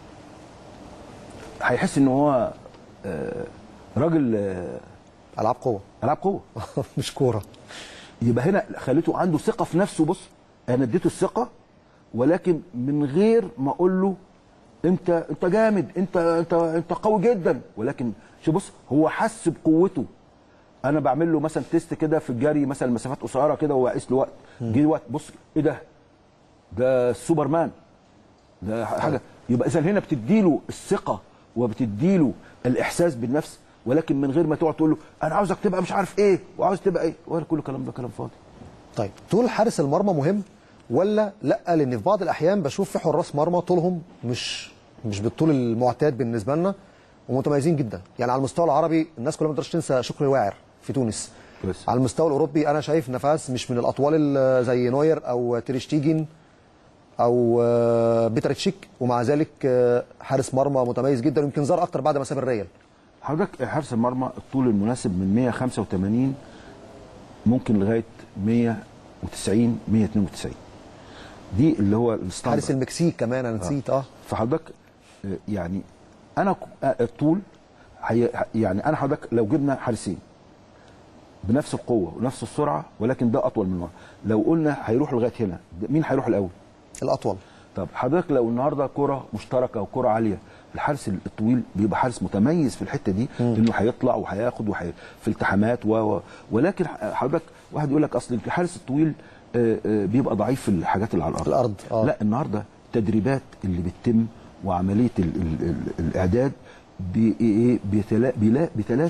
هيحس ان هو آه راجل آه العاب قوه. العاب قوه مش كوره. يبقى هنا خليته عنده ثقه في نفسه. بص انا اديته الثقه، ولكن من غير ما اقول له انت انت جامد، انت انت انت قوي جدا، ولكن شوف بص هو حس بقوته. انا بعمل له مثلا تيست كده في الجري مثلا مسافات قصيره كده وقيس له وقت، جه وقت بص ايه ده؟ ده السوبرمان ده حاجه. يبقى اذا هنا بتدي له الثقه وبتدي له الاحساس بالنفس، ولكن من غير ما تقعد تقول له انا عاوزك تبقى مش عارف ايه وعاوز تبقى ايه، ولا كل الكلام ده كلام فاضي. طيب طول حارس المرمى مهم ولا لا؟ لان في بعض الاحيان بشوف في حراس مرمى طولهم مش مش بالطول المعتاد بالنسبه لنا ومتميزين جدا. يعني على المستوى العربي الناس كلها ما تقدرش تنسى شكري الواعر في تونس. بس. على المستوى الاوروبي انا شايف نفاس مش من الاطوال زي نوير او تيرشتيجن او بيترتشيك، ومع ذلك حارس مرمى متميز جدا ويمكن ظهر اكتر بعد ما ساب الريال. حضرتك حارس المرمى الطول المناسب من مية وخمسة وتمانين ممكن لغايه مية وتسعين مية واتنين وتسعين. دي اللي هو الستاندرد. حارس المكسيك كمان انا نسيت. اه فحضرتك يعني انا الطول يعني انا حضرتك لو جبنا حارسين بنفس القوه ونفس السرعه ولكن ده اطول من ورا، لو قلنا هيروح لغايه هنا مين هيروح الاول؟ الاطول. طب حضرتك لو النهارده كره مشتركه وكره عاليه، الحارس الطويل بيبقى حارس متميز في الحته دي انه هيطلع وهياخد وحي في التحامات و ولكن حضرتك واحد يقول لك اصل الحارس الطويل بيبقى ضعيف في الحاجات اللي على الارض. الارض آه. لا النهارده التدريبات اللي بتتم وعمليه ال ال ال الاعداد بيتلاشى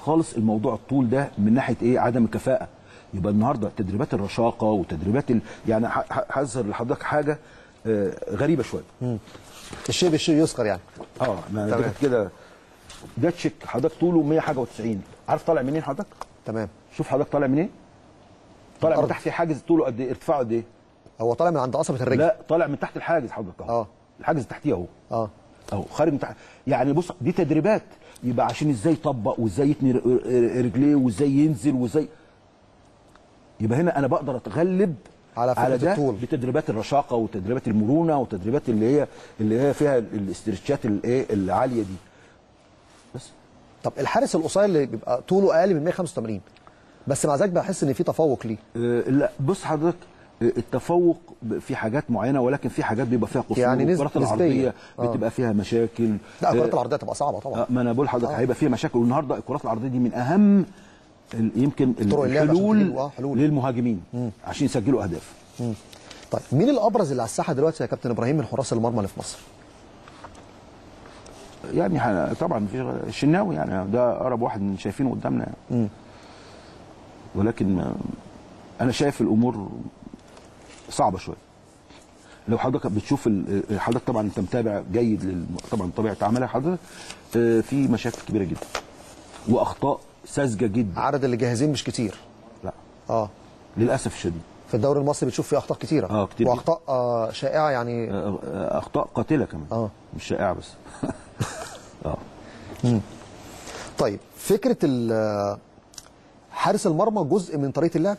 خالص الموضوع الطول ده من ناحيه ايه؟ عدم الكفاءه. يبقى النهارده تدريبات الرشاقه وتدريبات ال... يعني هظهر لحضرتك حاجه آه غريبه شويه. امم الشيء بالشيء يذكر يعني. اه ما كده ده تشيك حضرتك طوله مية حاجه وتسعين، عارف طالع منين حضرتك؟ تمام. شوف حضرتك طالع منين؟ طالع من تحت حاجز طوله قد ايه؟ ارتفاعه قد ايه؟ هو طالع من عند قصبه الرجل. لا طالع من تحت الحاجز حضرتك اهو. اه الحاجز تحتيه اهو. اه اهو خارج من تحت. يعني بص دي تدريبات، يبقى عشان ازاي يطبق وازاي يتني رجليه وازاي ينزل وازاي، يبقى هنا انا بقدر اتغلب على على ده الطول بتدريبات الرشاقه وتدريبات المرونه وتدريبات اللي هي اللي هي فيها الاسترتشات الايه العاليه دي بس. طب الحارس القصير اللي بيبقى طوله اقل من مية وخمسة وتمانين بس مع ذلك بحس ان في تفوق ليه. أه لا بص حضرتك التفوق في حاجات معينه، ولكن في حاجات بيبقى فيها قصور. يعني الكرات العرضيه آه. بتبقى فيها مشاكل. لا الكرات العرضيه تبقى صعبه طبعا. آه ما انا بقول لحضرتك آه. هيبقى فيها مشاكل، والنهارده الكرات العرضيه دي من اهم يمكن الحلول آه حلول. للمهاجمين مم. عشان يسجلوا اهداف. مم. طيب مين الابرز اللي على الساحه دلوقتي يا كابتن ابراهيم من حراس المرمى اللي في مصر؟ يعني طبعا في الشناوي، يعني ده اقرب واحد شايفينه قدامنا يعني. مم. ولكن انا شايف الامور صعبه شويه. لو حضرتك بتشوف حضرتك طبعا انت متابع جيد لل... طبعا طبيعه عملها حضرتك في مشاكل كبيره جدا واخطاء ساذجه جدا. عدد اللي جاهزين مش كتير. لا اه للاسف الشديد في الدوري المصري بتشوف فيه اخطاء كتيره. اه كتير واخطاء آه شائعه يعني. آه اخطاء قاتله كمان. اه مش شائعه بس. اه مم. طيب فكره حارس المرمى جزء من طريقه اللعب؟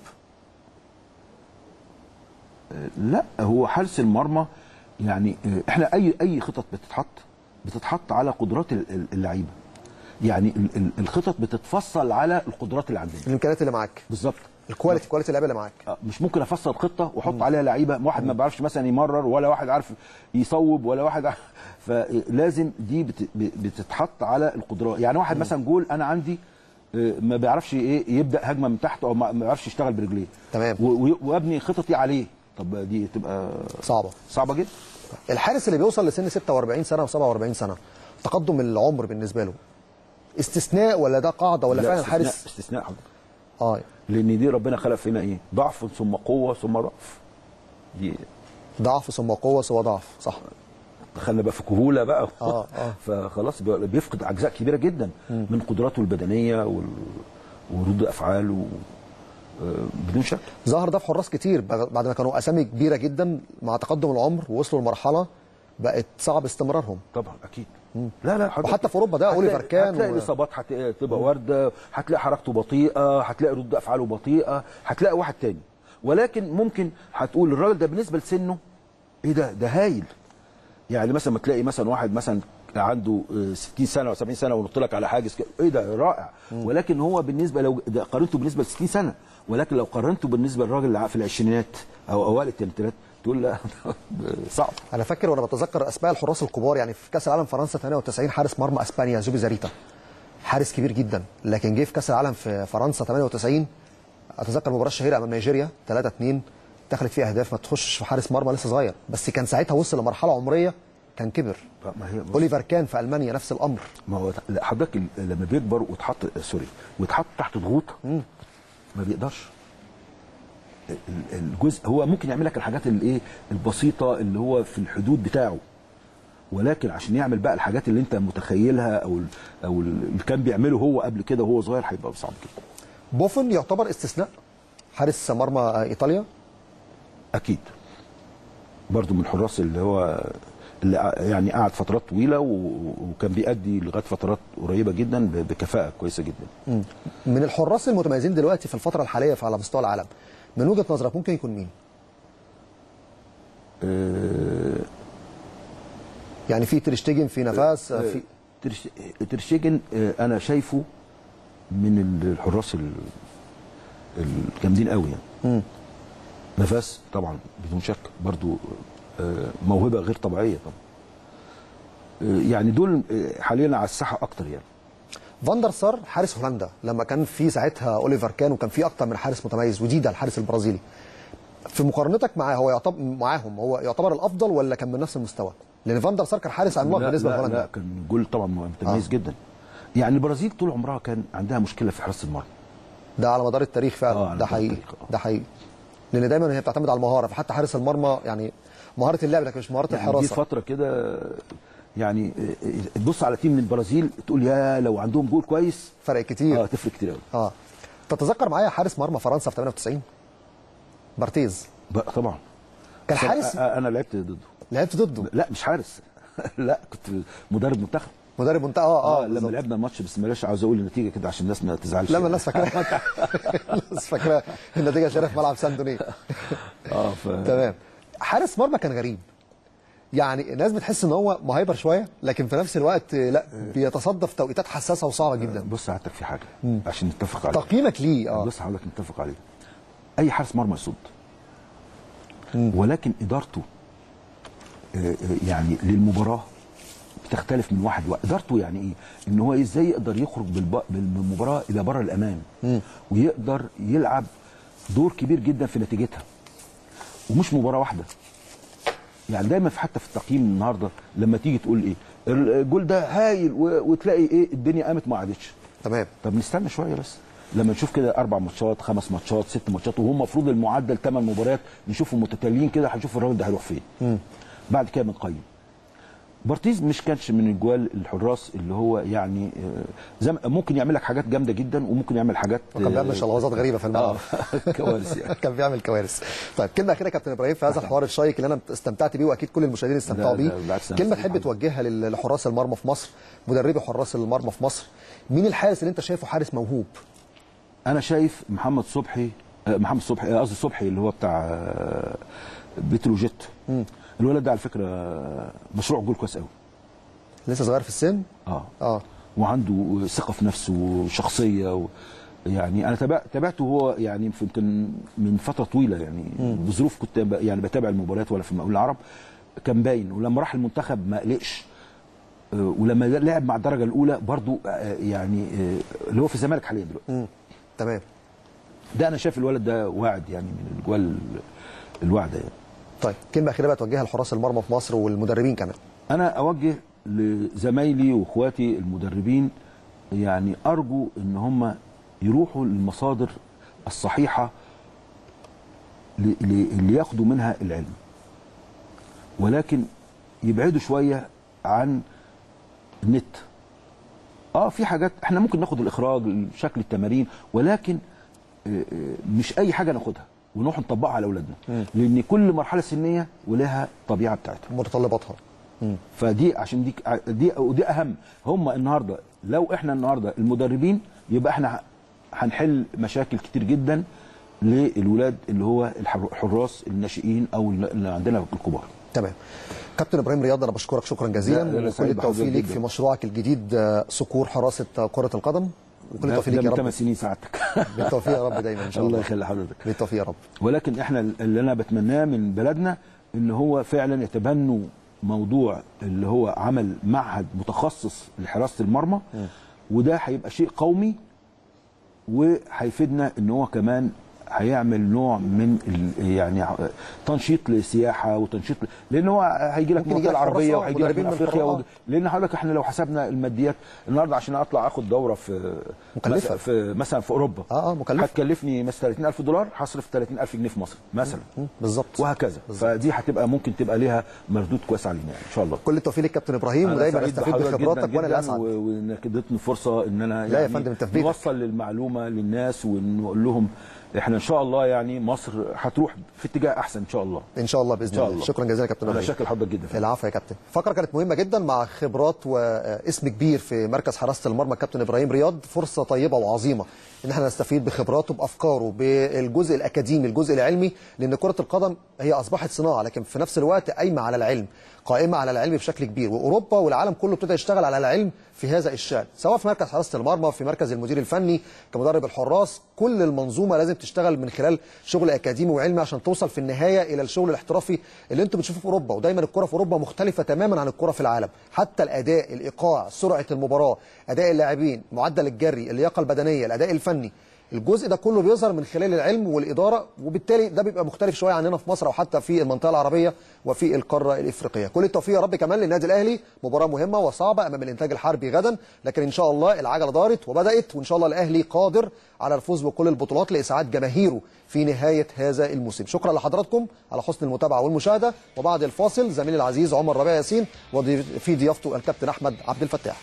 لا هو حارس المرمى يعني احنا اي اي خطط بتتحط بتتحط على قدرات اللعيبه. يعني الخطط بتتفصل على القدرات اللي عندنا، الامكانيات اللي معاك بالظبط، الكواليتي كواليتي اللعيبه اللي معاك. مش ممكن افصل خطه واحط عليها لعيبه واحد ما بيعرفش مثلا يمرر، ولا واحد عارف يصوب، ولا واحد عارف. فلازم دي بتتحط على القدرات. يعني واحد مثلا جول انا عندي ما بيعرفش ايه يبدا هجمه من تحت، او ما بيعرفش يشتغل برجليه، تمام، وابني خططي عليه. طب دي تبقى صعبه صعبه جدا. الحارس اللي بيوصل لسن ستة وأربعين سنه وسبعة وأربعين سنه، تقدم العمر بالنسبه له استثناء ولا ده قاعده ولا فعلا الحارس استثناء؟ استثناء حضرتك. اه لان دي ربنا خلق فينا ايه؟ ضعف ثم قوه ثم ضعف. دي ضعف ثم قوه ثم ضعف، صح. دخلنا بقى في كهوله بقى. اه اه فخلاص بيفقد اجزاء كبيره جدا م. من قدراته البدنيه وردود افعاله بدون شك. ظهر ده في حراس كتير بعد ما كانوا اسامي كبيره جدا، مع تقدم العمر ووصلوا لمرحله بقت صعب استمرارهم. طبعا اكيد. مم. لا لا وحتى في اوروبا ده اوليفر كان هتلاقي الاصابات و... هتبقى وارده، هتلاقي حركته بطيئه، هتلاقي ردود افعاله بطيئه، هتلاقي واحد تاني. ولكن ممكن هتقول الراجل ده بالنسبه لسنه ايه ده؟ ده هايل. يعني مثلا ما تلاقي مثلا واحد مثلا عنده ستين سنه او سبعين سنه ونط لك على حاجز كده، ايه ده رائع. مم. ولكن هو بالنسبه لو قارنته بالنسبه ل ستين سنه، ولكن لو قارنته بالنسبه للراجل اللي في العشرينات او اوائل الثلاثينات تقول لا صعب. انا فاكر وانا بتذكر اسماء الحراس الكبار، يعني في كاس العالم فرنسا ثمانية وتسعين حارس مرمى اسبانيا زوبي زاريتا، حارس كبير جدا، لكن جه في كاس العالم في فرنسا ثمانية وتسعين اتذكر المباراه الشهيره امام نيجيريا ثلاثة اثنين دخلت فيها اهداف ما تخشش في حارس مرمى لسه صغير، بس كان ساعتها وصل لمرحله عمريه كان كبر. ما هي اوليفر كان في المانيا نفس الامر. ما هو حضرتك لما بيكبر وتحط سوري وتحط تحت ضغوط ما بيقدرش. الجزء هو ممكن يعمل لك الحاجات الايه البسيطه اللي هو في الحدود بتاعه، ولكن عشان يعمل بقى الحاجات اللي انت متخيلها او او اللي كان بيعمله هو قبل كده وهو صغير هيبقى صعب جدا. بوفون يعتبر استثناء حارس مرمى ايطاليا؟ اكيد. برضو من الحراس اللي هو اللي يعني قعد فترات طويله وكان بيأدي لغايه فترات قريبه جدا بكفاءه كويسه جدا. من الحراس المتميزين دلوقتي في الفتره الحاليه على مستوى العالم من وجهه نظرك ممكن يكون مين؟ أه يعني في تريشتيجن، في نافاس، أه في تريشتيجن أه انا شايفه من الحراس الجامدين قوي يعني. نافاس طبعا بدون شك برضو أه موهبه غير طبيعيه طبعا. أه يعني دول حاليا على الساحه اكتر يعني. فاندر سار حارس هولندا لما كان في ساعتها اوليفر كان وكان في اكتر من حارس متميز، وديدا الحارس البرازيلي، في مقارنتك معاه هو يعتبر معاهم هو يعتبر الافضل ولا كان من نفس المستوى؟ لان فاندر سار كان حارس عملاق بالنسبه لهولندا. لا كان جول طبعا متميز آه. جدا. يعني البرازيل طول عمرها كان عندها مشكله في حراسه المرمى. ده على مدار التاريخ فعلا. آه ده حقيقي. ده حقيقي. لان دايما هي بتعتمد على المهاره، فحتى حارس المرمى يعني مهاره اللعب لكن مش مهاره يعني الحراسه. دي فتره كده يعني تبص على تيم من البرازيل تقول يا لو عندهم جول كويس فرق كتير. اه تفرق كتير قوي. اه تتذكر معايا حارس مرمى فرنسا في ثمانية وتسعين بارتيز؟ طبعا كان حارس. انا لعبت ضده. لعبت ضده؟ لا مش حارس لا كنت مدرب منتخب. مدرب منتخب. اه اه, آه لما لعبنا الماتش، بس بلاش عاوز اقول النتيجه كده عشان الناس ما تزعلش. لا ما الناس فاكراها الناس فاكراها النتيجه شارف في ملعب سان دوني. اه ف... تمام. حارس مرمى كان غريب، يعني الناس بتحس ان هو مهايبر شويه لكن في نفس الوقت لا بيتصدى في توقيتات حساسه وصعبه جدا. بص هعتك في حاجه مم. عشان نتفق عليها. تقييمك ليه؟ اه بص هقول لك نتفق عليه. اي حارس مرمى يصد، ولكن ادارته يعني للمباراه بتختلف من واحد لواحد. ادارته يعني ايه؟ ان هو ازاي يقدر يخرج بالمباراه الى بره الامان مم. ويقدر يلعب دور كبير جدا في نتيجتها، ومش مباراه واحده. يعني دايما في حتى في التقييم النهارده لما تيجي تقول ايه الجول ده هايل وتلاقي ايه الدنيا قامت ما عادتش. تمام. طب نستنى شويه بس لما نشوف كده اربع ماتشات خمس ماتشات ست ماتشات وهم المفروض المعدل ثمان مباريات نشوفهم متتاليين كده، هنشوف الراجل ده هيروح فين. مم. بعد كده بنقيم. بارتيز مش كانش من الجوال الحراس اللي هو يعني زي ممكن يعمل لك حاجات جامده جدا وممكن يعمل حاجات وكان بيعمل شلوذات غريبه في الملعب. كوارث يعني. كان بيعمل كوارث. طيب كلمه اخيره كابتن ابراهيم في هذا الحوار الشيق اللي انا استمتعت بيه واكيد كل المشاهدين استمتعوا بيه. كلمه تحب توجهها لحراس المرمى في مصر، مدربي حراس المرمى في مصر، مين الحارس اللي انت شايفه حارس موهوب؟ انا شايف محمد صبحي محمد صبحي قصدي صبحي اللي هو بتاع بتروجيت. الولد ده على فكره مشروع جول كويس قوي. لسه صغير في السن؟ اه اه وعنده ثقه في نفسه وشخصيه و... يعني انا تابع... تابعته هو يعني يمكن من فتره طويله يعني مم. بظروف كنت ب... يعني بتابع المباريات ولا في المقاولين العرب كان باين، ولما راح المنتخب ما قلقش، ولما لعب مع الدرجه الاولى برضو يعني اللي هو في الزمالك حاليا دلوقتي. تمام. ده انا شايف الولد ده واعد يعني من الجوال الواعده يعني. طيب كلمه اخيره بقى توجهها لحراس المرمى في مصر والمدربين كمان. انا اوجه لزمايلي واخواتي المدربين يعني ارجو ان هم يروحوا للمصادر الصحيحه اللي ياخدوا منها العلم، ولكن يبعدوا شويه عن النت. اه في حاجات احنا ممكن ناخد الاخراج شكل التمارين، ولكن مش اي حاجه ناخدها ونروح نطبقها على اولادنا، لان كل مرحله سنيه ولها طبيعه بتاعتها متطلباتها. فدي عشان دي دي ودي اهم. هم النهارده لو احنا النهارده المدربين يبقى احنا هنحل مشاكل كتير جدا للولاد اللي هو الحراس الناشئين او اللي عندنا الكبار. تمام. كابتن ابراهيم رياض انا بشكرك شكرا جزيلا وكل التوفيق ليك في مشروعك الجديد صقور حراسه كره القدم، وكل التوفيق ليك يا رب. ثمان سنين سعادتك. بالتوفيق يا رب دايما ان شاء الله. الله يخلي حضرتك. بالتوفيق يا رب. ولكن احنا اللي انا بتمناه من بلدنا ان هو فعلا يتبنوا موضوع اللي هو عمل معهد متخصص لحراسه المرمى، م. وده هيبقى شيء قومي وهيفيدنا ان هو كمان هيعمل نوع من يعني تنشيط للسياحه وتنشيط ل... لان هو هيجي لك من المنطقه العربيه وهيجي لك من افريقيا و... لان حضرتك احنا لو حسبنا الماديات النهارده عشان اطلع اخد دوره في مكلفه في مثلا في اوروبا اه اه مكلفه هتكلفني مثلا ثلاثين ألف دولار، هصرف ثلاثين ألف جنيه في مصر مثلا. بالظبط. وهكذا بالزبط. فدي هتبقى ممكن تبقى ليها مردود كويس علينا يعني ان شاء الله. كل التوفيق لك كابتن ابراهيم ودايما استفيد بخبراتك وانا الاسعد. وانك اديتني فرصه ان انا لا يعني يا فندم نوصل المعلومه للناس ونقول لهم احنا ان شاء الله يعني مصر هتروح في اتجاه احسن ان شاء الله. ان شاء الله باذن الله. الله. شكرا جزيلا يا كابتن ابراهيم. انا شاكر لحضرتك جدا. العفو يا كابتن. فقره كانت مهمه جدا مع خبرات واسم كبير في مركز حراسه المرمى كابتن ابراهيم رياض، فرصه طيبه وعظيمه ان احنا نستفيد بخبراته بافكاره بالجزء الاكاديمي الجزء العلمي، لان كره القدم هي اصبحت صناعه لكن في نفس الوقت قايمه على العلم، قائمه على العلم بشكل كبير، واوروبا والعالم كله ابتدى يشتغل على العلم في هذا الشأن، سواء في مركز حراسه المرمى في مركز المدير الفني كمدرب الحراس، كل المنظومه لازم تشتغل من خلال شغل اكاديمي وعلمي عشان توصل في النهايه الى الشغل الاحترافي اللي انتم بتشوفوه في اوروبا. ودايما الكره في اوروبا مختلفه تماما عن الكره في العالم، حتى الاداء، الايقاع، سرعه المباراه، اداء اللاعبين، معدل الجري، اللياقه البدنيه، الاداء الفني، الجزء ده كله بيظهر من خلال العلم والاداره، وبالتالي ده بيبقى مختلف شويه عننا في مصر او حتى في المنطقه العربيه وفي القاره الافريقيه. كل التوفيق يا رب كمان للنادي الاهلي، مباراه مهمه وصعبه امام الانتاج الحربي غدا، لكن ان شاء الله العجله دارت وبدات، وان شاء الله الاهلي قادر على الفوز بكل البطولات لاسعاد جماهيره في نهايه هذا الموسم. شكرا لحضراتكم على حسن المتابعه والمشاهده، وبعد الفاصل زميلي العزيز عمر ربيع ياسين وفي ضيافته الكابتن احمد عبد الفتاح.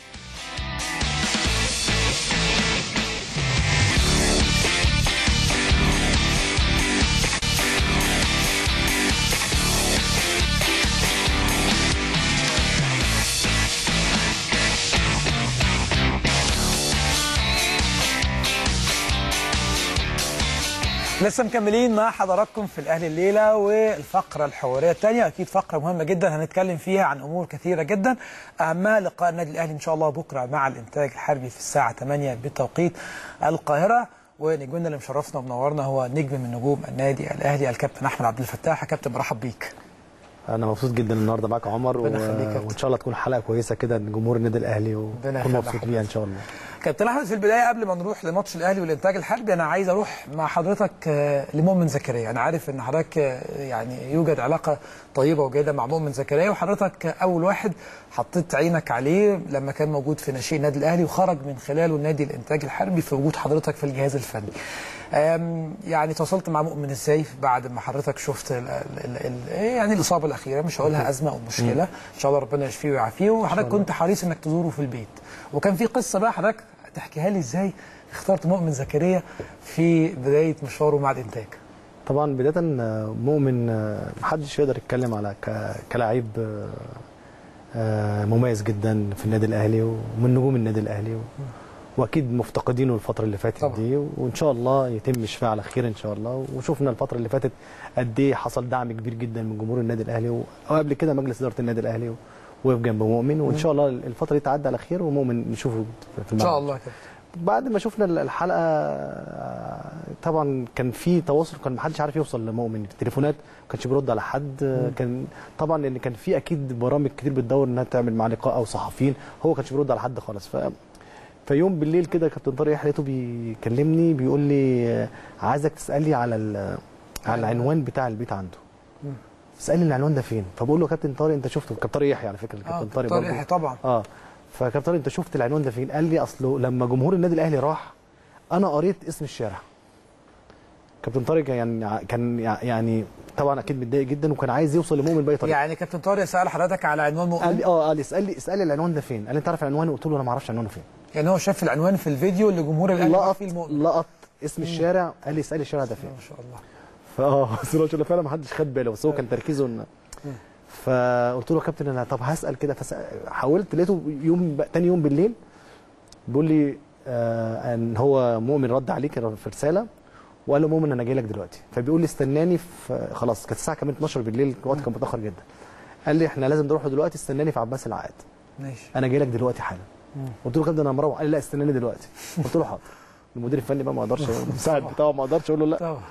لسه مكملين مع حضراتكم في الأهلي الليلة، والفقرة الحوارية الثانية أكيد فقرة مهمة جدا هنتكلم فيها عن أمور كثيرة جدا، أهمها لقاء النادي الأهلي إن شاء الله بكرة مع الإنتاج الحربي في الساعة ثمانية بتوقيت القاهرة. ونجمنا اللي مشرفنا ومنورنا هو نجم من نجوم النادي الأهلي الكابتن أحمد عبد الفتاح. يا كابتن مرحب بيك. انا مبسوط جدا النهارده معاك يا عمر، و... وان شاء الله تكون حلقه كويسه كده لجمهور النادي الاهلي ونكون مبسوط بيها ان شاء الله. كابتن احمد، في البدايه قبل ما نروح لماتش الاهلي والانتاج الحربي انا عايز اروح مع حضرتك لمؤمن زكريا. انا عارف ان حضرتك يعني يوجد علاقه طيبه وجيده مع مؤمن زكريا، وحضرتك اول واحد حطيت عينك عليه لما كان موجود في ناشئين النادي الاهلي وخرج من خلاله نادي الانتاج الحربي في وجود حضرتك في الجهاز الفني. يعني تواصلت مع مؤمن ازاي بعد ما حضرتك شفت ال ال ال يعني الاصابه الاخيره؟ مش هقولها ازمه او مشكله، ان شاء الله ربنا يشفيه ويعافيه، وحضرتك كنت حريص انك تزوره في البيت، وكان في قصه بقى حضرتك تحكيها لي ازاي اخترت مؤمن زكريا في بدايه مشواره مع الانتاج؟ طبعا بدايه مؤمن محدش يقدر يتكلم على كلاعب مميز جدا في النادي الاهلي ومن نجوم النادي الاهلي، واكيد مفتقدينه الفتره اللي فاتت طبعا. دي وان شاء الله يتم شفاء على خير ان شاء الله. وشفنا الفتره اللي فاتت قد ايه حصل دعم كبير جدا من جمهور النادي الاهلي، وقبل كده مجلس اداره النادي الاهلي وقف جنب مؤمن، وان شاء الله الفتره دي تعدي على خير ومؤمن نشوفه في الملعب ان شاء الله كده. بعد ما شفنا الحلقه طبعا كان في تواصل، كان محدش عارف يوصل لمؤمن، التليفونات ما كانش بيرد على حد. مم. كان طبعا لان كان في اكيد برامج كتير بتدور انها تعمل معاه لقاء او صحفيين، هو ما كانش بيرد على حد خالص. ف فيوم بالليل كده كابتن طارق يحيى لقيته بيكلمني بيقول لي عايزك تسالي على على العنوان بتاع البيت عنده. مم. اسالني العنوان ده فين؟ فبقول له كابتن طارق انت شفته؟ كابتن طارق يحيى على فكره، كابتن طارق طارق يحيى طبعا. اه فكابتن طارق انت شفت العنوان ده فين؟ قال لي اصله لما جمهور النادي الاهلي راح انا قريت اسم الشارع. كابتن طارق يعني كان يعني طبعا اكيد متضايق جدا وكان عايز يوصل لمؤمن باي طريقه. يعني كابتن طارق سال حضرتك على عنوان مؤمن؟ قال لي اه قال لي اسالي اسالي العنوان ده فين؟ قال لي انت عارف العنوان؟ قلت له انا ما اعرفش عنوانه فين. يعني هو شاف العنوان في الفيديو اللي جمهور الاهلي لقط فيه المؤمن، لقط اسم الشارع، قال لي اسالي الشارع ده فين. ما شاء الله. فاه بس ما شاء الله فعلا ما حدش خد باله، بس هو كان تركيزه ان فقلت له يا كابتن انا طب هسال كده، فحاولت لقيته يوم تاني يوم بالليل بيقول لي آه ان هو مؤمن رد عليك في رساله وقال له مؤمن انا جاي لك دلوقتي، فبيقول لي استناني في خلاص كانت الساعه كمان اتناشر بالليل، الوقت كان متاخر جدا. قال لي احنا لازم نروح دلوقتي، استناني في عباس العقاد. ماشي انا جاي لك دلوقتي حالا. قلت له كابتن انا مروح. قال لي لا استناني دلوقتي. قلت له حاضر. المدير الفني بقى ما اقدرش المساعد بتاعه ما اقدرش اقول له لا طبعا.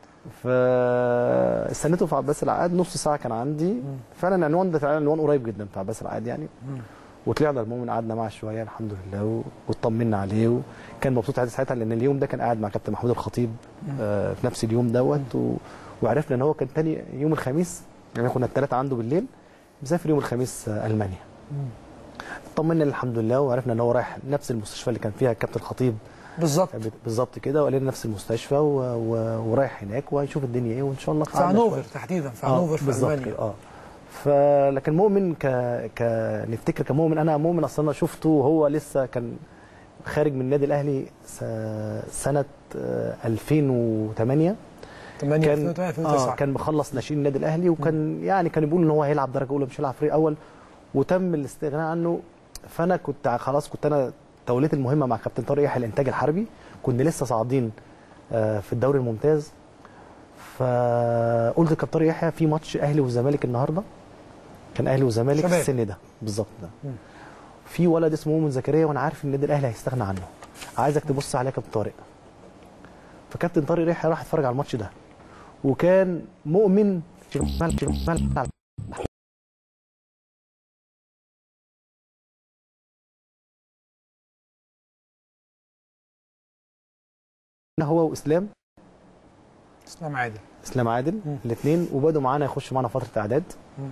فاستنيته في عباس العقاد نص ساعه كان عندي. فعلا العنوان ده فعلا عنوان قريب جدا بتاع عباس العقاد يعني. وطلعنا المؤمن قعدنا معاه شويه الحمد لله واطمنا عليه، وكان مبسوط عادي ساعتها لان اليوم ده كان قاعد مع كابتن محمود الخطيب آه في نفس اليوم دوت و... وعرفنا ان هو كان تاني يوم الخميس، يعني كنا الثلاثه عنده بالليل، مسافر يوم الخميس آه المانيا. اطمنا الحمد لله وعرفنا ان هو رايح نفس المستشفى اللي كان فيها الكابتن الخطيب بالظبط بالظبط كده، وقال لنا نفس المستشفى و... و... ورايح هناك وهيشوف الدنيا ايه وان شاء الله في هانوفر تحديدا في هانوفر في المانيا. اه فلكن مؤمن ك ك نفتكر كمؤمن، انا مؤمن اصلا انا شفته وهو لسه كان خارج من النادي الاهلي سنه ألفين وثمانية ثمانية كان ألفين وتسعة آه كان مخلص ناشئين النادي الاهلي، وكان م. يعني كانوا بيقولوا ان هو هيلعب درجه اولى مش هيلعب فريق اول، وتم الاستغناء عنه. فانا كنت خلاص كنت انا توليت المهمه مع كابتن طارق يحيى الانتاج الحربي، كنا لسه صاعدين في الدوري الممتاز. فقلت لكابتن طارق يحيى في ماتش اهلي والزمالك النهارده، كان اهلي والزمالك في السن ده بالظبط ده، في ولد اسمه مؤمن زكريا وانا عارف ان النادي الاهلي هيستغنى عنه، عايزك تبص عليه يا كابتن طارق. فكابتن طارق يحيى راح اتفرج على الماتش ده، وكان مؤمن هو واسلام اسلام عادل اسلام عادل الاثنين، وبدوا معانا يخشوا معانا فتره اعداد.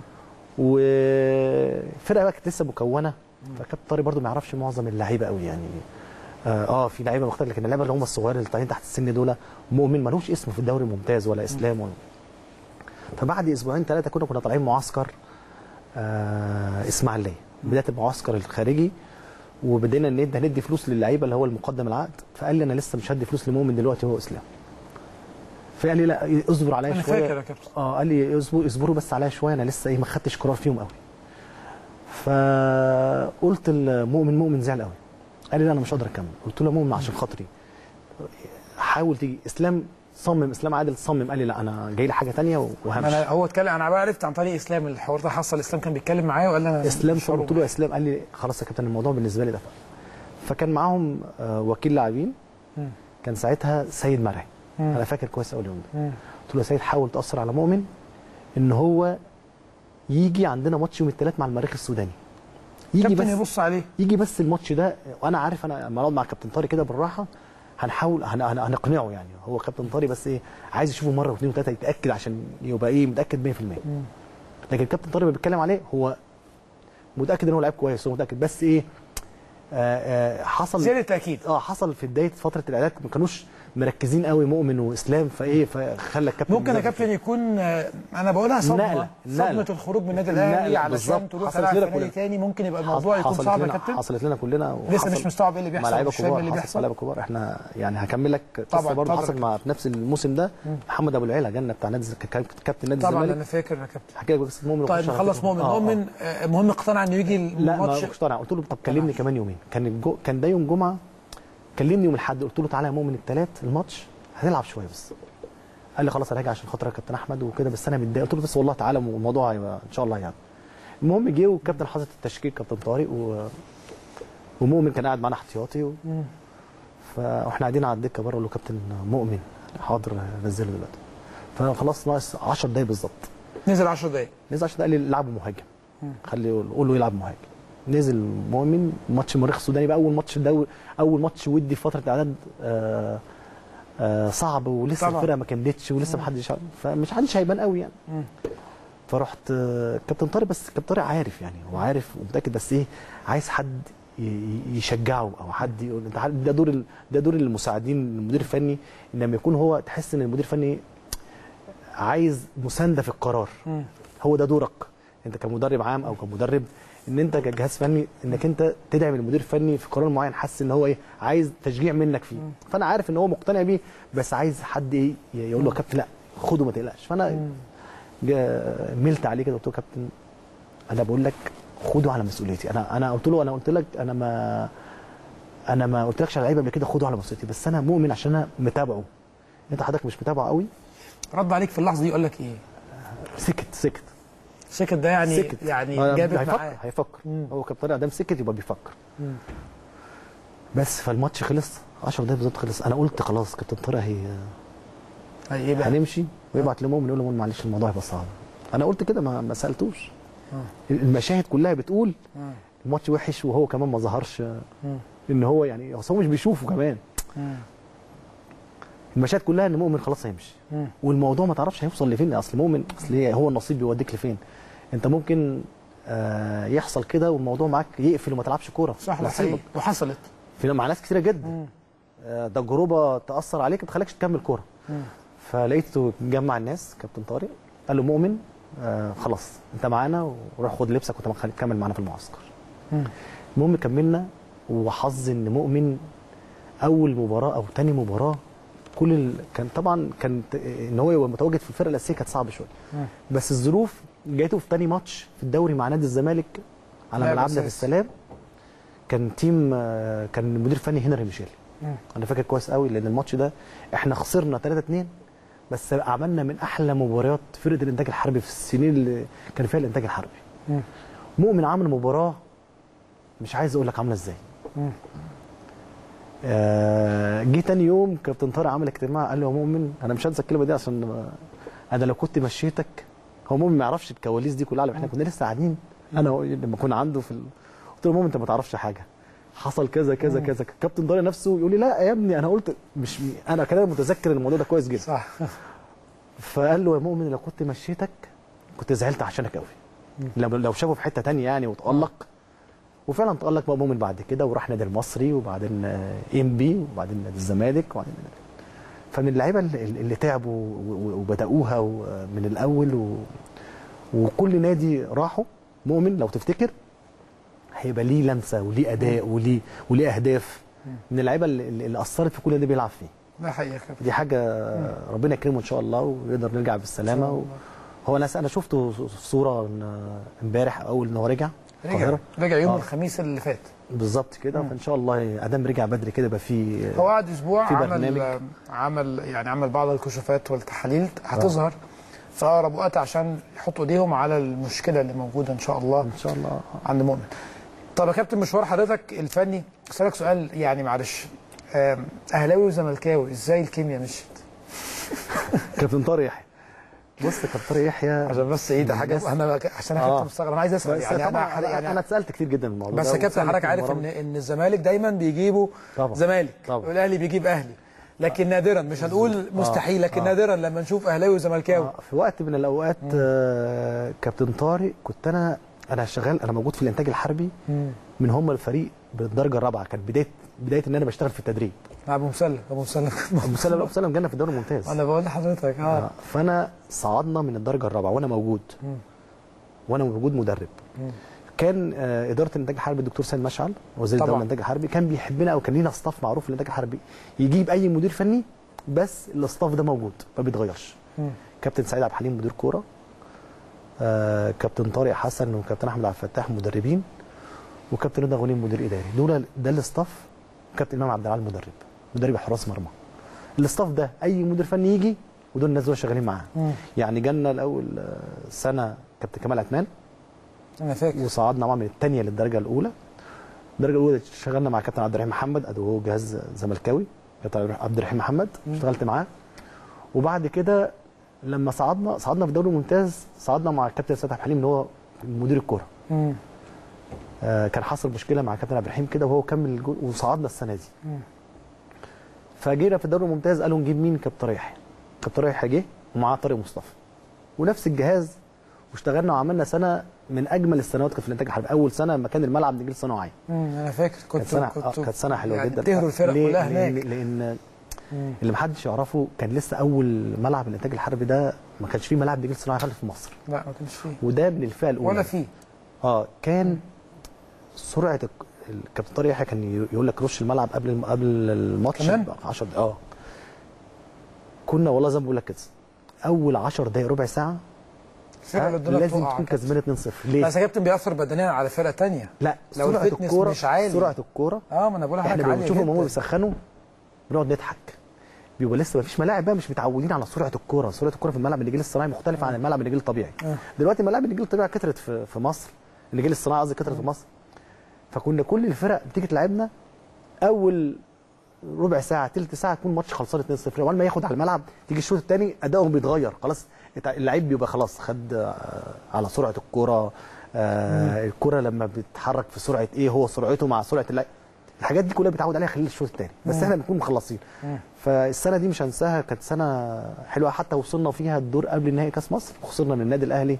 وفرقه بقى كانت لسه مكونه، فكابتن طارق برده ما يعرفش معظم اللعيبه قوي يعني. اه, آه في لعيبه مختلفه، لكن اللعيبه اللي هم الصغيرين اللي طالعين تحت السن دول، مؤمن ملوش اسم في الدوري الممتاز ولا اسلام ولا. فبعد اسبوعين ثلاثه كنا كنا طالعين معسكر آه اسماعيليه، بدايه المعسكر الخارجي، وبدينا ندي هندي فلوس للعيبه اللي هو المقدم العقد. فقال لي انا لسه مش هدي فلوس لمؤمن دلوقتي هو اسلام. فقال لي لا اصبر عليا شويه. انا فاكر يا كابتن. اه قال لي اصبروا اصبروا بس عليا شويه، انا لسه ايه ما خدتش قرار فيهم قوي. فقلت لمؤمن، مؤمن زعل قوي، قال لي لا انا مش قادر اكمل. قلت له يا مؤمن عشان خاطري حاول تيجي. اسلام صمم، اسلام عادل صمم، قال لي لا انا جاي لي حاجه ثانيه وهمشي. انا هو اتكلم، انا بقى عرفت عن طريق اسلام الحوار ده حصل. اسلام كان بيتكلم معايا وقال لي انا اسلام صمم. قلت له يا اسلام، قال لي خلاص يا كابتن الموضوع بالنسبه لي ده. فكان معاهم وكيل لاعبين كان ساعتها سيد مرعي، انا فاكر كويس قوي اليوم ده. قلت له يا سيد حاول تاثر على مؤمن ان هو يجي عندنا ماتش يوم الثلاث مع المريخ السوداني، يجي بس يبص عليه، يجي بس الماتش ده. وانا عارف انا لما اقعد مع كابتن طارق كده بالراحه هنحاول هنقنعه يعني. هو كابتن طارق بس ايه عايز يشوفه مره واثنين وثلاثه يتاكد عشان يبقى ايه متاكد مية في المية. لكن كابتن طارق اللي بيتكلم عليه هو متاكد ان هو لعيب كويس، هو متاكد بس ايه آآ آآ حصل زياده تاكيد. اه حصل في بدايه فتره الاعداد ما كانوش مركزين قوي مؤمن واسلام، فايه فخلى الكابتن ممكن يا كابتن يكون انا بقولها صدمه نقلة. صدمه الخروج من النادي الاهلي علشان تروح تلعب في نادي ثاني، ممكن يبقى الموضوع يكون صعب يا كابتن. حصلت لنا كلنا لسه مش مستوعب ايه اللي بيحصل، لعيبه مش فاهم كبار اللي بيحصل. لعيبه كبار احنا يعني هكمل لك قصه برضه حصلت مع في نفس الموسم ده. محمد ابو العيله جالنا بتاع نادي كابتن نادي الزمالك. طبعا انا فاكر يا كابتن. حكي لك قصه مؤمن. طيب نخلص مؤمن. آه مؤمن آه المهم اقتنع انه يجي الماتش. لا ما اقتنع، قلت له طب كلمني كمان يومين. كان الجو... كان ده يوم جمعه، كلمني يوم الاحد قلت له تعالى يا مؤمن الثلاث الماتش هنلعب شويه بس. قال لي خلاص انا راجع عشان خاطر يا كابتن احمد وكده، بس انا متضايق. قلت له بس والله تعالى والموضوع هيبقى ان شاء الله يعني. المهم جه والكابتن حاطط التشكيل كابتن طارق و... ومؤمن كان قاعد معانا احتياطي و... فاحنا قاعدين على الدكه بره. قال له كابتن مؤمن حاضر نزله دلوقتي. فخلاص ناقص عشر دقايق بالظبط. نزل عشر دقايق. نزل عشر دقايق. قال لي العبوا مهاجم. خليه قول له يلعب مهاجم. نزل مؤمن ماتش المريخ السوداني بقى، اول ماتش دوري، اول ماتش ودي في فتره اعداد آه آه صعب، ولسه طبعا الفرقه ما كملتش ولسه ما حدش، فمش حدش هيبان قوي يعني. مم. فرحت آه كابتن طارق، بس كابتن طارق عارف يعني، هو عارف ومتاكد، بس ايه عايز حد يشجعه او حد يقول انت عارف ده دور ده دور المساعدين المدير الفني، لما يكون هو تحس ان المدير الفني عايز مسانده في القرار. مم. هو ده دورك انت كمدرب عام او كمدرب، ان انت كجهاز فني انك انت تدعم المدير الفني في قرار معين حاسس ان هو ايه عايز تشجيع منك فيه. مم. فانا عارف ان هو مقتنع بيه، بس عايز حد ايه يقول له يا كابتن لا خده ما تقلقش. فانا ملت عليه كده قلت له كابتن انا بقول لك خده على مسؤوليتي. انا انا قلت له انا قلت لك انا ما انا ما قلتلكش على لعيبه قبل كده خده على مسؤوليتي، بس انا مؤمن عشان انا متابعه، انت حضرتك مش متابعه قوي. رد عليك في اللحظه دي يقول لك ايه؟ سكت سكت سكت ده يعني سكت. يعني جابت هيفكر معاه هيفكر مم. هو كابتن طارق ادام سكت يبقى بيفكر. مم. بس فالماتش خلص عشر دقايق بالظبط خلص. انا قلت خلاص كابتن طارق هي هي هنمشي ويبعت لمؤمن يقول له مؤمن معلش الموضوع هيبقى صعب. انا قلت كده ما, ما سالتوش. آه. المشاهد كلها بتقول آه. الماتش وحش وهو كمان ما ظهرش. آه. ان هو يعني هو مش بيشوفه كمان. آه. المشاهد كلها ان مؤمن خلاص هيمشي، والموضوع ما تعرفش هيوصل لفين. اصل مؤمن اصل هو النصيب بيوديك لفين. انت ممكن آه يحصل كده والموضوع معاك يقفل وما تلعبش كوره. صح نصيبك، وحصلت في مع ناس كتيره جدا. آه تجربه تاثر عليك ما تخليكش تكمل كوره. فلقيته جمع الناس كابتن طارق قال له مؤمن آه خلاص انت معانا وروح خد لبسك وانت كمل معانا في المعسكر. المهم كملنا، وحظ ان مؤمن اول مباراه او ثاني مباراه كل ال... كان طبعا كان ان هو يبقى متواجد في الفرقه الاساسيه كانت صعبه شويه. بس الظروف جاته في ثاني ماتش في الدوري مع نادي الزمالك على ملعبنا في السلام. كان تيم كان المدير الفني هنري ميشيل. انا فاكر كويس قوي لان الماتش ده احنا خسرنا ثلاثة اثنين، بس عملنا من احلى مباريات فرقه الانتاج الحربي في السنين اللي كان فيها الانتاج الحربي. مؤمن عمل مباراه مش عايز اقول لك عامله ازاي. آه جه تاني يوم كابتن طارق عمل اجتماع قال له يا مؤمن انا مش هنسى الكلمه دي عشان انا لو كنت مشيتك. هو مؤمن ما يعرفش الكواليس دي كلها، احنا كنا لسه قاعدين انا لما كنا عنده في ال... قلت له مؤمن انت ما تعرفش حاجه، حصل كذا كذا كذا. كابتن طارق نفسه يقول لي لا يا ابني انا قلت مش انا كده متذكر الموضوع ده كويس جدا. صح. فقال له يا مؤمن لو كنت مشيتك كنت زعلت عشانك قوي. لو لو شافه في حته ثانيه يعني وتالق، وفعلا تالق بقى مؤمن بعد كده وراح نادي المصري وبعدين ام بي وبعدين نادي الزمالك وبعدين نادي. فمن اللعيبه اللي, اللي تعبوا وبداوها من الاول و... وكل نادي راحوا مؤمن لو تفتكر هيبقى ليه لمسه وليه اداء وليه وليه اهداف. من اللعيبه اللي, اللي اثرت في كل نادي بيلعب فيه. ده حقيقه. دي حاجه ربنا يكرمه ان شاء الله ويقدر نرجع بالسلامه. و... هو انا انا شفته في صوره امبارح اول ان هو رجع رجع رجع يوم آه. الخميس اللي فات بالظبط كده. فان شاء الله ادام رجع بدري كده يبقى في هو قعد اسبوع عمل عمل يعني عمل بعض الكشوفات والتحاليل هتظهر في اقرب وقت عشان يحطوا ايديهم على المشكله اللي موجوده ان شاء الله ان شاء الله عند مؤمن. طب يا كابتن مشوار حضرتك الفني اسالك سؤال يعني معلش، اهلاوي وزملكاوي ازاي الكيمياء مشيت؟ كابتن طارق يحيى بص كابتن طارق يحيى عشان بس ايه ده حاجه انا عشان انا كنت مستغرب انا عايز اسال يعني انا يعني انا اتسالت كتير جدا من الموضوع بس يا كابتن حضرتك عارف ان ان الزمالك دايما بيجيبوا زمالك والاهلي بيجيب اهلي، لكن نادرا مش هنقول مستحيل لكن آه. نادرا لما نشوف اهلاوي وزملكاوي. آه. في وقت من الاوقات آه كابتن طارق كنت انا انا شغال انا موجود في الانتاج الحربي مم. من هم الفريق بالدرجه الرابعه، كان بدايه بدايه ان انا بشتغل في التدريب. ابو مسلم ابو مسلم ابو مسلم ابو مسلم جالنا في الدوري الممتاز. انا بقول لحضرتك اه, آه. فانا صعدنا من الدرجه الرابعه وانا موجود مم. وانا موجود مدرب. مم. كان آه اداره الانتاج الحربي الدكتور سيد مشعل وزير الدوله الانتاج الحربي كان بيحبنا او كان لينا ستاف معروف في الانتاج الحربي يجيب اي مدير فني بس الاستاف ده موجود ما بيتغيرش. مم. كابتن سعيد عبد الحليم مدير كوره، آه كابتن طارق حسن وكابتن احمد عبد الفتاح مدربين، وكابتن رضا غنيم مدير اداري. دول ده الاستاف. كابتن امام عبد العال مدرب مدرب حراس مرمى. الاستاف ده اي مدير فني يجي ودول الناس دول شغالين معاه. يعني جالنا الاول سنه كابتن كمال عثمان انا فاكر وصعدنا معاه من الثانيه للدرجه الاولى. الدرجه الاولى اشتغلنا مع كابتن عبد الرحيم محمد ادو هو جهاز زملكاوي كابتن عبد الرحيم محمد اشتغلت معاه. وبعد كده لما صعدنا صعدنا في الدوري الممتاز صعدنا مع الكابتن سيد عبد الحليم اللي هو مدير الكوره. آه كان حصل مشكله مع كابتن عبد الرحيم كده وهو كمل وصعدنا السنه دي. مم. فجينا في الدوري الممتاز قالوا نجيب مين؟ كابتن طارق يحيى. كابتن طارق يحيى جه ومعاه طارق مصطفى ونفس الجهاز واشتغلنا وعملنا سنه من اجمل السنوات في الانتاج الحربي. اول سنه لما كان الملعب نجيل صناعي. امم انا فاكر كنت كانت سنه كنت كانت سنه حلوه يعني جدا. تهروا الفرق كلها هناك لان, لأن مم. اللي محدش يعرفه كان لسه اول ملعب الانتاج الحربي ده ما كانش فيه ملعب نجيل صناعي خالص في مصر. لا ما كانش فيه. وده من الفئه الاولى ولا فيه. اه كان مم. سرعه الكابتن طارق يحيى كان يقول لك رش الملعب قبل قبل الماتش ب عشر دقائق. اه كنا والله زي ما بقول لك كده اول عشر دقائق ربع ساعه لازم تكون كسبان اتنين صفر. ليه؟ بس يا كابتن بيأثر بدنيا على فرقه ثانيه. لا لو الفتنس مش عالي سرعه الكوره اه ما انا بقول لحضرتك احنا بنشوفهم هم بيسخنوا بنقعد نضحك. بيبقى لسه ما فيش ملاعب بقى مش متعودين على سرعه الكوره. سرعه الكوره في الملعب النجيل الصناعي مختلفه عن الملعب النجيل الطبيعي. أه. دلوقتي ملاعب النجيل الطبيعي كترت في في مصر. النجيل الصناعي قصدي كترت في مصر. فكنا كل الفرق بتيجي تلعبنا اول ربع ساعه ثلث ساعه تكون الماتش خلصان اتنين صفر. اول ما ياخد على الملعب تيجي الشوط الثاني ادائهم بيتغير خلاص. اللعيب بيبقى خلاص خد على سرعه الكوره. آه الكوره لما بتتحرك في سرعه ايه هو سرعته مع سرعه اللعيب. الحاجات دي كلها بيتعود عليها خلال الشوط الثاني بس مم. احنا بنكون مخلصين. مم. فالسنه دي مش هنساها كانت سنه حلوه حتى وصلنا فيها الدور قبل نهائي كاس مصر وخسرنا من النادي الاهلي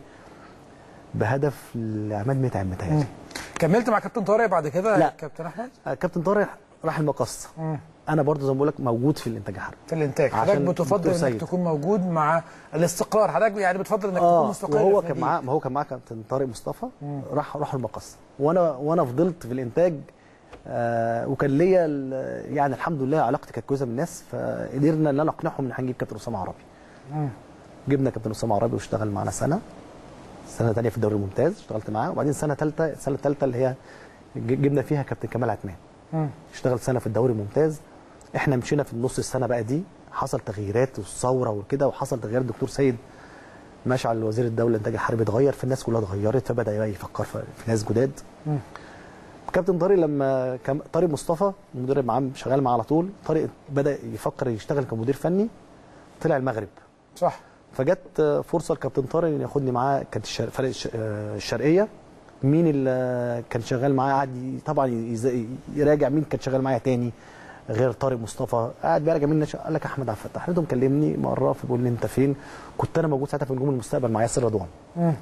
بهدف لعماد متعب متهيألي. كملت مع كابتن طارق بعد كده؟ لا كابتن احمد كابتن طارق راح المقص. مم. انا برضو زي ما بقول لك موجود في الانتاج الحربي. في الانتاج حضرتك بتفضل انك تكون موجود مع الاستقرار. حضرتك يعني بتفضل انك آه تكون مستقر. وهو كان معاه ما هو كان معاه كابتن طارق مصطفى. مم. راح راحوا المقص وانا وانا فضلت في الانتاج. آه وكان ليا يعني الحمد لله علاقتي كانت كويسه بالناس فقدرنا ان انا اقنعهم ان هنجيب كابتن اسامه عرابي. مم. جبنا كابتن اسامه عرابي واشتغل معانا سنه. سنه ثانيه في الدوري الممتاز اشتغلت معاه وبعدين سنه ثالثه السنه الثالثه اللي هي جبنا فيها كابتن كمال عثمان. اشتغل سنه في الدوري الممتاز. احنا مشينا في النص السنه بقى دي حصل تغييرات والثوره وكده وحصل تغيير الدكتور سيد مشعل وزير الدوله الانتاج الحربي اتغير فالناس كلها اتغيرت فبدا بقى يفكر في ناس جداد. مم. كابتن طارق لما كان طارق مصطفى المدرب معاه شغال معاه على طول. طارق بدا يفكر يشتغل كمدير فني طلع المغرب. صح. فجت فرصه لكابتن طارق ان ياخدني معاه كانت فريق الشرقيه مين اللي كان شغال معايا، قعد طبعا يز- يراجع مين كان شغال معايا تاني غير طارق مصطفى، قاعد بيراجع مين. قال لك احمد عبد الفتاح. لقيته مكلمني مره فبيقول لي انت فين؟ كنت انا موجود ساعتها في نجوم المستقبل مع ياسر رضوان.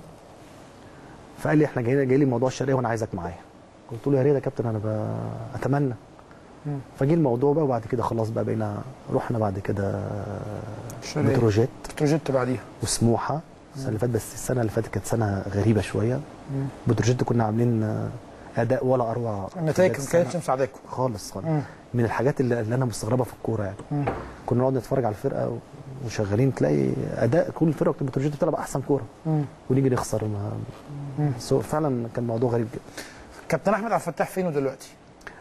فقال لي احنا جايين جاي لي موضوع الشرقيه وانا عايزك معايا. قلت له يا ريت يا كابتن انا ب- اتمنى. فجي الموضوع بقى، وبعد كده خلاص بقى بقينا رحنا بعد كده الشرقية. بتروجيت بتروجيت بعديها. وسموحه السنه اللي فاتت، بس السنه اللي فاتت كانت سنه غريبه شويه. بتروجيت كنا عاملين اداء ولا اروع. النتائج ما كانتش مساعداكم خالص خالص. مم. من الحاجات اللي, اللي انا مستغربها في الكوره يعني. مم. كنا نقعد نتفرج على الفرقه وشغالين، تلاقي اداء كل الفرقه بتاعت بتروجيت بتلعب احسن كوره مم. ونيجي نخسر. ما سو فعلا كان موضوع غريب جدا. كابتن احمد عبد الفتاح فين دلوقتي؟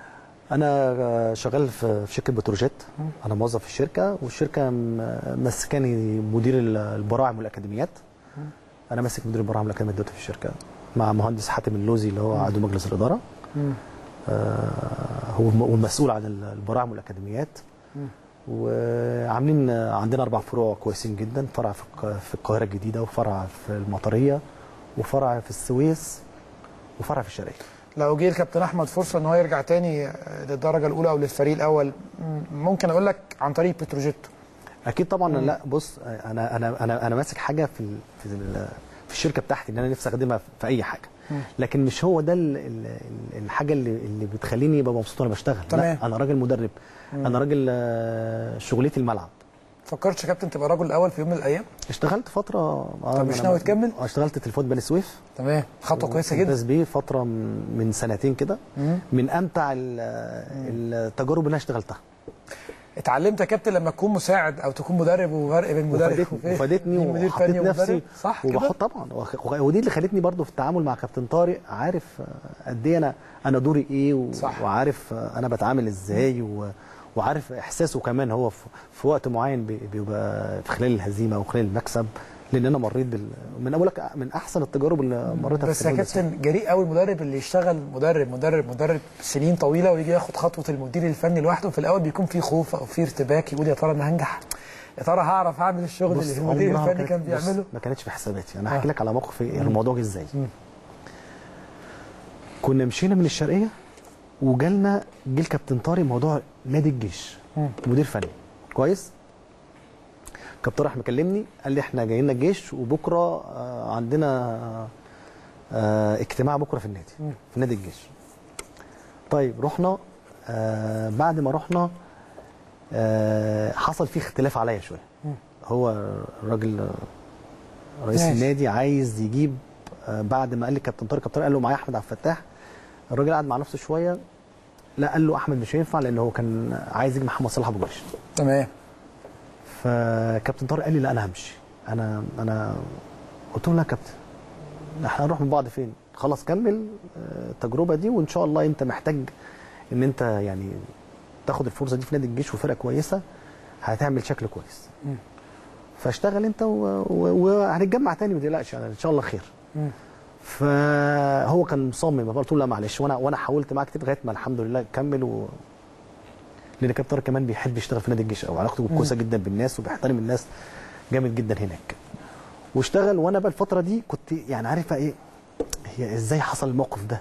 انا شغال في في شركه بتروجيت. انا موظف في الشركه، والشركه م- مسكاني مدير البراعم والاكاديميات. انا ماسك مدير البراعم والاكاديميات دلوقتي في الشركه مع مهندس حاتم اللوزي اللي هو عضو مجلس الاداره. آه هو الم- والمسؤول عن ال- البراعم والاكاديميات. وعاملين عندنا اربع فروع كويسين جدا، فرع في الق- في القاهره الجديده، وفرع في المطريه، وفرع في السويس، وفرع في الشرقيه. لو جه الكابتن احمد فرصه ان هو يرجع تاني للدرجه الاولى او للفريق الاول، ممكن اقول لك عن طريق بتروجيت. اكيد طبعا. لا بص، انا انا انا انا ماسك حاجه في ال في, ال في الشركه بتاعتي ان انا نفسي اخدمها في اي حاجه، لكن مش هو ده ال ال الحاجه اللي اللي بتخليني ابقى مبسوط وانا بشتغل. تمام. لا، انا راجل مدرب. انا راجل آه، شغلتي الملعب. فكرتش يا كابتن تبقى رجل الاول في يوم من الايام؟ اشتغلت فتره. آه، طب مش أنا- ناوي تكمل؟ آه، اشتغلت تليفونات بني سويف. تمام، خطوه كويسه جدا. بس بيه فتره من سنتين كده، من امتع ال- التجارب اللي انا اشتغلتها. اتعلمت يا كابتن لما تكون مساعد او تكون مدرب، وفرق بين مدرب وفادتني وفادتني مدير وحطيت فني نفسي ومدرب، صح كده؟ وبحط طبعا. وخ- ودي اللي خلتني برضو في التعامل مع كابتن طارق، عارف آه، قد ايه انا انا دوري ايه و... صح. وعارف آه، انا بتعامل ازاي و... وعارف احساسه كمان هو في, في وقت معين بي- بيبقى في خلال الهزيمه وخلال المكسب، لان انا مريت بال... من اقول لك من احسن التجارب اللي مريتها بس في يا التليفون. كابتن جريء قوي المدرب اللي يشتغل مدرب مدرب مدرب سنين طويله ويجي ياخد خطوه المدير الفني لوحده. في الاول بيكون في خوف او في ارتباك، يقول يا ترى انا هنجح، يا ترى هعرف اعمل الشغل بص، اللي المدير عمرها ما الفني كان كانت- بص، بيعمله. ما كانتش في حساباتي. انا آه. هحكي لك على موقف إيه الموضوع جه ازاي. كنا مشينا من الشرقيه وجالنا جه الكابتن طارق موضوع نادي الجيش، مدير فني كويس. كابتن طارق راح مكلمني قال لي احنا جايين لنا الجيش، وبكره آه، عندنا آه، اجتماع بكره في النادي في نادي الجيش. طيب رحنا. آه، بعد ما رحنا آه، حصل فيه اختلاف عليا شويه. هو الراجل آه، رئيس ماشي. النادي عايز يجيب آه، بعد ما قال لي كابتن طارق، كابتن طارق قال له معايا احمد عبد الفتاح. الراجل قعد مع نفسه شويه، لا قال له احمد مش هينفع، لان هو كان عايز يجيب محمد صلاح ابو جريش. تمام. فكابتن طارق قال لي لا انا همشي. انا انا قلت له لا يا كابتن، احنا هنروح من بعض فين؟ خلاص كمل آه، التجربه دي، وان شاء الله انت محتاج ان انت يعني تاخد الفرصه دي في نادي الجيش وفرقه كويسه، هتعمل شكل كويس. فاشتغل انت و- و- وهنتجمع تاني ما تقلقش، يعني ان شاء الله خير. فهو كان مصمم، قلت له لا معلش، وانا وانا حاولت معاه كتير لغايه ما الحمد لله كمل. و... لان كابتن طارق كمان بيحب يشتغل في نادي الجيش قوي، علاقته كويسه جدا بالناس وبيحترم الناس جامد جدا هناك. واشتغل. وانا بقى الفتره دي كنت يعني عارف بقى ايه هي ازاي حصل الموقف ده.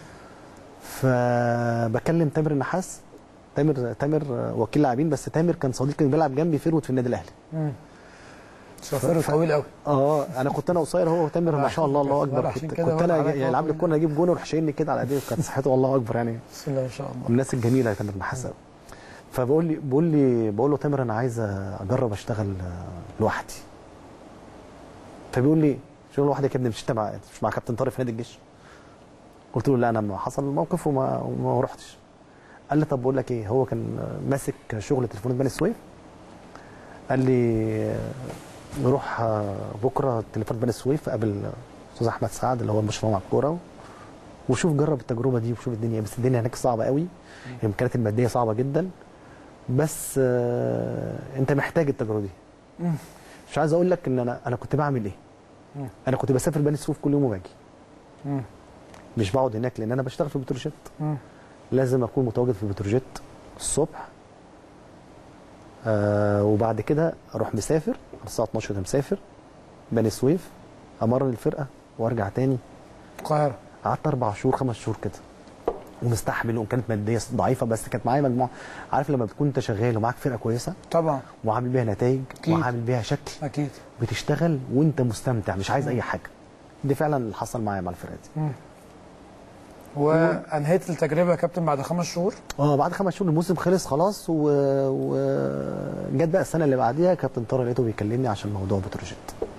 فبكلم تامر النحاس. تامر تامر وكيل لاعبين، بس تامر كان صديقي كان بيلعب جنبي فيرود في النادي الاهلي. شوفير طويل قوي. اه انا كنت انا قصير، هو وتامر ما شاء الله الله اكبر. عشان كنت, كده كنت قلت انا عليك يلعب لي هو الكوره اجيب جون ويروح شايلني كده على ايديه، كانت صحته الله اكبر يعني. بسم الله ما شاء الله. من الناس الجميله تامر النحاس. فبقول لي بقول لي بقول له تامر انا عايز اجرب اشتغل لوحدي. فبيقول لي شغل لوحدك يا ابني، مش انت مع مش مع كابتن طارق في نادي الجيش؟ قلت له لا انا ما حصل الموقف وما وما رحتش. قال لي طب بقول لك ايه، هو كان ماسك شغل تليفونات بني سويف. قال لي نروح بكره تليفون بني سويف قابل استاذ احمد سعد اللي هو المشرف على الكوره، وشوف جرب التجربه دي وشوف الدنيا. بس الدنيا هناك صعبه قوي، الامكانيات الماديه صعبه جدا، بس آه انت محتاج التجربه دي. مش عايز اقول لك ان انا انا كنت بعمل ايه. انا كنت بسافر بني سويف كل يوم وباجي. مش بقعد هناك لان انا بشتغل في بتروجيت. لازم اكون متواجد في بتروجيت الصبح. آه وبعد كده اروح مسافر على الساعه اتناشر، مسافر بني سويف، امرن الفرقه وارجع تاني القاهره قعدت اربع شهور خمس شهور كده ومستحمل، وكانت ماديه ضعيفه بس كانت معايا مجموعه. عارف لما بتكون انت شغال ومعاك فرقه كويسه طبعا وعامل بيها نتائج أكيد. وعامل بيها شكل، اكيد بتشتغل وانت مستمتع مش عايز اي حاجه. دي فعلا اللي حصل معايا مع الفرقه دي. مم. وانهيت التجربه يا كابتن بعد خمس شهور؟ اه بعد خمس شهور الموسم خلص خلاص، و... وجت بقى السنه اللي بعديها كابتن طارق لقيته بيكلمني عشان موضوع بتروجيت.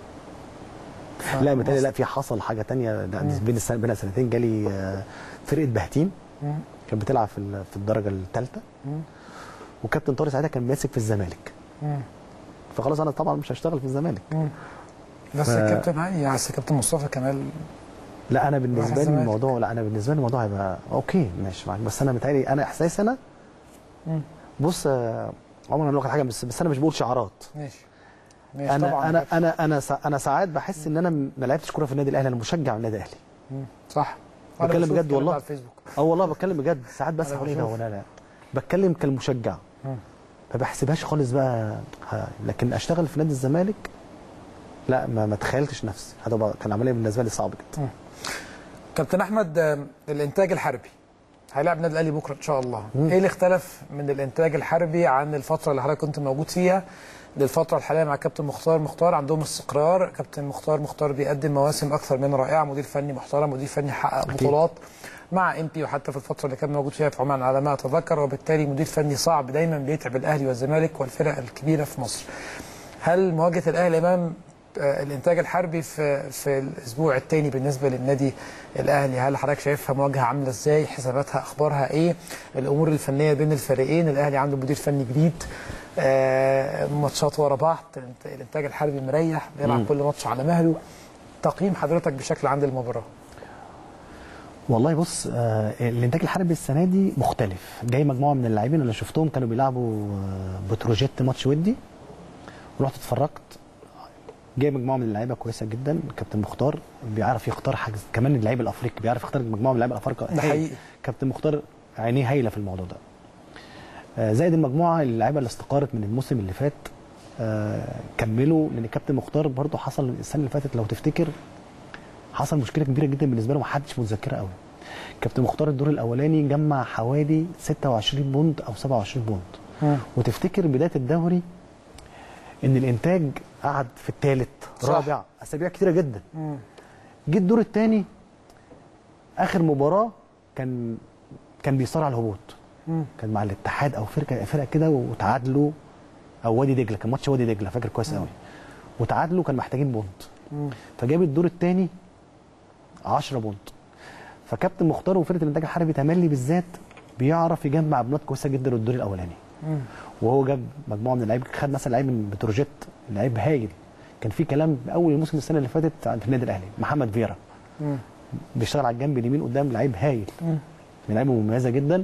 لا متهيألي لا في حصل حاجه ثانيه بين السنه بين سنتين جالي آه، فرقه بهتيم كانت بتلعب في ال- في الدرجه الثالثه، وكابتن طارق ساعتها كان ماسك في الزمالك. مم. فخلاص انا طبعا مش هشتغل في الزمالك. مم. بس ف- الكابتن هاي بس الكابتن مصطفى كمال لا انا راح بالنسبه لي الزمالك. الموضوع لا انا بالنسبه لي الموضوع هيبقى اوكي ماشي معاك، بس انا متهيألي انا احساسي انا مم. بص آه، عمر انا اقول لك حاجه بس, بس انا مش بقول شعارات. ماشي ماشي انا طبعا انا يا كابتن. انا انا سا- انا ساعات بحس ان انا ما لعبتش كوره في النادي الاهلي، انا مشجع النادي الاهلي. مم. صح أنا بتكلم بشوف بجد الكلام والله. ده على الفيسبوك. اه والله بتكلم بجد، ساعات بس أنا حوالي ده بشوف. وانا لا بتكلم كالمشجع، مم. ما بحسبهاش خالص بقى. ها، لكن اشتغل في نادي الزمالك لا ما ما تخيلتش نفسي، هذا بقى كان عمليه بالنسبه لي صعب جدا. كابتن احمد، آه، الانتاج الحربي هيلاعب النادي الاهلي بكره ان شاء الله. مم. ايه اللي اختلف من الانتاج الحربي عن الفتره اللي حضرتك كنت موجود فيها للفتره الحاليه مع كابتن مختار مختار؟ عندهم استقرار، كابتن مختار مختار بيقدم مواسم اكثر من رائعه، مدير فني محترم، مدير فني حقق بطولات مع ام بي، وحتى في الفتره اللي كان موجود فيها في عمان على ما اتذكر، وبالتالي مدير فني صعب دايما بيتعب الاهلي والزمالك والفرق الكبيره في مصر. هل مواجهه الاهلي امام آه، الانتاج الحربي في في الاسبوع الثاني بالنسبه للنادي الاهلي، هل حضرتك شايفها مواجهه عامله ازاي؟ حساباتها اخبارها ايه؟ الامور الفنيه بين الفريقين، الاهلي عنده مدير فني جديد، آه، ماتشات ورا بعض، الانت- الانتاج الحربي مريح بيلعب كل ماتش على مهله. تقييم حضرتك بشكل عام للمباراه؟ والله بص آه الانتاج الحربي السنه دي مختلف، جاي مجموعه من اللاعبين اللي شفتهم كانوا بيلعبوا آه بتروجيت ماتش ودي، ورحت اتفرجت. جاي مجموعه من اللعيبه كويسه جدا، كابتن مختار بيعرف يختار حاجه، كمان اللعيب الافريقي بيعرف يختار مجموعه من اللعيبه الافارقه. ده حقيقي. كابتن مختار عينيه هايله في الموضوع ده. آه زائد المجموعه اللعيبه اللي استقرت من الموسم اللي فات آه كملوا، لان كابتن مختار برضه حصل السنه اللي فاتت لو تفتكر حصل مشكله كبيره جدا بالنسبه له ما حدش متذكرها قوي. كابتن مختار الدور الاولاني جمع حوالي ستة وعشرين بونت او سبعة وعشرين بونت. مم. وتفتكر بدايه الدوري ان الانتاج قعد في الثالث رابع اسابيع كتيره جدا. مم. جه الدور الثاني اخر مباراه كان كان بيصارع الهبوط. مم. كان مع الاتحاد او فرقه فرقه كده وتعادلوا، او وادي دجله، كان ماتش وادي دجله فاكر كويس قوي، وتعادلوا كان محتاجين بونت. مم. فجاب الدور الثاني عشرة بونت. فكابتن مختار وفرقه الانتاج الحربي تملي بالذات بيعرف يجمع بنات كويسه جدا الدور الاولاني. مم. وهو جاب مجموعه من اللعيبه، خد مثلا لعيب من بتروجيت، لعيب هايل. كان في كلام اول الموسم السنه اللي فاتت عند النادي الاهلي، محمد فيرا مم. بيشتغل على الجنب اليمين قدام، لعيب هايل مم. من لعيبه مميزه جدا.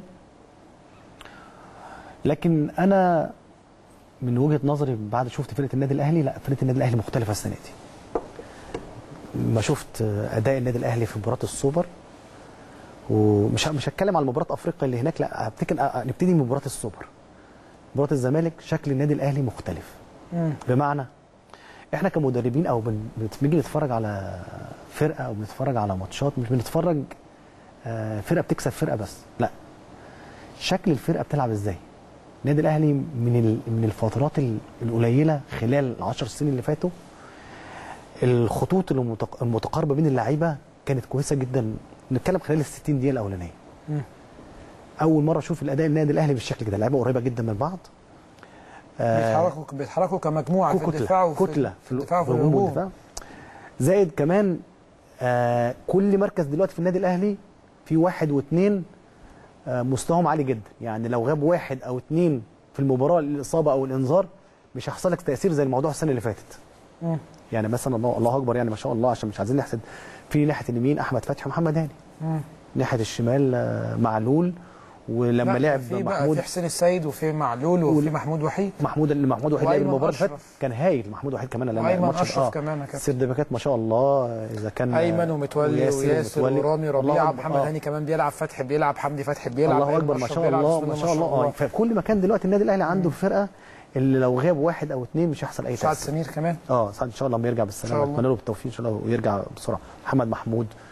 لكن انا من وجهه نظري بعد شفت فرقه النادي الاهلي، لا فرقه النادي الاهلي مختلفه السنه دي. ما شفت اداء النادي الاهلي في مباراه السوبر، ومش مش هتكلم على مباراه افريقيا اللي هناك، لا هبتكن نبتدي من مباراه السوبر. مباراه الزمالك شكل النادي الاهلي مختلف. مم. بمعنى احنا كمدربين او بن- بنيجي نتفرج على فرقه او بنتفرج على ماتشات، مش بنتفرج آه، فرقه بتكسب فرقه بس، لا شكل الفرقه بتلعب ازاي. النادي الاهلي من ال- من الفترات ال- القليله خلال العشر سنين اللي فاتوا، الخطوط المتق- المتقاربه بين اللعيبه كانت كويسه جدا. نتكلم خلال ال ستين دقيقه الاولانيه. مم. اول مره اشوف الاداء النادي الاهلي بالشكل كده، اللعيبه قريبه جدا من بعض. بيتحركوا بيتحركوا كمجموعه في كتلة الدفاع وفي كتله في الدفاع وفي الهجوم الهجوم. والدفاع. زائد كمان آه كل مركز دلوقتي في النادي الاهلي في واحد واثنين آه مستواهم عالي جدا، يعني لو غاب واحد او اثنين في المباراه الاصابه او الانذار مش هيحصل لك تاثير زي الموضوع السنه اللي فاتت. مم. يعني مثلا الله, الله اكبر، يعني ما شاء الله عشان مش عايزين نحسد، في ناحيه اليمين احمد فتحي ومحمد هاني، مم. ناحيه الشمال آه معلول، ولما لا، لعب في بقى محمود في حسين السيد وفي معلول وفي وال- محمود وحيد محمود اللي محمود وحيد لعب وأيمن المباراه اللي فاتت أشرف. كان هايل. محمود وحيد كمان لما وايمن الماتش- اشرف آه. كمان يا كابتن. السردباكات ما شاء الله، اذا كان ايمن ومتولي وياسر ورامي ربيعه، محمد هاني كمان بيلعب، فتحي بيلعب، حمدي فتحي بيلعب، الله أيمن اكبر ما أشرف شاء بيلعب، الله بسم ما شاء الله. اه فكل مكان دلوقتي النادي الاهلي عنده الفرقه اللي لو غاب واحد او اثنين مش هيحصل اي سعد تاثير. سمير كمان اه سعد ان شاء الله لما يرجع بالسلامه، إن شاء الله. اتمنى له بالتوفيق ان شاء الله ويرجع بسرعه. محمد محمود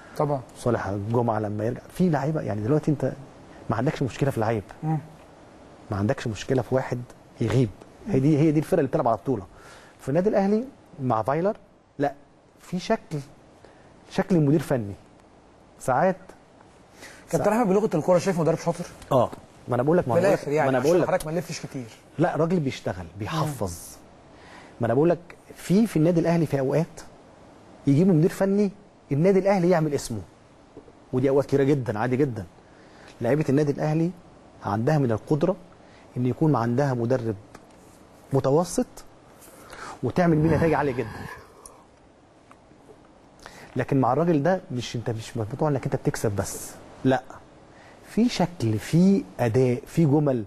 طبعا صالح جمعه لما يرجع في لعيبه. يعني دلوقتي انت ما عندكش مشكله في لعيب، ما عندكش مشكله في واحد يغيب. هي دي هي دي الفرقه اللي بتلعب على البطوله. في النادي الاهلي مع فايلر لا، في شكل شكل مدير فني ساعات. كابتن احمد بلغه الكوره شايف مدرب شاطر؟ اه ما انا بقول لك، ما في الاخر يعني ما انا بقول لك حضرتك ما نلفش كتير. لا راجل بيشتغل بيحفظ. ما انا بقول لك في في النادي الاهلي في اوقات يجيبوا مدير فني النادي الاهلي يعمل اسمه، ودي اوقات كتيره جدا عادي جدا. لعيبه النادي الاهلي عندها من القدره ان يكون عندها مدرب متوسط وتعمل بيه نتائج عاليه جدا. لكن مع الراجل ده مش انت مش مبطوع انك انت بتكسب بس، لا، في شكل، في اداء، في جمل.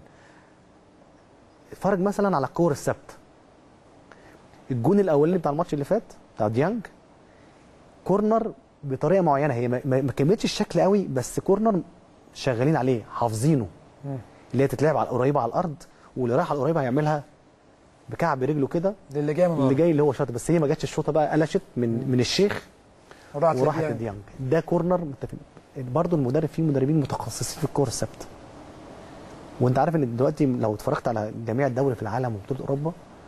اتفرج مثلا على الكور الثابته. الجون الاولاني بتاع الماتش اللي فات بتاع ديانج كورنر بطريقه معينه، هي ما, ما كملتش الشكل قوي بس كورنر شغالين عليه حافظينه، اللي هي تتلعب على القريبه على الارض واللي رايح على القريبه هيعملها بكعب رجله كده اللي جاي من اللي جاي اللي هو شاط، بس هي ما جاتش الشوطه بقى، قلشت من من الشيخ وراحت لديانج. ده كورنر برضه. المدرب فيه مدربين متخصصين في الكور الثابته. وانت عارف ان دلوقتي لو اتفرجت على جميع الدوري في العالم وبطوله اوروبا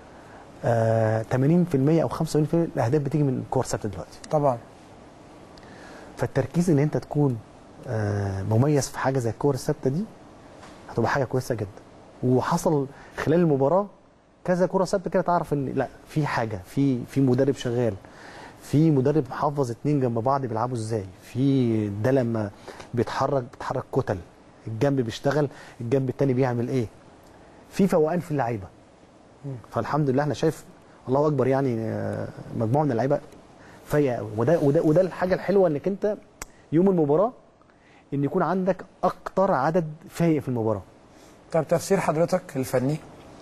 آه ثمانين في المية او خمسة وثمانين بالمية الاهداف بتيجي من كور ثابته دلوقتي. طبعا. فالتركيز ان انت تكون آه مميز في حاجه زي الكور الثابته دي هتبقى حاجه كويسه جدا. وحصل خلال المباراه كذا كره ثابته كده تعرف ان لا في حاجه، في في مدرب شغال، في مدرب حافظ اتنين جنب بعض بيلعبوا ازاي، في ده لما بيتحرك بيتحرك كتل، الجنب بيشتغل الجنب الثاني بيعمل ايه، في فوقان في اللعيبه. فالحمد لله انا شايف الله اكبر يعني مجموعه من اللعيبه فايقه قوي. وده وده وده الحاجه الحلوه انك انت يوم المباراه ان يكون عندك اكتر عدد فايق في المباراه. طب تفسير حضرتك الفني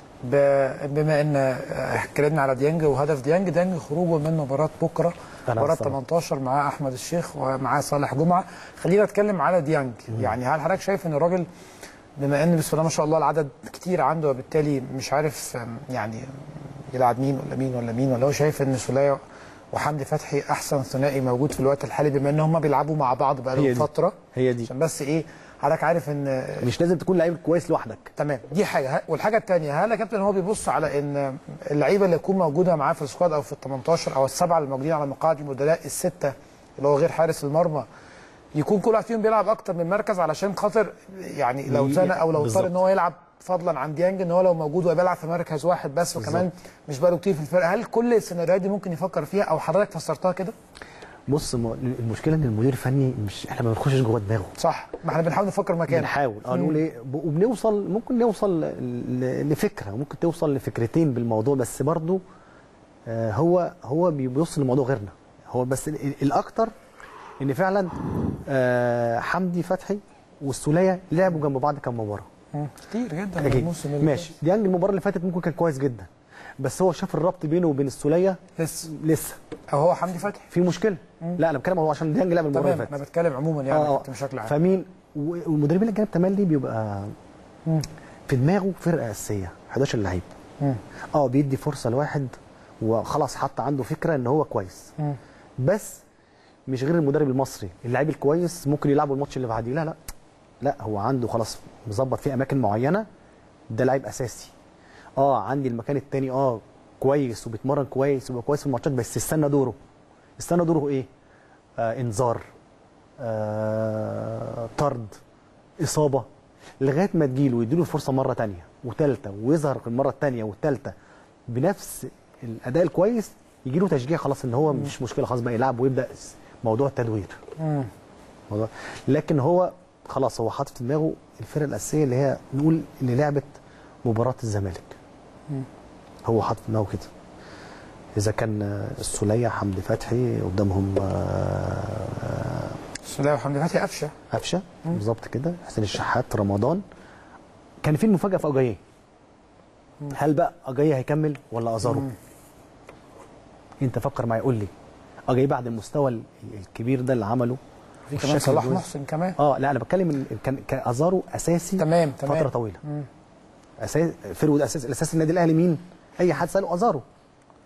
بما ان اتكلمنا على ديانج وهدف ديانج ديانج خروجه من مباراه بكره مباراه تمنتاشر مع احمد الشيخ ومعاه صالح جمعه. خلينا نتكلم على ديانج. يعني هل حضرتك شايف ان الراجل بما ان بسم الله ما شاء الله العدد كتير عنده وبالتالي مش عارف يعني يلعب مين ولا مين ولا مين، ولا هو شايف ان سولية وحمدي فتحي احسن ثنائي موجود في الوقت الحالي بما ان هم بيلعبوا مع بعض بقالهم فتره؟ هي دي عشان بس ايه حضرتك عارف ان مش لازم تكون لعيب كويس لوحدك. تمام، دي حاجه. والحاجه الثانيه هل يا كابتن هو بيبص على ان اللعيبه اللي تكون موجوده معاه في السكواد او في ال تمنتاشر او السبعه اللي موجودين على مقاعد البدلاء السته اللي هو غير حارس المرمى يكون كل واحد فيهم بيلعب اكتر من مركز علشان خاطر يعني لو زنق او لو اضطر ان هو يلعب فضلا عن ديانج ان هو لو موجود وبيلعب في مركز واحد بس وكمان مش بقاله كتير في الفرقه، هل كل السيناريوهات دي ممكن يفكر فيها او حضرتك فسرتها كده؟ بص المشكله ان المدير الفني مش احنا ما بنخشش جوه دماغه. صح، ما احنا بنحاول نفكر مكانه. بنحاول اه نقول ايه وبنوصل ممكن نوصل لفكره وممكن توصل لفكرتين بالموضوع، بس برضه آه هو هو بيبص للموضوع غيرنا. هو بس الاكتر ان فعلا آه حمدي فتحي والسولية لعبوا جنب بعض كام مباراه كتير جدا الموسم اللي ماشي. ديانج المباراه اللي فاتت ممكن كان كويس جدا بس هو شاف الربط بينه وبين السولية لسه لسه او هو حمدي فتحي في مشكله. مم. لا انا بتكلم هو عشان ديانج لعب المباراه اللي فاتت. انا بتكلم عموما يعني آه بشكل عام. فمين والمدربين الجانب تملي بيبقى مم. في دماغه فرقه اساسيه حداشر لعيب. اه بيدي فرصه لواحد وخلاص حط عنده فكره ان هو كويس. مم. بس مش غير المدرب المصري اللعيب الكويس ممكن يلعبوا الماتش اللي بعديه. لا لا لا هو عنده خلاص مظبط في اماكن معينه ده لعيب اساسي. اه عندي المكان الثاني اه كويس وبيتمرن كويس وبيبقى كويس في الماتشات بس استنى دوره. استنى دوره ايه؟ آه انذار، آه طرد، اصابه، لغايه ما تجيله ويديله الفرصه مره ثانيه وثالثه ويظهر في المره الثانيه والثالثه بنفس الاداء الكويس يجي له تشجيع خلاص ان هو مش مشكله خلاص بقى يلعب ويبدا موضوع التدوير. امم موضوع لكن هو خلاص هو حاطط في دماغه الفرقه الاساسيه اللي هي نقول اللي لعبت مباراه الزمالك. مم. هو حاطط في دماغه كده. اذا كان السولية حمدي فتحي قدامهم السولية وحمدي فتحي قفشه قفشه بالظبط كده، حسين الشحات، رمضان. كان في المفاجاه في اجاييه. هل بقى اجاييه هيكمل ولا ازارو؟ مم. انت فكر معايا قول لي اجاييه بعد المستوى الكبير ده اللي عمله في كمان صلاح محسن كمان. اه لا انا بتكلم كان ازارو اساسي تمام تمام فتره طويله. امم اساس فرود اساس الاساس النادي الاهلي مين؟ اي حد ساله ازارو.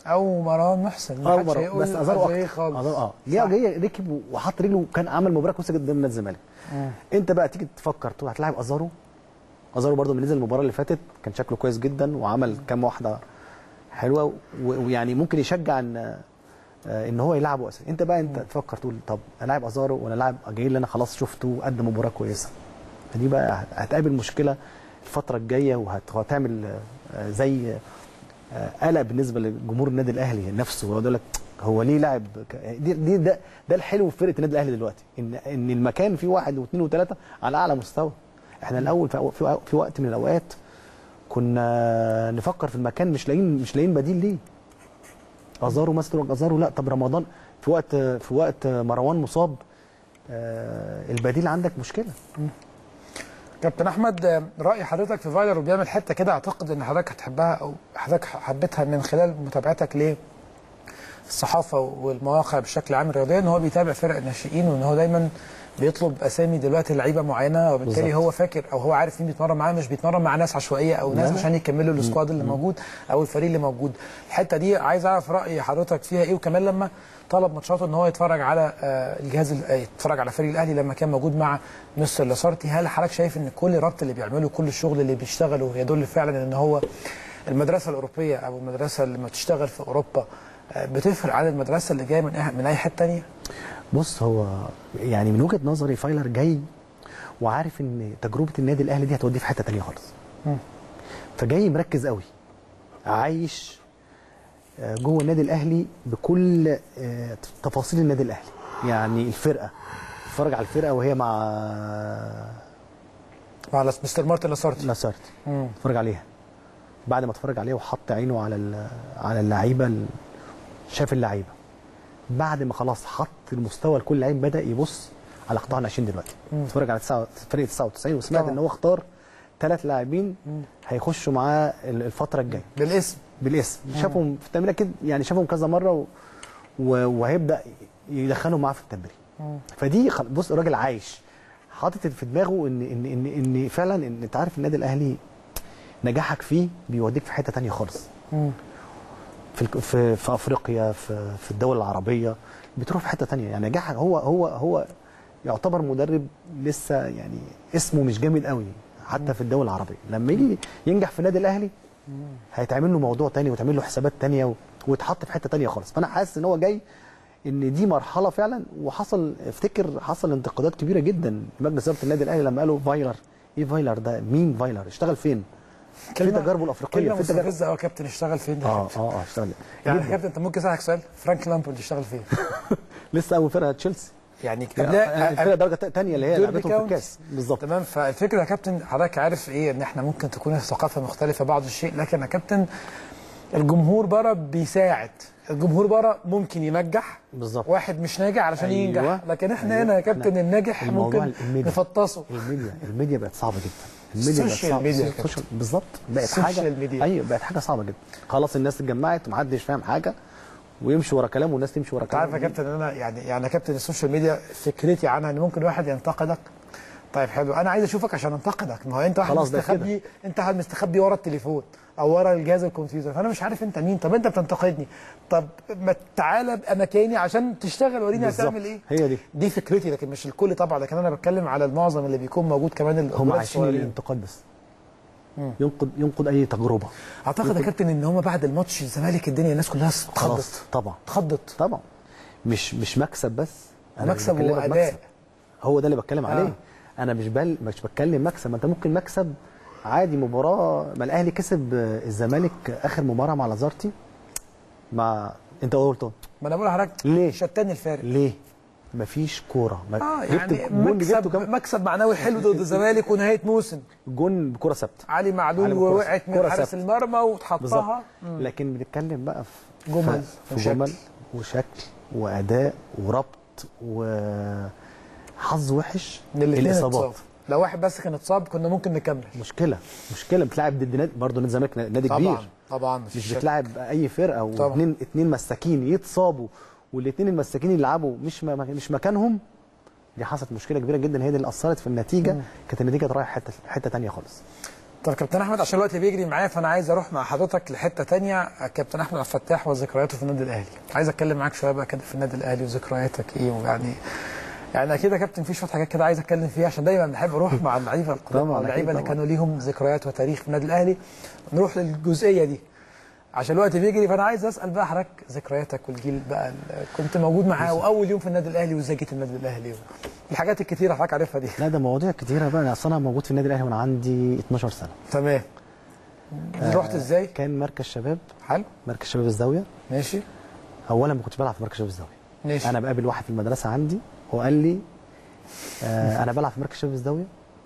او مروان محسن اه ما حدش مرة. هيقول بس ازارو أجاييه اكتر خالص. أزارو اه ليه جاي ركب وحط رجله وكان عمل مباراه كويسه جدا قدام نادي الزمالك. انت بقى تيجي تفكر تقول هتلاعب ازارو. ازارو برده من نزل المباراه اللي فاتت كان شكله كويس جدا وعمل كام واحده حلوه ويعني ممكن يشجع ان ان هو يلعبه اساسي. انت بقى انت تفكر تقول طب الاعب ازارو ولا لاعب اجاييه اللي انا خلاص شفته قدم مباراه كويسه. فدي بقى هتقابل مشكله الفتره الجايه وهتعمل زي قلق بالنسبه لجمهور النادي الاهلي نفسه. ويقول لك هو ليه لاعب دي, دي ده ده الحلو في فرقه النادي الاهلي دلوقتي ان ان المكان فيه واحد واثنين وثلاثه على اعلى مستوى. احنا الاول في, في وقت من الاوقات كنا نفكر في المكان مش لاقيين مش لاقيين بديل ليه. ازارو مثلا ازارو لا طب رمضان في وقت في وقت مروان مصاب البديل عندك مشكله. كابتن احمد راي حضرتك في فايلر وبيعمل حته كده اعتقد ان حضرتك هتحبها او حضرتك حبيتها من خلال متابعتك ليه الصحافه والمواقع بشكل عام الرياضيه ان هو بيتابع فرق الناشئين وان هو دايما بيطلب اسامي دلوقتي لعيبه معينه وبالتالي بالزبط. هو فاكر او هو عارف مين بيتمرن معاه مش بيتمرن مع ناس عشوائيه او ناس عشان يكملوا السكواد اللي موجود او الفريق اللي موجود. الحته دي عايز اعرف راي حضرتك فيها ايه وكمان لما طلب ماتشاته ان هو يتفرج على الجهاز يتفرج على فريق الاهلي لما كان موجود مع مستر لاسارتي. هل حضرتك شايف ان كل ربط اللي بيعمله كل الشغل اللي بيشتغله يدل فعلا ان هو المدرسه الاوروبيه او المدرسه اللي ما تشتغل في اوروبا بتفرق عن المدرسه اللي جايه من من اي حته ثانيه؟ بص هو يعني من وجهه نظري فايلر جاي وعارف ان تجربه النادي الاهلي دي هتوديه في حته ثانيه خالص. فجاي مركز قوي عايش جوه النادي الاهلي بكل تفاصيل النادي الاهلي. يعني الفرقه اتفرج على الفرقه وهي مع مع مستر مارتن لاسارتي لاسارتي اتفرج عليها بعد ما اتفرج عليها وحط عينه على على اللعيبه شاف اللعيبه بعد ما خلاص حط المستوى لكل لعيب بدا يبص على قطاع العشرين دلوقتي. اتفرج على فريق تسعة وتسعين وسمعت طبعا. ان هو اختار ثلاث لاعبين هيخشوا معاه الفتره الجايه بالاسم بالاسم شافهم في التمرين كده يعني شافهم كذا مره و... و... وهيبدا يدخلهم معاه في التمرين. فدي بص الراجل عايش حاطط في دماغه ان ان ان, إن فعلا ان انت عارف النادي الاهلي نجاحك فيه بيوديك في حته ثانيه خالص. مم. في في في افريقيا في في الدول العربيه بتروح في حته ثانيه. يعني نجاحك هو هو هو يعتبر مدرب لسه يعني اسمه مش جامد قوي حتى في الدول العربيه. لما يجي ينجح في النادي الاهلي هيتعمل له موضوع ثاني ويتعمل له حسابات ثانيه ويتحط في حته ثانيه خالص. فانا حاسس ان هو جاي ان دي مرحله فعلا. وحصل افتكر حصل انتقادات كبيره جدا لمجلس اداره النادي الاهلي لما قالوا فايلر ايه فايلر ده مين فايلر اشتغل فين في تجاربه الافريقيه في تجاربه اه كابتن اشتغل فين ده اه اه اه اشتغل يعني كابتن انت ممكن اسالك سؤال فرانك لامبرد اشتغل فين لسه اول فرقه تشيلسي يعني قبلها الفرقه درجه ثانيه اللي هي لعبتهم في الكاس بالظبط تمام. فالفكره يا كابتن حضرتك عارف ايه ان احنا ممكن تكون الثقافه مختلفه بعض الشيء لكن يا كابتن الجمهور بره بيساعد. الجمهور بره ممكن ينجح بالظبط واحد مش ناجح علشان أيوة. ينجح لكن احنا أيوة. هنا يا كابتن الناجح ممكن نفطسه. الميديا الميديا بقت صعبه جدا. الميديا بقت صعبه بالظبط بقت حاجه ايوه بقت حاجه صعبه جدا. خلاص الناس اتجمعت ومحدش فاهم حاجه ويمشي ورا كلام والناس تمشي ورا كلام. عارف يا كابتن انا يعني يعني يا كابتن السوشيال ميديا فكرتي عنها ان ممكن واحد ينتقدك طيب حلو انا عايز اشوفك عشان انتقدك. ما هو انت واحد مستخبي انت واحد مستخبي ورا التليفون او ورا الجهاز الكمبيوتر فانا مش عارف انت مين. طب انت بتنتقدني طب ما تعالى ابقى مكاني عشان تشتغل وريني هتعمل ايه. هي دي دي فكرتي لكن مش الكل طبعا. لكن انا بتكلم على المعظم اللي بيكون موجود كمان هم عايشين الانتقاد بس ينقد ينقد اي تجربه. اعتقد يا كابتن ان هم بعد الماتش الزمالك الدنيا الناس كلها اتخضت طبعا اتخضت طبعا مش مش مكسب بس مكسب واداء هو ده اللي بتكلم عليه. آه. انا مش بل مش بتكلم مكسب. ما انت ممكن مكسب عادي مباراه ما الاهلي كسب الزمالك اخر مباراه مع لازارتي مع انت قلت ما انا بقول لحضرتك ليه شتان الفارق ليه مفيش كوره ما اه يعني مكسب مكسب معنوي حلو ضد الزمالك ونهايه موسم جون بكره ثابته علي معلول ووقعت من حارس المرمى وتحطها. لكن بنتكلم بقى في جمل في جمل وشكل واداء وربط وحظ وحش الاصابات. لو واحد بس كان اتصاب كنا ممكن نكمل. مشكله مشكله بتلعب ضد نادي برضه نادي الزمالك نادي كبير طبعا طبعا مش بتلعب اي فرقه واثنين اثنين مساكين يتصابوا والاثنين المساكين اللي يلعبوا مش مش مكانهم. دي حصلت مشكله كبيره جدا هي دي اللي اثرت في النتيجه. كانت النتيجه رايحه حته حته ثانيه خالص. طب كابتن احمد عشان الوقت بيجري معايا فانا عايز اروح مع حضرتك لحته ثانيه. كابتن احمد عبد الفتاح وذكرياته في النادي الاهلي، عايز اتكلم معاك شويه بقى كده في النادي الاهلي وذكرياتك ايه، ويعني يعني اكيد يا كابتن في شويه حاجات كده عايز اتكلم فيها عشان دايما بحب اروح مع اللعيبه القدامى واللعيبه اللي كانوا ليهم ذكريات وتاريخ في النادي الاهلي. نروح للجزئيه دي عشان الوقت بيجري، فانا عايز اسال بقى حضرتك ذكرياتك والجيل بقى كنت موجود معاه واول يوم في النادي الاهلي وازاي جيت النادي الاهلي الحاجات الكتيره حضرتك عارفها دي. لا ده مواضيع كتيره بقى. اصل انا موجود في النادي الاهلي وانا عندي اتناشر سنه. تمام. آه رحت ازاي؟ كان مركز شباب. حلو. مركز شباب الزاويه. ماشي. اولا ما كنتش بلعب في مركز شباب الزاويه. ماشي. انا بقابل واحد في المدرسه عندي هو قال لي آه انا بلعب في مركز شباب الزاويه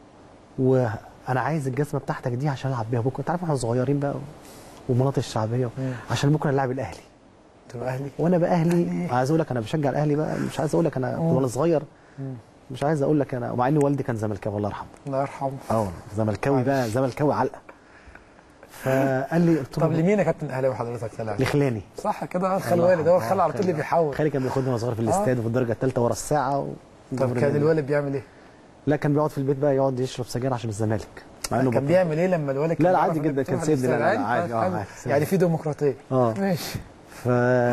وانا عايز الجزمه بتاعتك دي عشان العب بيها بكره. انت عارف احنا صغيرين بقى والمناطق الشعبيه مم. عشان بكره نلعب الاهلي. تبقى اهلي وانا بقى اهلي عايز اقول لك انا بشجع الاهلي بقى. مش عايز اقول لك انا وانا صغير مم. مش عايز اقول لك انا، ومع ان والدي كان زملكاوي الله يرحمه. الله يرحمه. اه زملكاوي بقى زملكاوي علقه. فقال لي قلت له طب لمين يا كابتن اهلاوي حضرتك تلعب؟ لخلاني. صح كده. خال والد هو الخال على طول اللي بيحاول. خالي كان بياخدني وانا صغير في الاستاد وفي الدرجه الثالثه ورا الساعه و... طب كان الوالد بيعمل ايه؟ لا كان بيقعد في البيت بقى يقعد يشرب سجاير عشان الزمالك. مع انه كان بيعمل ايه لما الوالد كان لا لا عادي جدا كان سيبني. لا لا عادي اه يعني في ديمقراطيه. اه ماشي. ف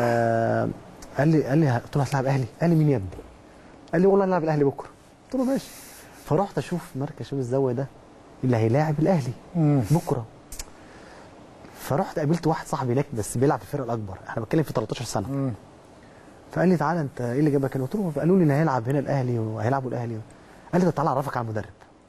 قال لي قال لي قلت له هتلعب اهلي؟ قال لي مين يا ابني؟ قال لي والله هنلعب الاهلي بكره. قلت له ماشي. فرحت اشوف مركز شباب الزاويه ده اللي هيلاعب الاهلي مم. بكره. فرحت قابلت واحد صاحبي هناك بس بيلعب في الفرقه الاكبر، احنا بتكلم في تلتاشر سنه. مم. فقال لي تعالى انت ايه اللي جابك هنا؟ قلت له قالوا لي ان هيلعب هنا الاهلي وهيلعبوا الاهلي. قال لي تعالى اعرفك على المدرب.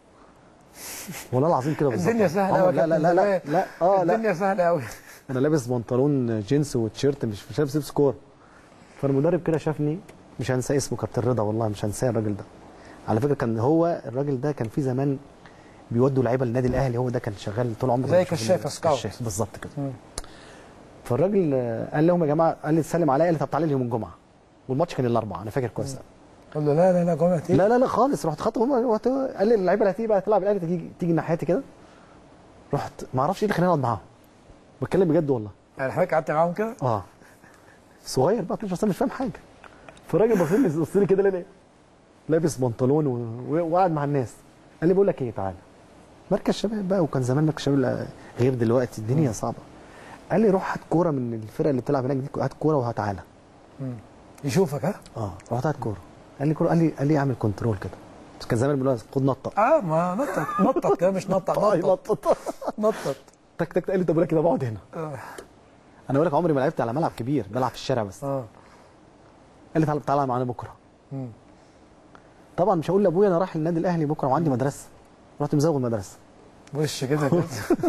والله العظيم كده بالظبط. الدنيا سهله قوي. لا لا لا لا لا اه لا الدنيا سهله قوي. انا لابس بنطلون جينز وتيشيرت مش مش لابس لبس كوره. فالمدرب كده شافني مش هنسى اسمه كابتن رضا، والله مش هنساه الراجل ده. على فكره كان هو الراجل ده كان في زمان بيودوا لعيبه للنادي الاهلي، هو ده كان شغال طول عمره زي كشاف سكاوت بالظبط كده. مم. فالراجل قال لهم يا جماعه، قال لي سلم عليا، قال لي طب تعالى لي يوم الجمعه والماتش كان الاربعاء انا فاكر كويس. قال له لا لا لا جمعه ايه؟ لا لا لا خالص. رحت خدت قال لي اللعيبه اللي هتيجي بقى تلعب الاهلي تيجي تيجي ناحيتي كده. رحت ما اعرفش ايه اللي خلاني اقعد معاهم، بتكلم بجد والله. يعني حضرتك قعدت معاهم كده؟ اه صغير بقى اتناشر سنه مش فاهم حاجه. فالراجل بص لي بص لي كده ليه لابس بنطلون وقاعد مع الناس. قال لي بقول لك ايه تعالى مركز شباب بقى، وكان زمان مركز شباب غير دلوقتي الدنيا صعبه. قال لي روح هات كوره من الفرقه اللي بتلعب هناك دي، هات كوره وهتعالى يشوفك. ها اه رحت هات كوره. قال لي كوره، قال لي قال لي اعمل كنترول كده. كان زمان بيقولوا خد نطط. اه ما نطط نطط كده مش نطط نطط نطط تك تك. قال لي طب بقول لك كده بقعد هنا. آه. انا بقول لك عمري ما لعبت على ملعب كبير، بلعب في الشارع بس. اه قال لي تعالى تعالى معانا بكره. مم. طبعا مش هقول لابويا انا رايح النادي الاهلي بكره وعندي مدرسه. رحت مزوغ المدرسه وش كده كده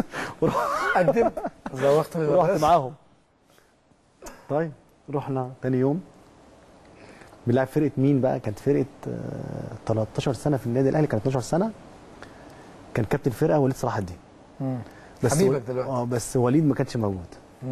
قدمت زوغت رحت معاهم. طيب رحنا تاني يوم بنلعب فرقه مين بقى؟ كانت فرقه تلتاشر سنه في النادي الاهلي، كانت اتناشر سنه. كان كابتن الفرقه وليد صلاح الدين. بس حبيبك دلوقتي. اه بس وليد ما كانش موجود.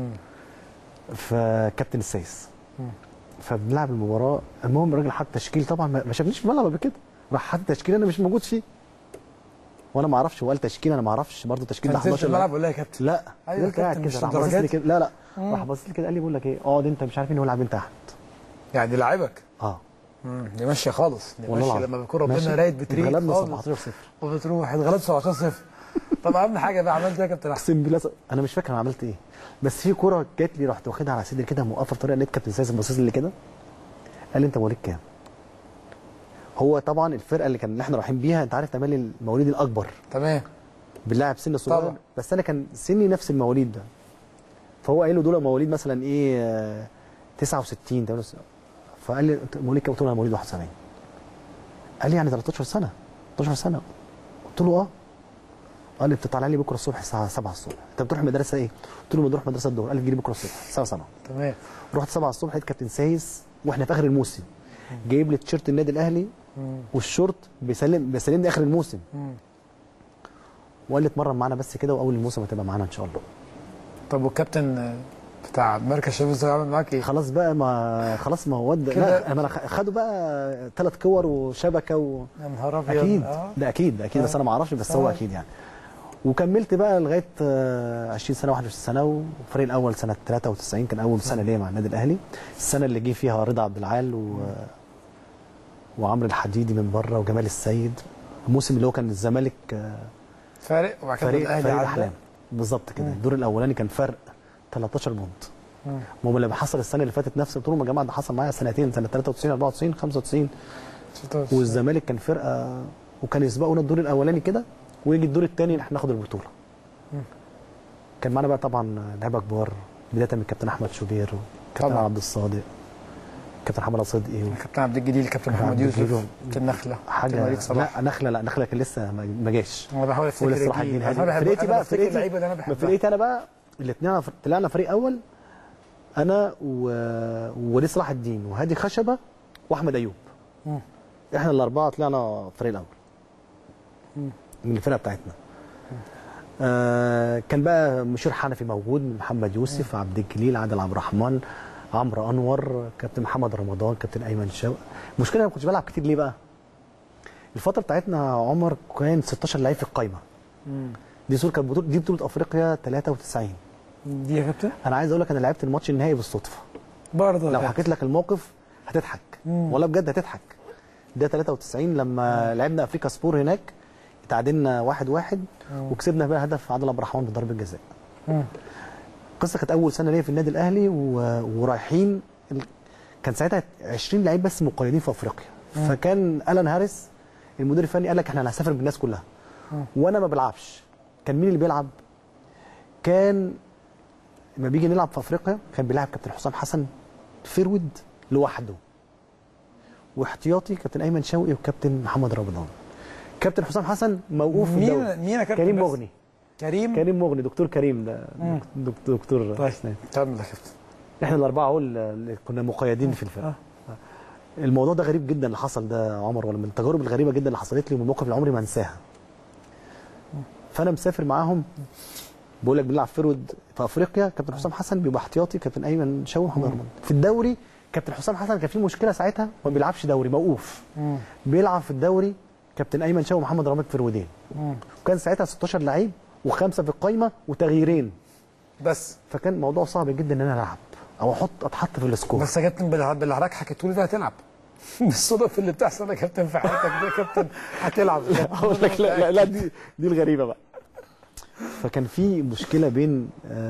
فكابتن السايس. مم. فبنلعب المباراه. المهم الراجل حط تشكيل، طبعا ما شافنيش في الملعب قبل كده، راح حط تشكيل انا مش موجود فيه وانا ما اعرفش. هو قال تشكيل انا ما اعرفش برضه تشكيل ده حداشر الملعب ولا يا كابتن؟ لا ايوه كابتن مش راح بص لي كده. لا لا مم. راح بص لي كده قال لي بقول لك ايه اقعد انت مش عارف مين هو يلعب انت يا احمد. يعني لعبك؟ اه امم دي ماشيه خالص. دي ماشيه لما بيكون ربنا رايد بتريد غلبنا سبعتاشر صفر وبتروح اتغلبت سبعتاشر صفر. طب اهم حاجه بقى عملت ايه يا كابتن احمد؟ اقسم بالله انا مش فاكر انا عملت ايه، بس في كوره جات لي رحت واخدها على صدري كده موقفه بطريقه. لقيت كابتن سايس باصص لي كده قال لي انت مواليد كام؟ هو طبعا الفرقه اللي كان احنا رايحين بيها انت عارف تملي المواليد الاكبر. تمام. بنلاعب سن صغير بس انا كان سني نفس المواليد ده. فهو قال له دول مواليد مثلا ايه تسعة وستين. فقال لي انت مواليد كام؟ قلت له انا مواليد واحد وسبعين. قال لي يعني تلتاشر سنه اتناشر سنه. قلت له اه. قال لي بتطلع لي بكره الصبح الساعه سبعة الصبح. انت بتروح مدرسه ايه؟ قلت له بروح مدرسه الظهر. قال لي تجي لي بكره الصبح الساعه سبعة. تمام. رحت سبعة الصبح لقيت كابتن سايس واحنا في اخر الموسم جايب لي تيشيرت النادي الاهلي والشورت بيسلم بيسلمني اخر الموسم. مم. وقال لي اتمرن معانا بس كده واول الموسم هتبقى معانا ان شاء الله. طب والكابتن بتاع مركز شباب الزاويه عمل معاك ايه؟ خلاص بقى ما خلاص ما هو لا انا خدوا بقى ثلاث كور وشبكه و يا نهار ابيض. اكيد آه. ده اكيد ده اكيد آه. بس انا ما اعرفش بس آه. هو اكيد يعني. وكملت بقى لغايه عشرين سنه واحد وعشرين سنه. والفريق الاول سنه تلاتة وتسعين كان اول سنه ليا مع النادي الاهلي. السنه اللي جه فيها رضا عبد العال و... وعمرو الحديدي من بره وجمال السيد. الموسم اللي هو كان الزمالك فارق وبعد كده فريق الاهلي فريق عدى. الاحلام بالظبط كده. الدور الاولاني كان فرق تلتاشر بونت. ما هو لما حصل السنه اللي فاتت نفس، قلت لهم يا جماعه ده حصل معايا سنتين، سنه تلاتة وتسعين اربعة وتسعين خمسة وتسعين، والزمالك كان فرقه وكان يسبقونا الدور الاولاني كده، ويجي الدور الثاني احنا ناخد البطوله. كان معانا بقى طبعا لعيبه كبار، بدايه من الكابتن احمد شوبير وكابتن عبد الصادق، كابتن محمد صدقي، كابتن عبد الجليل، كابتن محمد يوسف، كابتن نخله، حاجه. لا نخله لا نخله كان لسه ما جاش. انا بحاول افتكر صلاح الدين هادي. فرقتي بقى فرقتي فرقتي انا بقى الاثنين طلعنا فريق اول، انا ووليد صلاح الدين وهادي خشبه واحمد ايوب. م. احنا الاربعه طلعنا الفريق الاول من الفرقه بتاعتنا. آه كان بقى مشير حنفي موجود، محمد يوسف، م. عبد الجليل، عادل عبد الرحمن، عمرو انور، كابتن محمد رمضان، كابتن ايمن شوقي. المشكله انا ما كنتش بلعب كتير ليه بقى؟ الفتره بتاعتنا عمر كان ستاشر لعيب في القايمه. دي صوره كانت بطوله، دي بطوله افريقيا تلاتة وتسعين. دي يا كابتن انا عايز اقول لك انا لعبت الماتش النهائي بالصدفه برضه. لو حكيت لك الموقف هتضحك، والله بجد هتضحك. ده تلاتة وتسعين لما مم. لعبنا افريكا سبور هناك، اتعادلنا واحد واحد وكسبنا بقى هدف عادل عبد الرحمن بضربه جزاء. القصه كانت اول سنه ليا في النادي الاهلي و... ورايحين ال... كان ساعتها عشرين لعيب بس مقيدين في افريقيا. مم. فكان الان هاريس المدير الفني قال لك احنا هنسافر بالناس كلها. مم. وانا ما بلعبش. كان مين اللي بيلعب؟ كان لما بيجي نلعب في افريقيا كان بيلعب كابتن حسام حسن فيرود لوحده، واحتياطي كابتن ايمن شوقي وكابتن محمد رمضان. كابتن حسام حسن موقوف في الدوري. مين مين يا كابتن؟ كريم مغني. كريم كريم مغني، دكتور كريم ده. دكتور دكتور طيب كمل يا كابتن. احنا الاربعه اهو اللي كنا مقيدين في الفرقه. آه. الموضوع ده غريب جدا اللي حصل ده عمر، ولا من التجارب الغريبه جدا اللي حصلت لي، ومن المواقف اللي عمري ما انساها. فانا مسافر معاهم، بقول لك بنلعب فيرود في افريقيا، كابتن حسام حسن بيبقى احتياطي، كابتن ايمن شوقي ومحمد رمضان. في الدوري كابتن حسام حسن كان في مشكله ساعتها ما بيلعبش دوري، موقوف. مم. بيلعب في الدوري كابتن ايمن شوقي ومحمد رمضان فيرودين. وكان ساعتها ستاشر لعيب وخمسه في القايمه وتغييرين بس. فكان موضوع صعب جدا ان انا العب او احط اتحط في السكور. بس يا كابتن باللي حضرتك حكيته لي ده هتلعب. بالصدف اللي بتحصل يا كابتن في حياتك ده يا كابتن هتلعب. اقول لك لا لا, لا دي دي الغريبه بقى. فكان في مشكله بين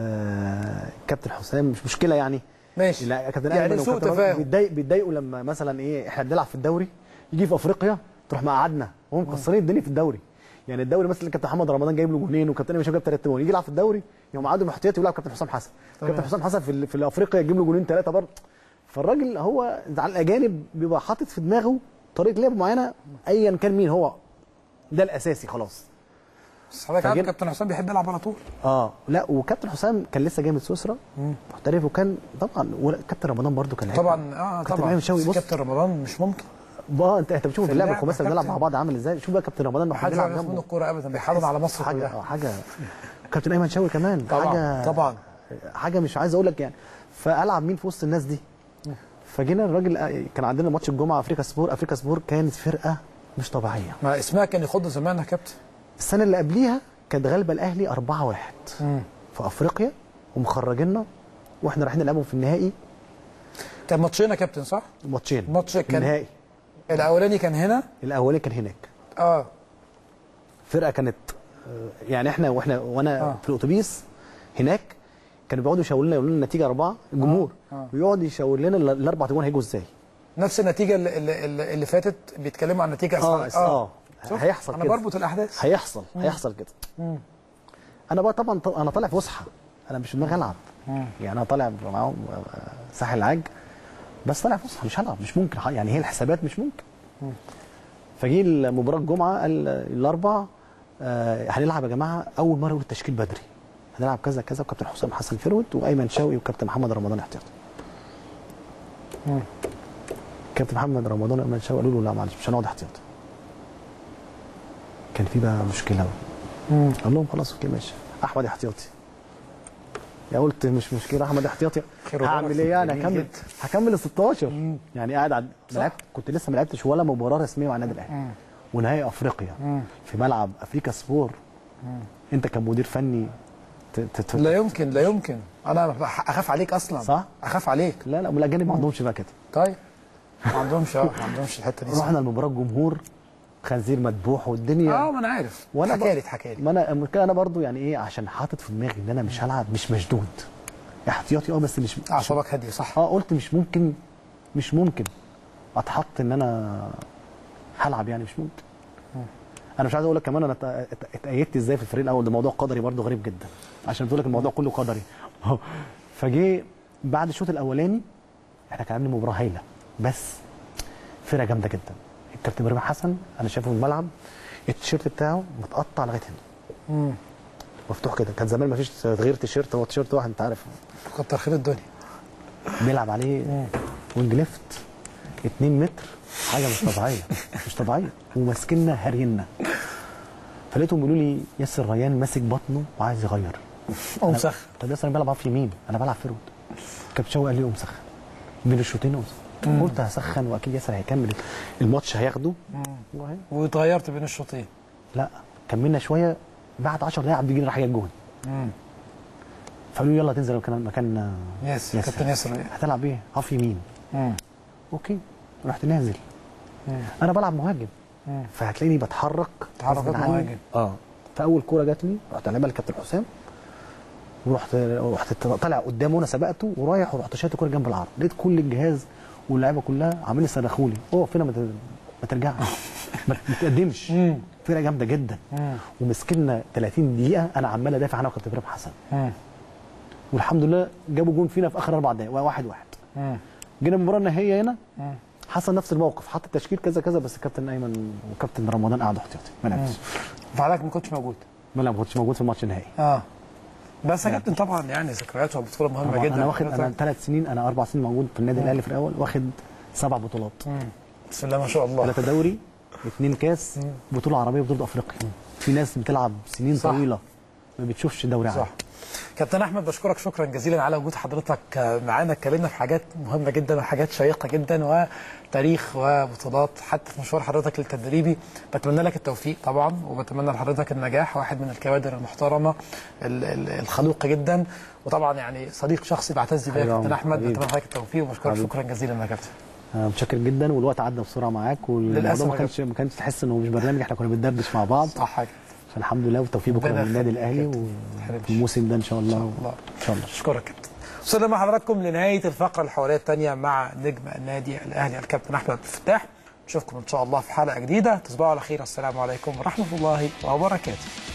آه كابتن حسام، مش مشكله يعني ماشي، لا كابتن يعني سوء تفاهم، بيتضايق بيتضايقوا لما مثلا ايه احنا بنلعب في الدوري، يجي في افريقيا تروح مقعدنا وهم مكسرين الدنيا في الدوري. يعني الدوري مثلا كابتن محمد رمضان جايب له جونين وكابتن ايمن شوقي جاب ثلاث جون، يجي يلعب في الدوري يقوم قعده محتياطي ويلعب كابتن حسام حسن. كابتن حسام حسن في في افريقيا يجيب له جونين ثلاثه برضه. فالراجل هو على الاجانب بيبقى حاطط في دماغه طريقه لعب معينه ايا كان مين هو، ده الاساسي خلاص. بس حضرتك عارف كابتن حسام بيحب يلعب على طول. اه لا، وكابتن حسام كان لسه جاي من سويسرا محترف، وكان طبعا كابتن رمضان برضو كان طبعا اه طبعا كابتن رمضان مش ممكن. اه انت انت بتشوف في اللعب الخماسي بنلعب مع بعض عامل ازاي. شوف بقى كابتن رمضان ما حدش يعرف من الكوره ابدا، بيحافظ على مصر حاجه كلها. حاجه كابتن ايمن شوقي كمان طبعا حاجه طبعا حاجه مش عايز اقول لك يعني. فالعب مين في وسط الناس دي؟ فجينا الراجل كان عندنا ماتش الجمعه افريكا سبور. افريكا سبور كانت فرقه مش طبيعيه، ما اسمها كان يخض زمان يا كابتن. السنه اللي قبليها كانت غالبه الاهلي أربعة واحد في افريقيا ومخرجيننا، واحنا رايحين نلعبهم في النهائي. كان ماتشين يا كابتن صح؟ ماتشين ماتش كان النهائي. الاولاني كان هنا، الاولاني كان هناك. اه فرقه كانت يعني احنا واحنا وانا آه. في الاتوبيس هناك كانوا بيقعدوا يشاوروا لنا، يقولوا لنا النتيجه اربعه الجمهور، آه. آه. ويقعد يشاور لنا الاربع جوان هيجوا ازاي. نفس النتيجه اللي, اللي, اللي فاتت بيتكلموا عن النتيجه اه اه, آه. هيحصل انا كده. بربط الاحداث. هيحصل مم. هيحصل كده. مم. انا بقى طبعا انا طالع فسحه، انا مش في دماغي العب. مم. يعني انا طالع معاهم ساحل العاج بس طالع فسحه مش هلعب، مش ممكن يعني، هي الحسابات مش ممكن. مم. فجي المباراه الجمعه قال الاربع آه هنلعب يا جماعه، اول مره يقول التشكيل بدري، هنلعب كذا كذا، وكابتن حسام حسن فيرود وايمن شوقي وكابتن محمد رمضان احتياطي. كابتن محمد رمضان وايمن شوقي قالوا له لا معلش مش هنقعد احتياطي. كان في بقى مشكله بقى. قال لهم خلاص اوكي ماشي، احمد احتياطي. يا قلت مش مشكله احمد احتياطي، هعمل ايه يعني؟ هكمل هكمل ال ستاشر يعني قاعد على ملعب. كنت لسه ما لعبتش ولا مباراه رسميه مع النادي الاهلي، ونهائي افريقيا مم. في ملعب افريكا سبور. مم. انت كمدير فني تت... لا يمكن لا يمكن، انا اخاف عليك اصلا. صح، اخاف عليك. لا لا، والاجانب ما عندهمش بقى كده. طيب ما عندهمش اه ما عندهمش الحته دي. رحنا المباراه الجمهور خنزير مذبوح والدنيا. اه ما انا عارف، وانا حكى لي اتحكى لي. ما انا المشكله انا برضو يعني ايه، عشان حاطط في دماغي ان انا مش هلعب، مش مشدود احتياطي اه بس مش اعصابك هاديه صح. اه قلت مش ممكن مش ممكن اتحط ان انا هلعب، يعني مش ممكن. انا مش عايز اقول لك كمان انا اتأيدت ازاي في الفريق الاول، ده موضوع قدري برضو غريب جدا، عشان بتقول لك الموضوع كله قدري. فجه بعد الشوط الاولاني احنا كان عندنا مباراه هايله، بس فرقه جامده جدا. الكابتن ابراهيم حسن انا شايفه في الملعب التيشيرت بتاعه متقطع لغايه هنا، امم مفتوح كده. كان زمان ما فيش تغيير تيشيرت، هو تيشيرت واحد انت عارف، كتر خير الدنيا. بيلعب عليه وينج ليفت اتنين متر، حاجه مش طبيعيه مش طبيعيه، وماسكنا هارينا. فلقيتهم بيقولوا لي ياسر ريان ماسك بطنه وعايز يغير. قوم سخن. طب ياسر بيلعب عارف يمين، انا بلعب فيرود. كابتن شوقي قال لي قوم سخن بين الشوطين، قوم سخن. قلت هسخن واكيد ياسر هيكمل الماتش هياخده. واتغيرت بين الشوطين؟ لا كملنا شويه، بعد عشر دقايق عبد الجليل راح جايب الجون. فقالوا لي يلا تنزل مكان مكان ياسر. كابتن ياسر هتلعب ايه؟ هاف يمين. مم. اوكي رحت نازل. مم. انا بلعب مهاجم، مم. فهتلاقيني بتحرك تحرك مهاجم. اه فاول كوره جات لي رحت لعبها للكابتن حسام، ورحت رحت طالع قدامه وانا سبقته ورايح، ورحت شايط الكوره جنب العرض، لقيت كل الجهاز واللعيبه كلها عاملين يصرخوا لي اقف هنا ما ترجعش ما تقدمش. فرقه جامده جدا، ومسكنا ثلاثين دقيقه انا عمال ادافع عنها وكابتن ابراهيم حسن. مم. والحمد لله جابوا جون فينا في اخر اربع دقائق واحد واحد. مم. جينا المباراه النهائيه هنا، مم. حصل نفس الموقف، حط التشكيل كذا كذا، بس الكابتن ايمن وكابتن رمضان قعدوا احتياطي ما لعبش. فحضرتك ما كنتش موجود؟ ما لا ما كنتش موجود في الماتش النهائي. اه بس يا كابتن طبعا يعني ذكرياته وبطوله مهمه جدا. انا واخد انا ثلاث سنين، انا اربع سنين موجود في النادي الاهلي في الاول، واخد سبع بطولات. مم. بسم الله ما شاء الله. ثلاثه دوري، اثنين كاس، مم. بطوله عربيه وبطوله افريقيا. مم. في ناس بتلعب سنين صح. طويله ما بتشوفش دوري عام. صح. كابتن احمد بشكرك شكرا جزيلا على وجود حضرتك معانا، اتكلمنا في حاجات مهمه جدا وحاجات شيقه جدا وتاريخ وبطولات حتى في مشوار حضرتك التدريبي. بتمنى لك التوفيق طبعا، وبتمنى لحضرتك النجاح، واحد من الكوادر المحترمه الخلوقه جدا، وطبعا يعني صديق شخصي بعتز بيه كابتن احمد. بتمنى لك التوفيق وبشكرك شكرا جزيلا يا كابتن. متشكر جدا، والوقت عدى بسرعه معاك، والموضوع ما كانش ما كانش تحس انه مش برنامج، احنا كنا بندردش مع بعض. صح حاجه. فالحمد لله والتوفيق بكره من النادي الاهلي والموسم ده ان شاء الله. ان شاء الله. اشكرك كابتن. وصلنا مع حضراتكم لنهايه الفقره الحواريه الثانيه مع نجم النادي الاهلي الكابتن احمد الفتاح. نشوفكم ان شاء الله في حلقه جديده، تصبحوا على خير، السلام عليكم ورحمه الله وبركاته.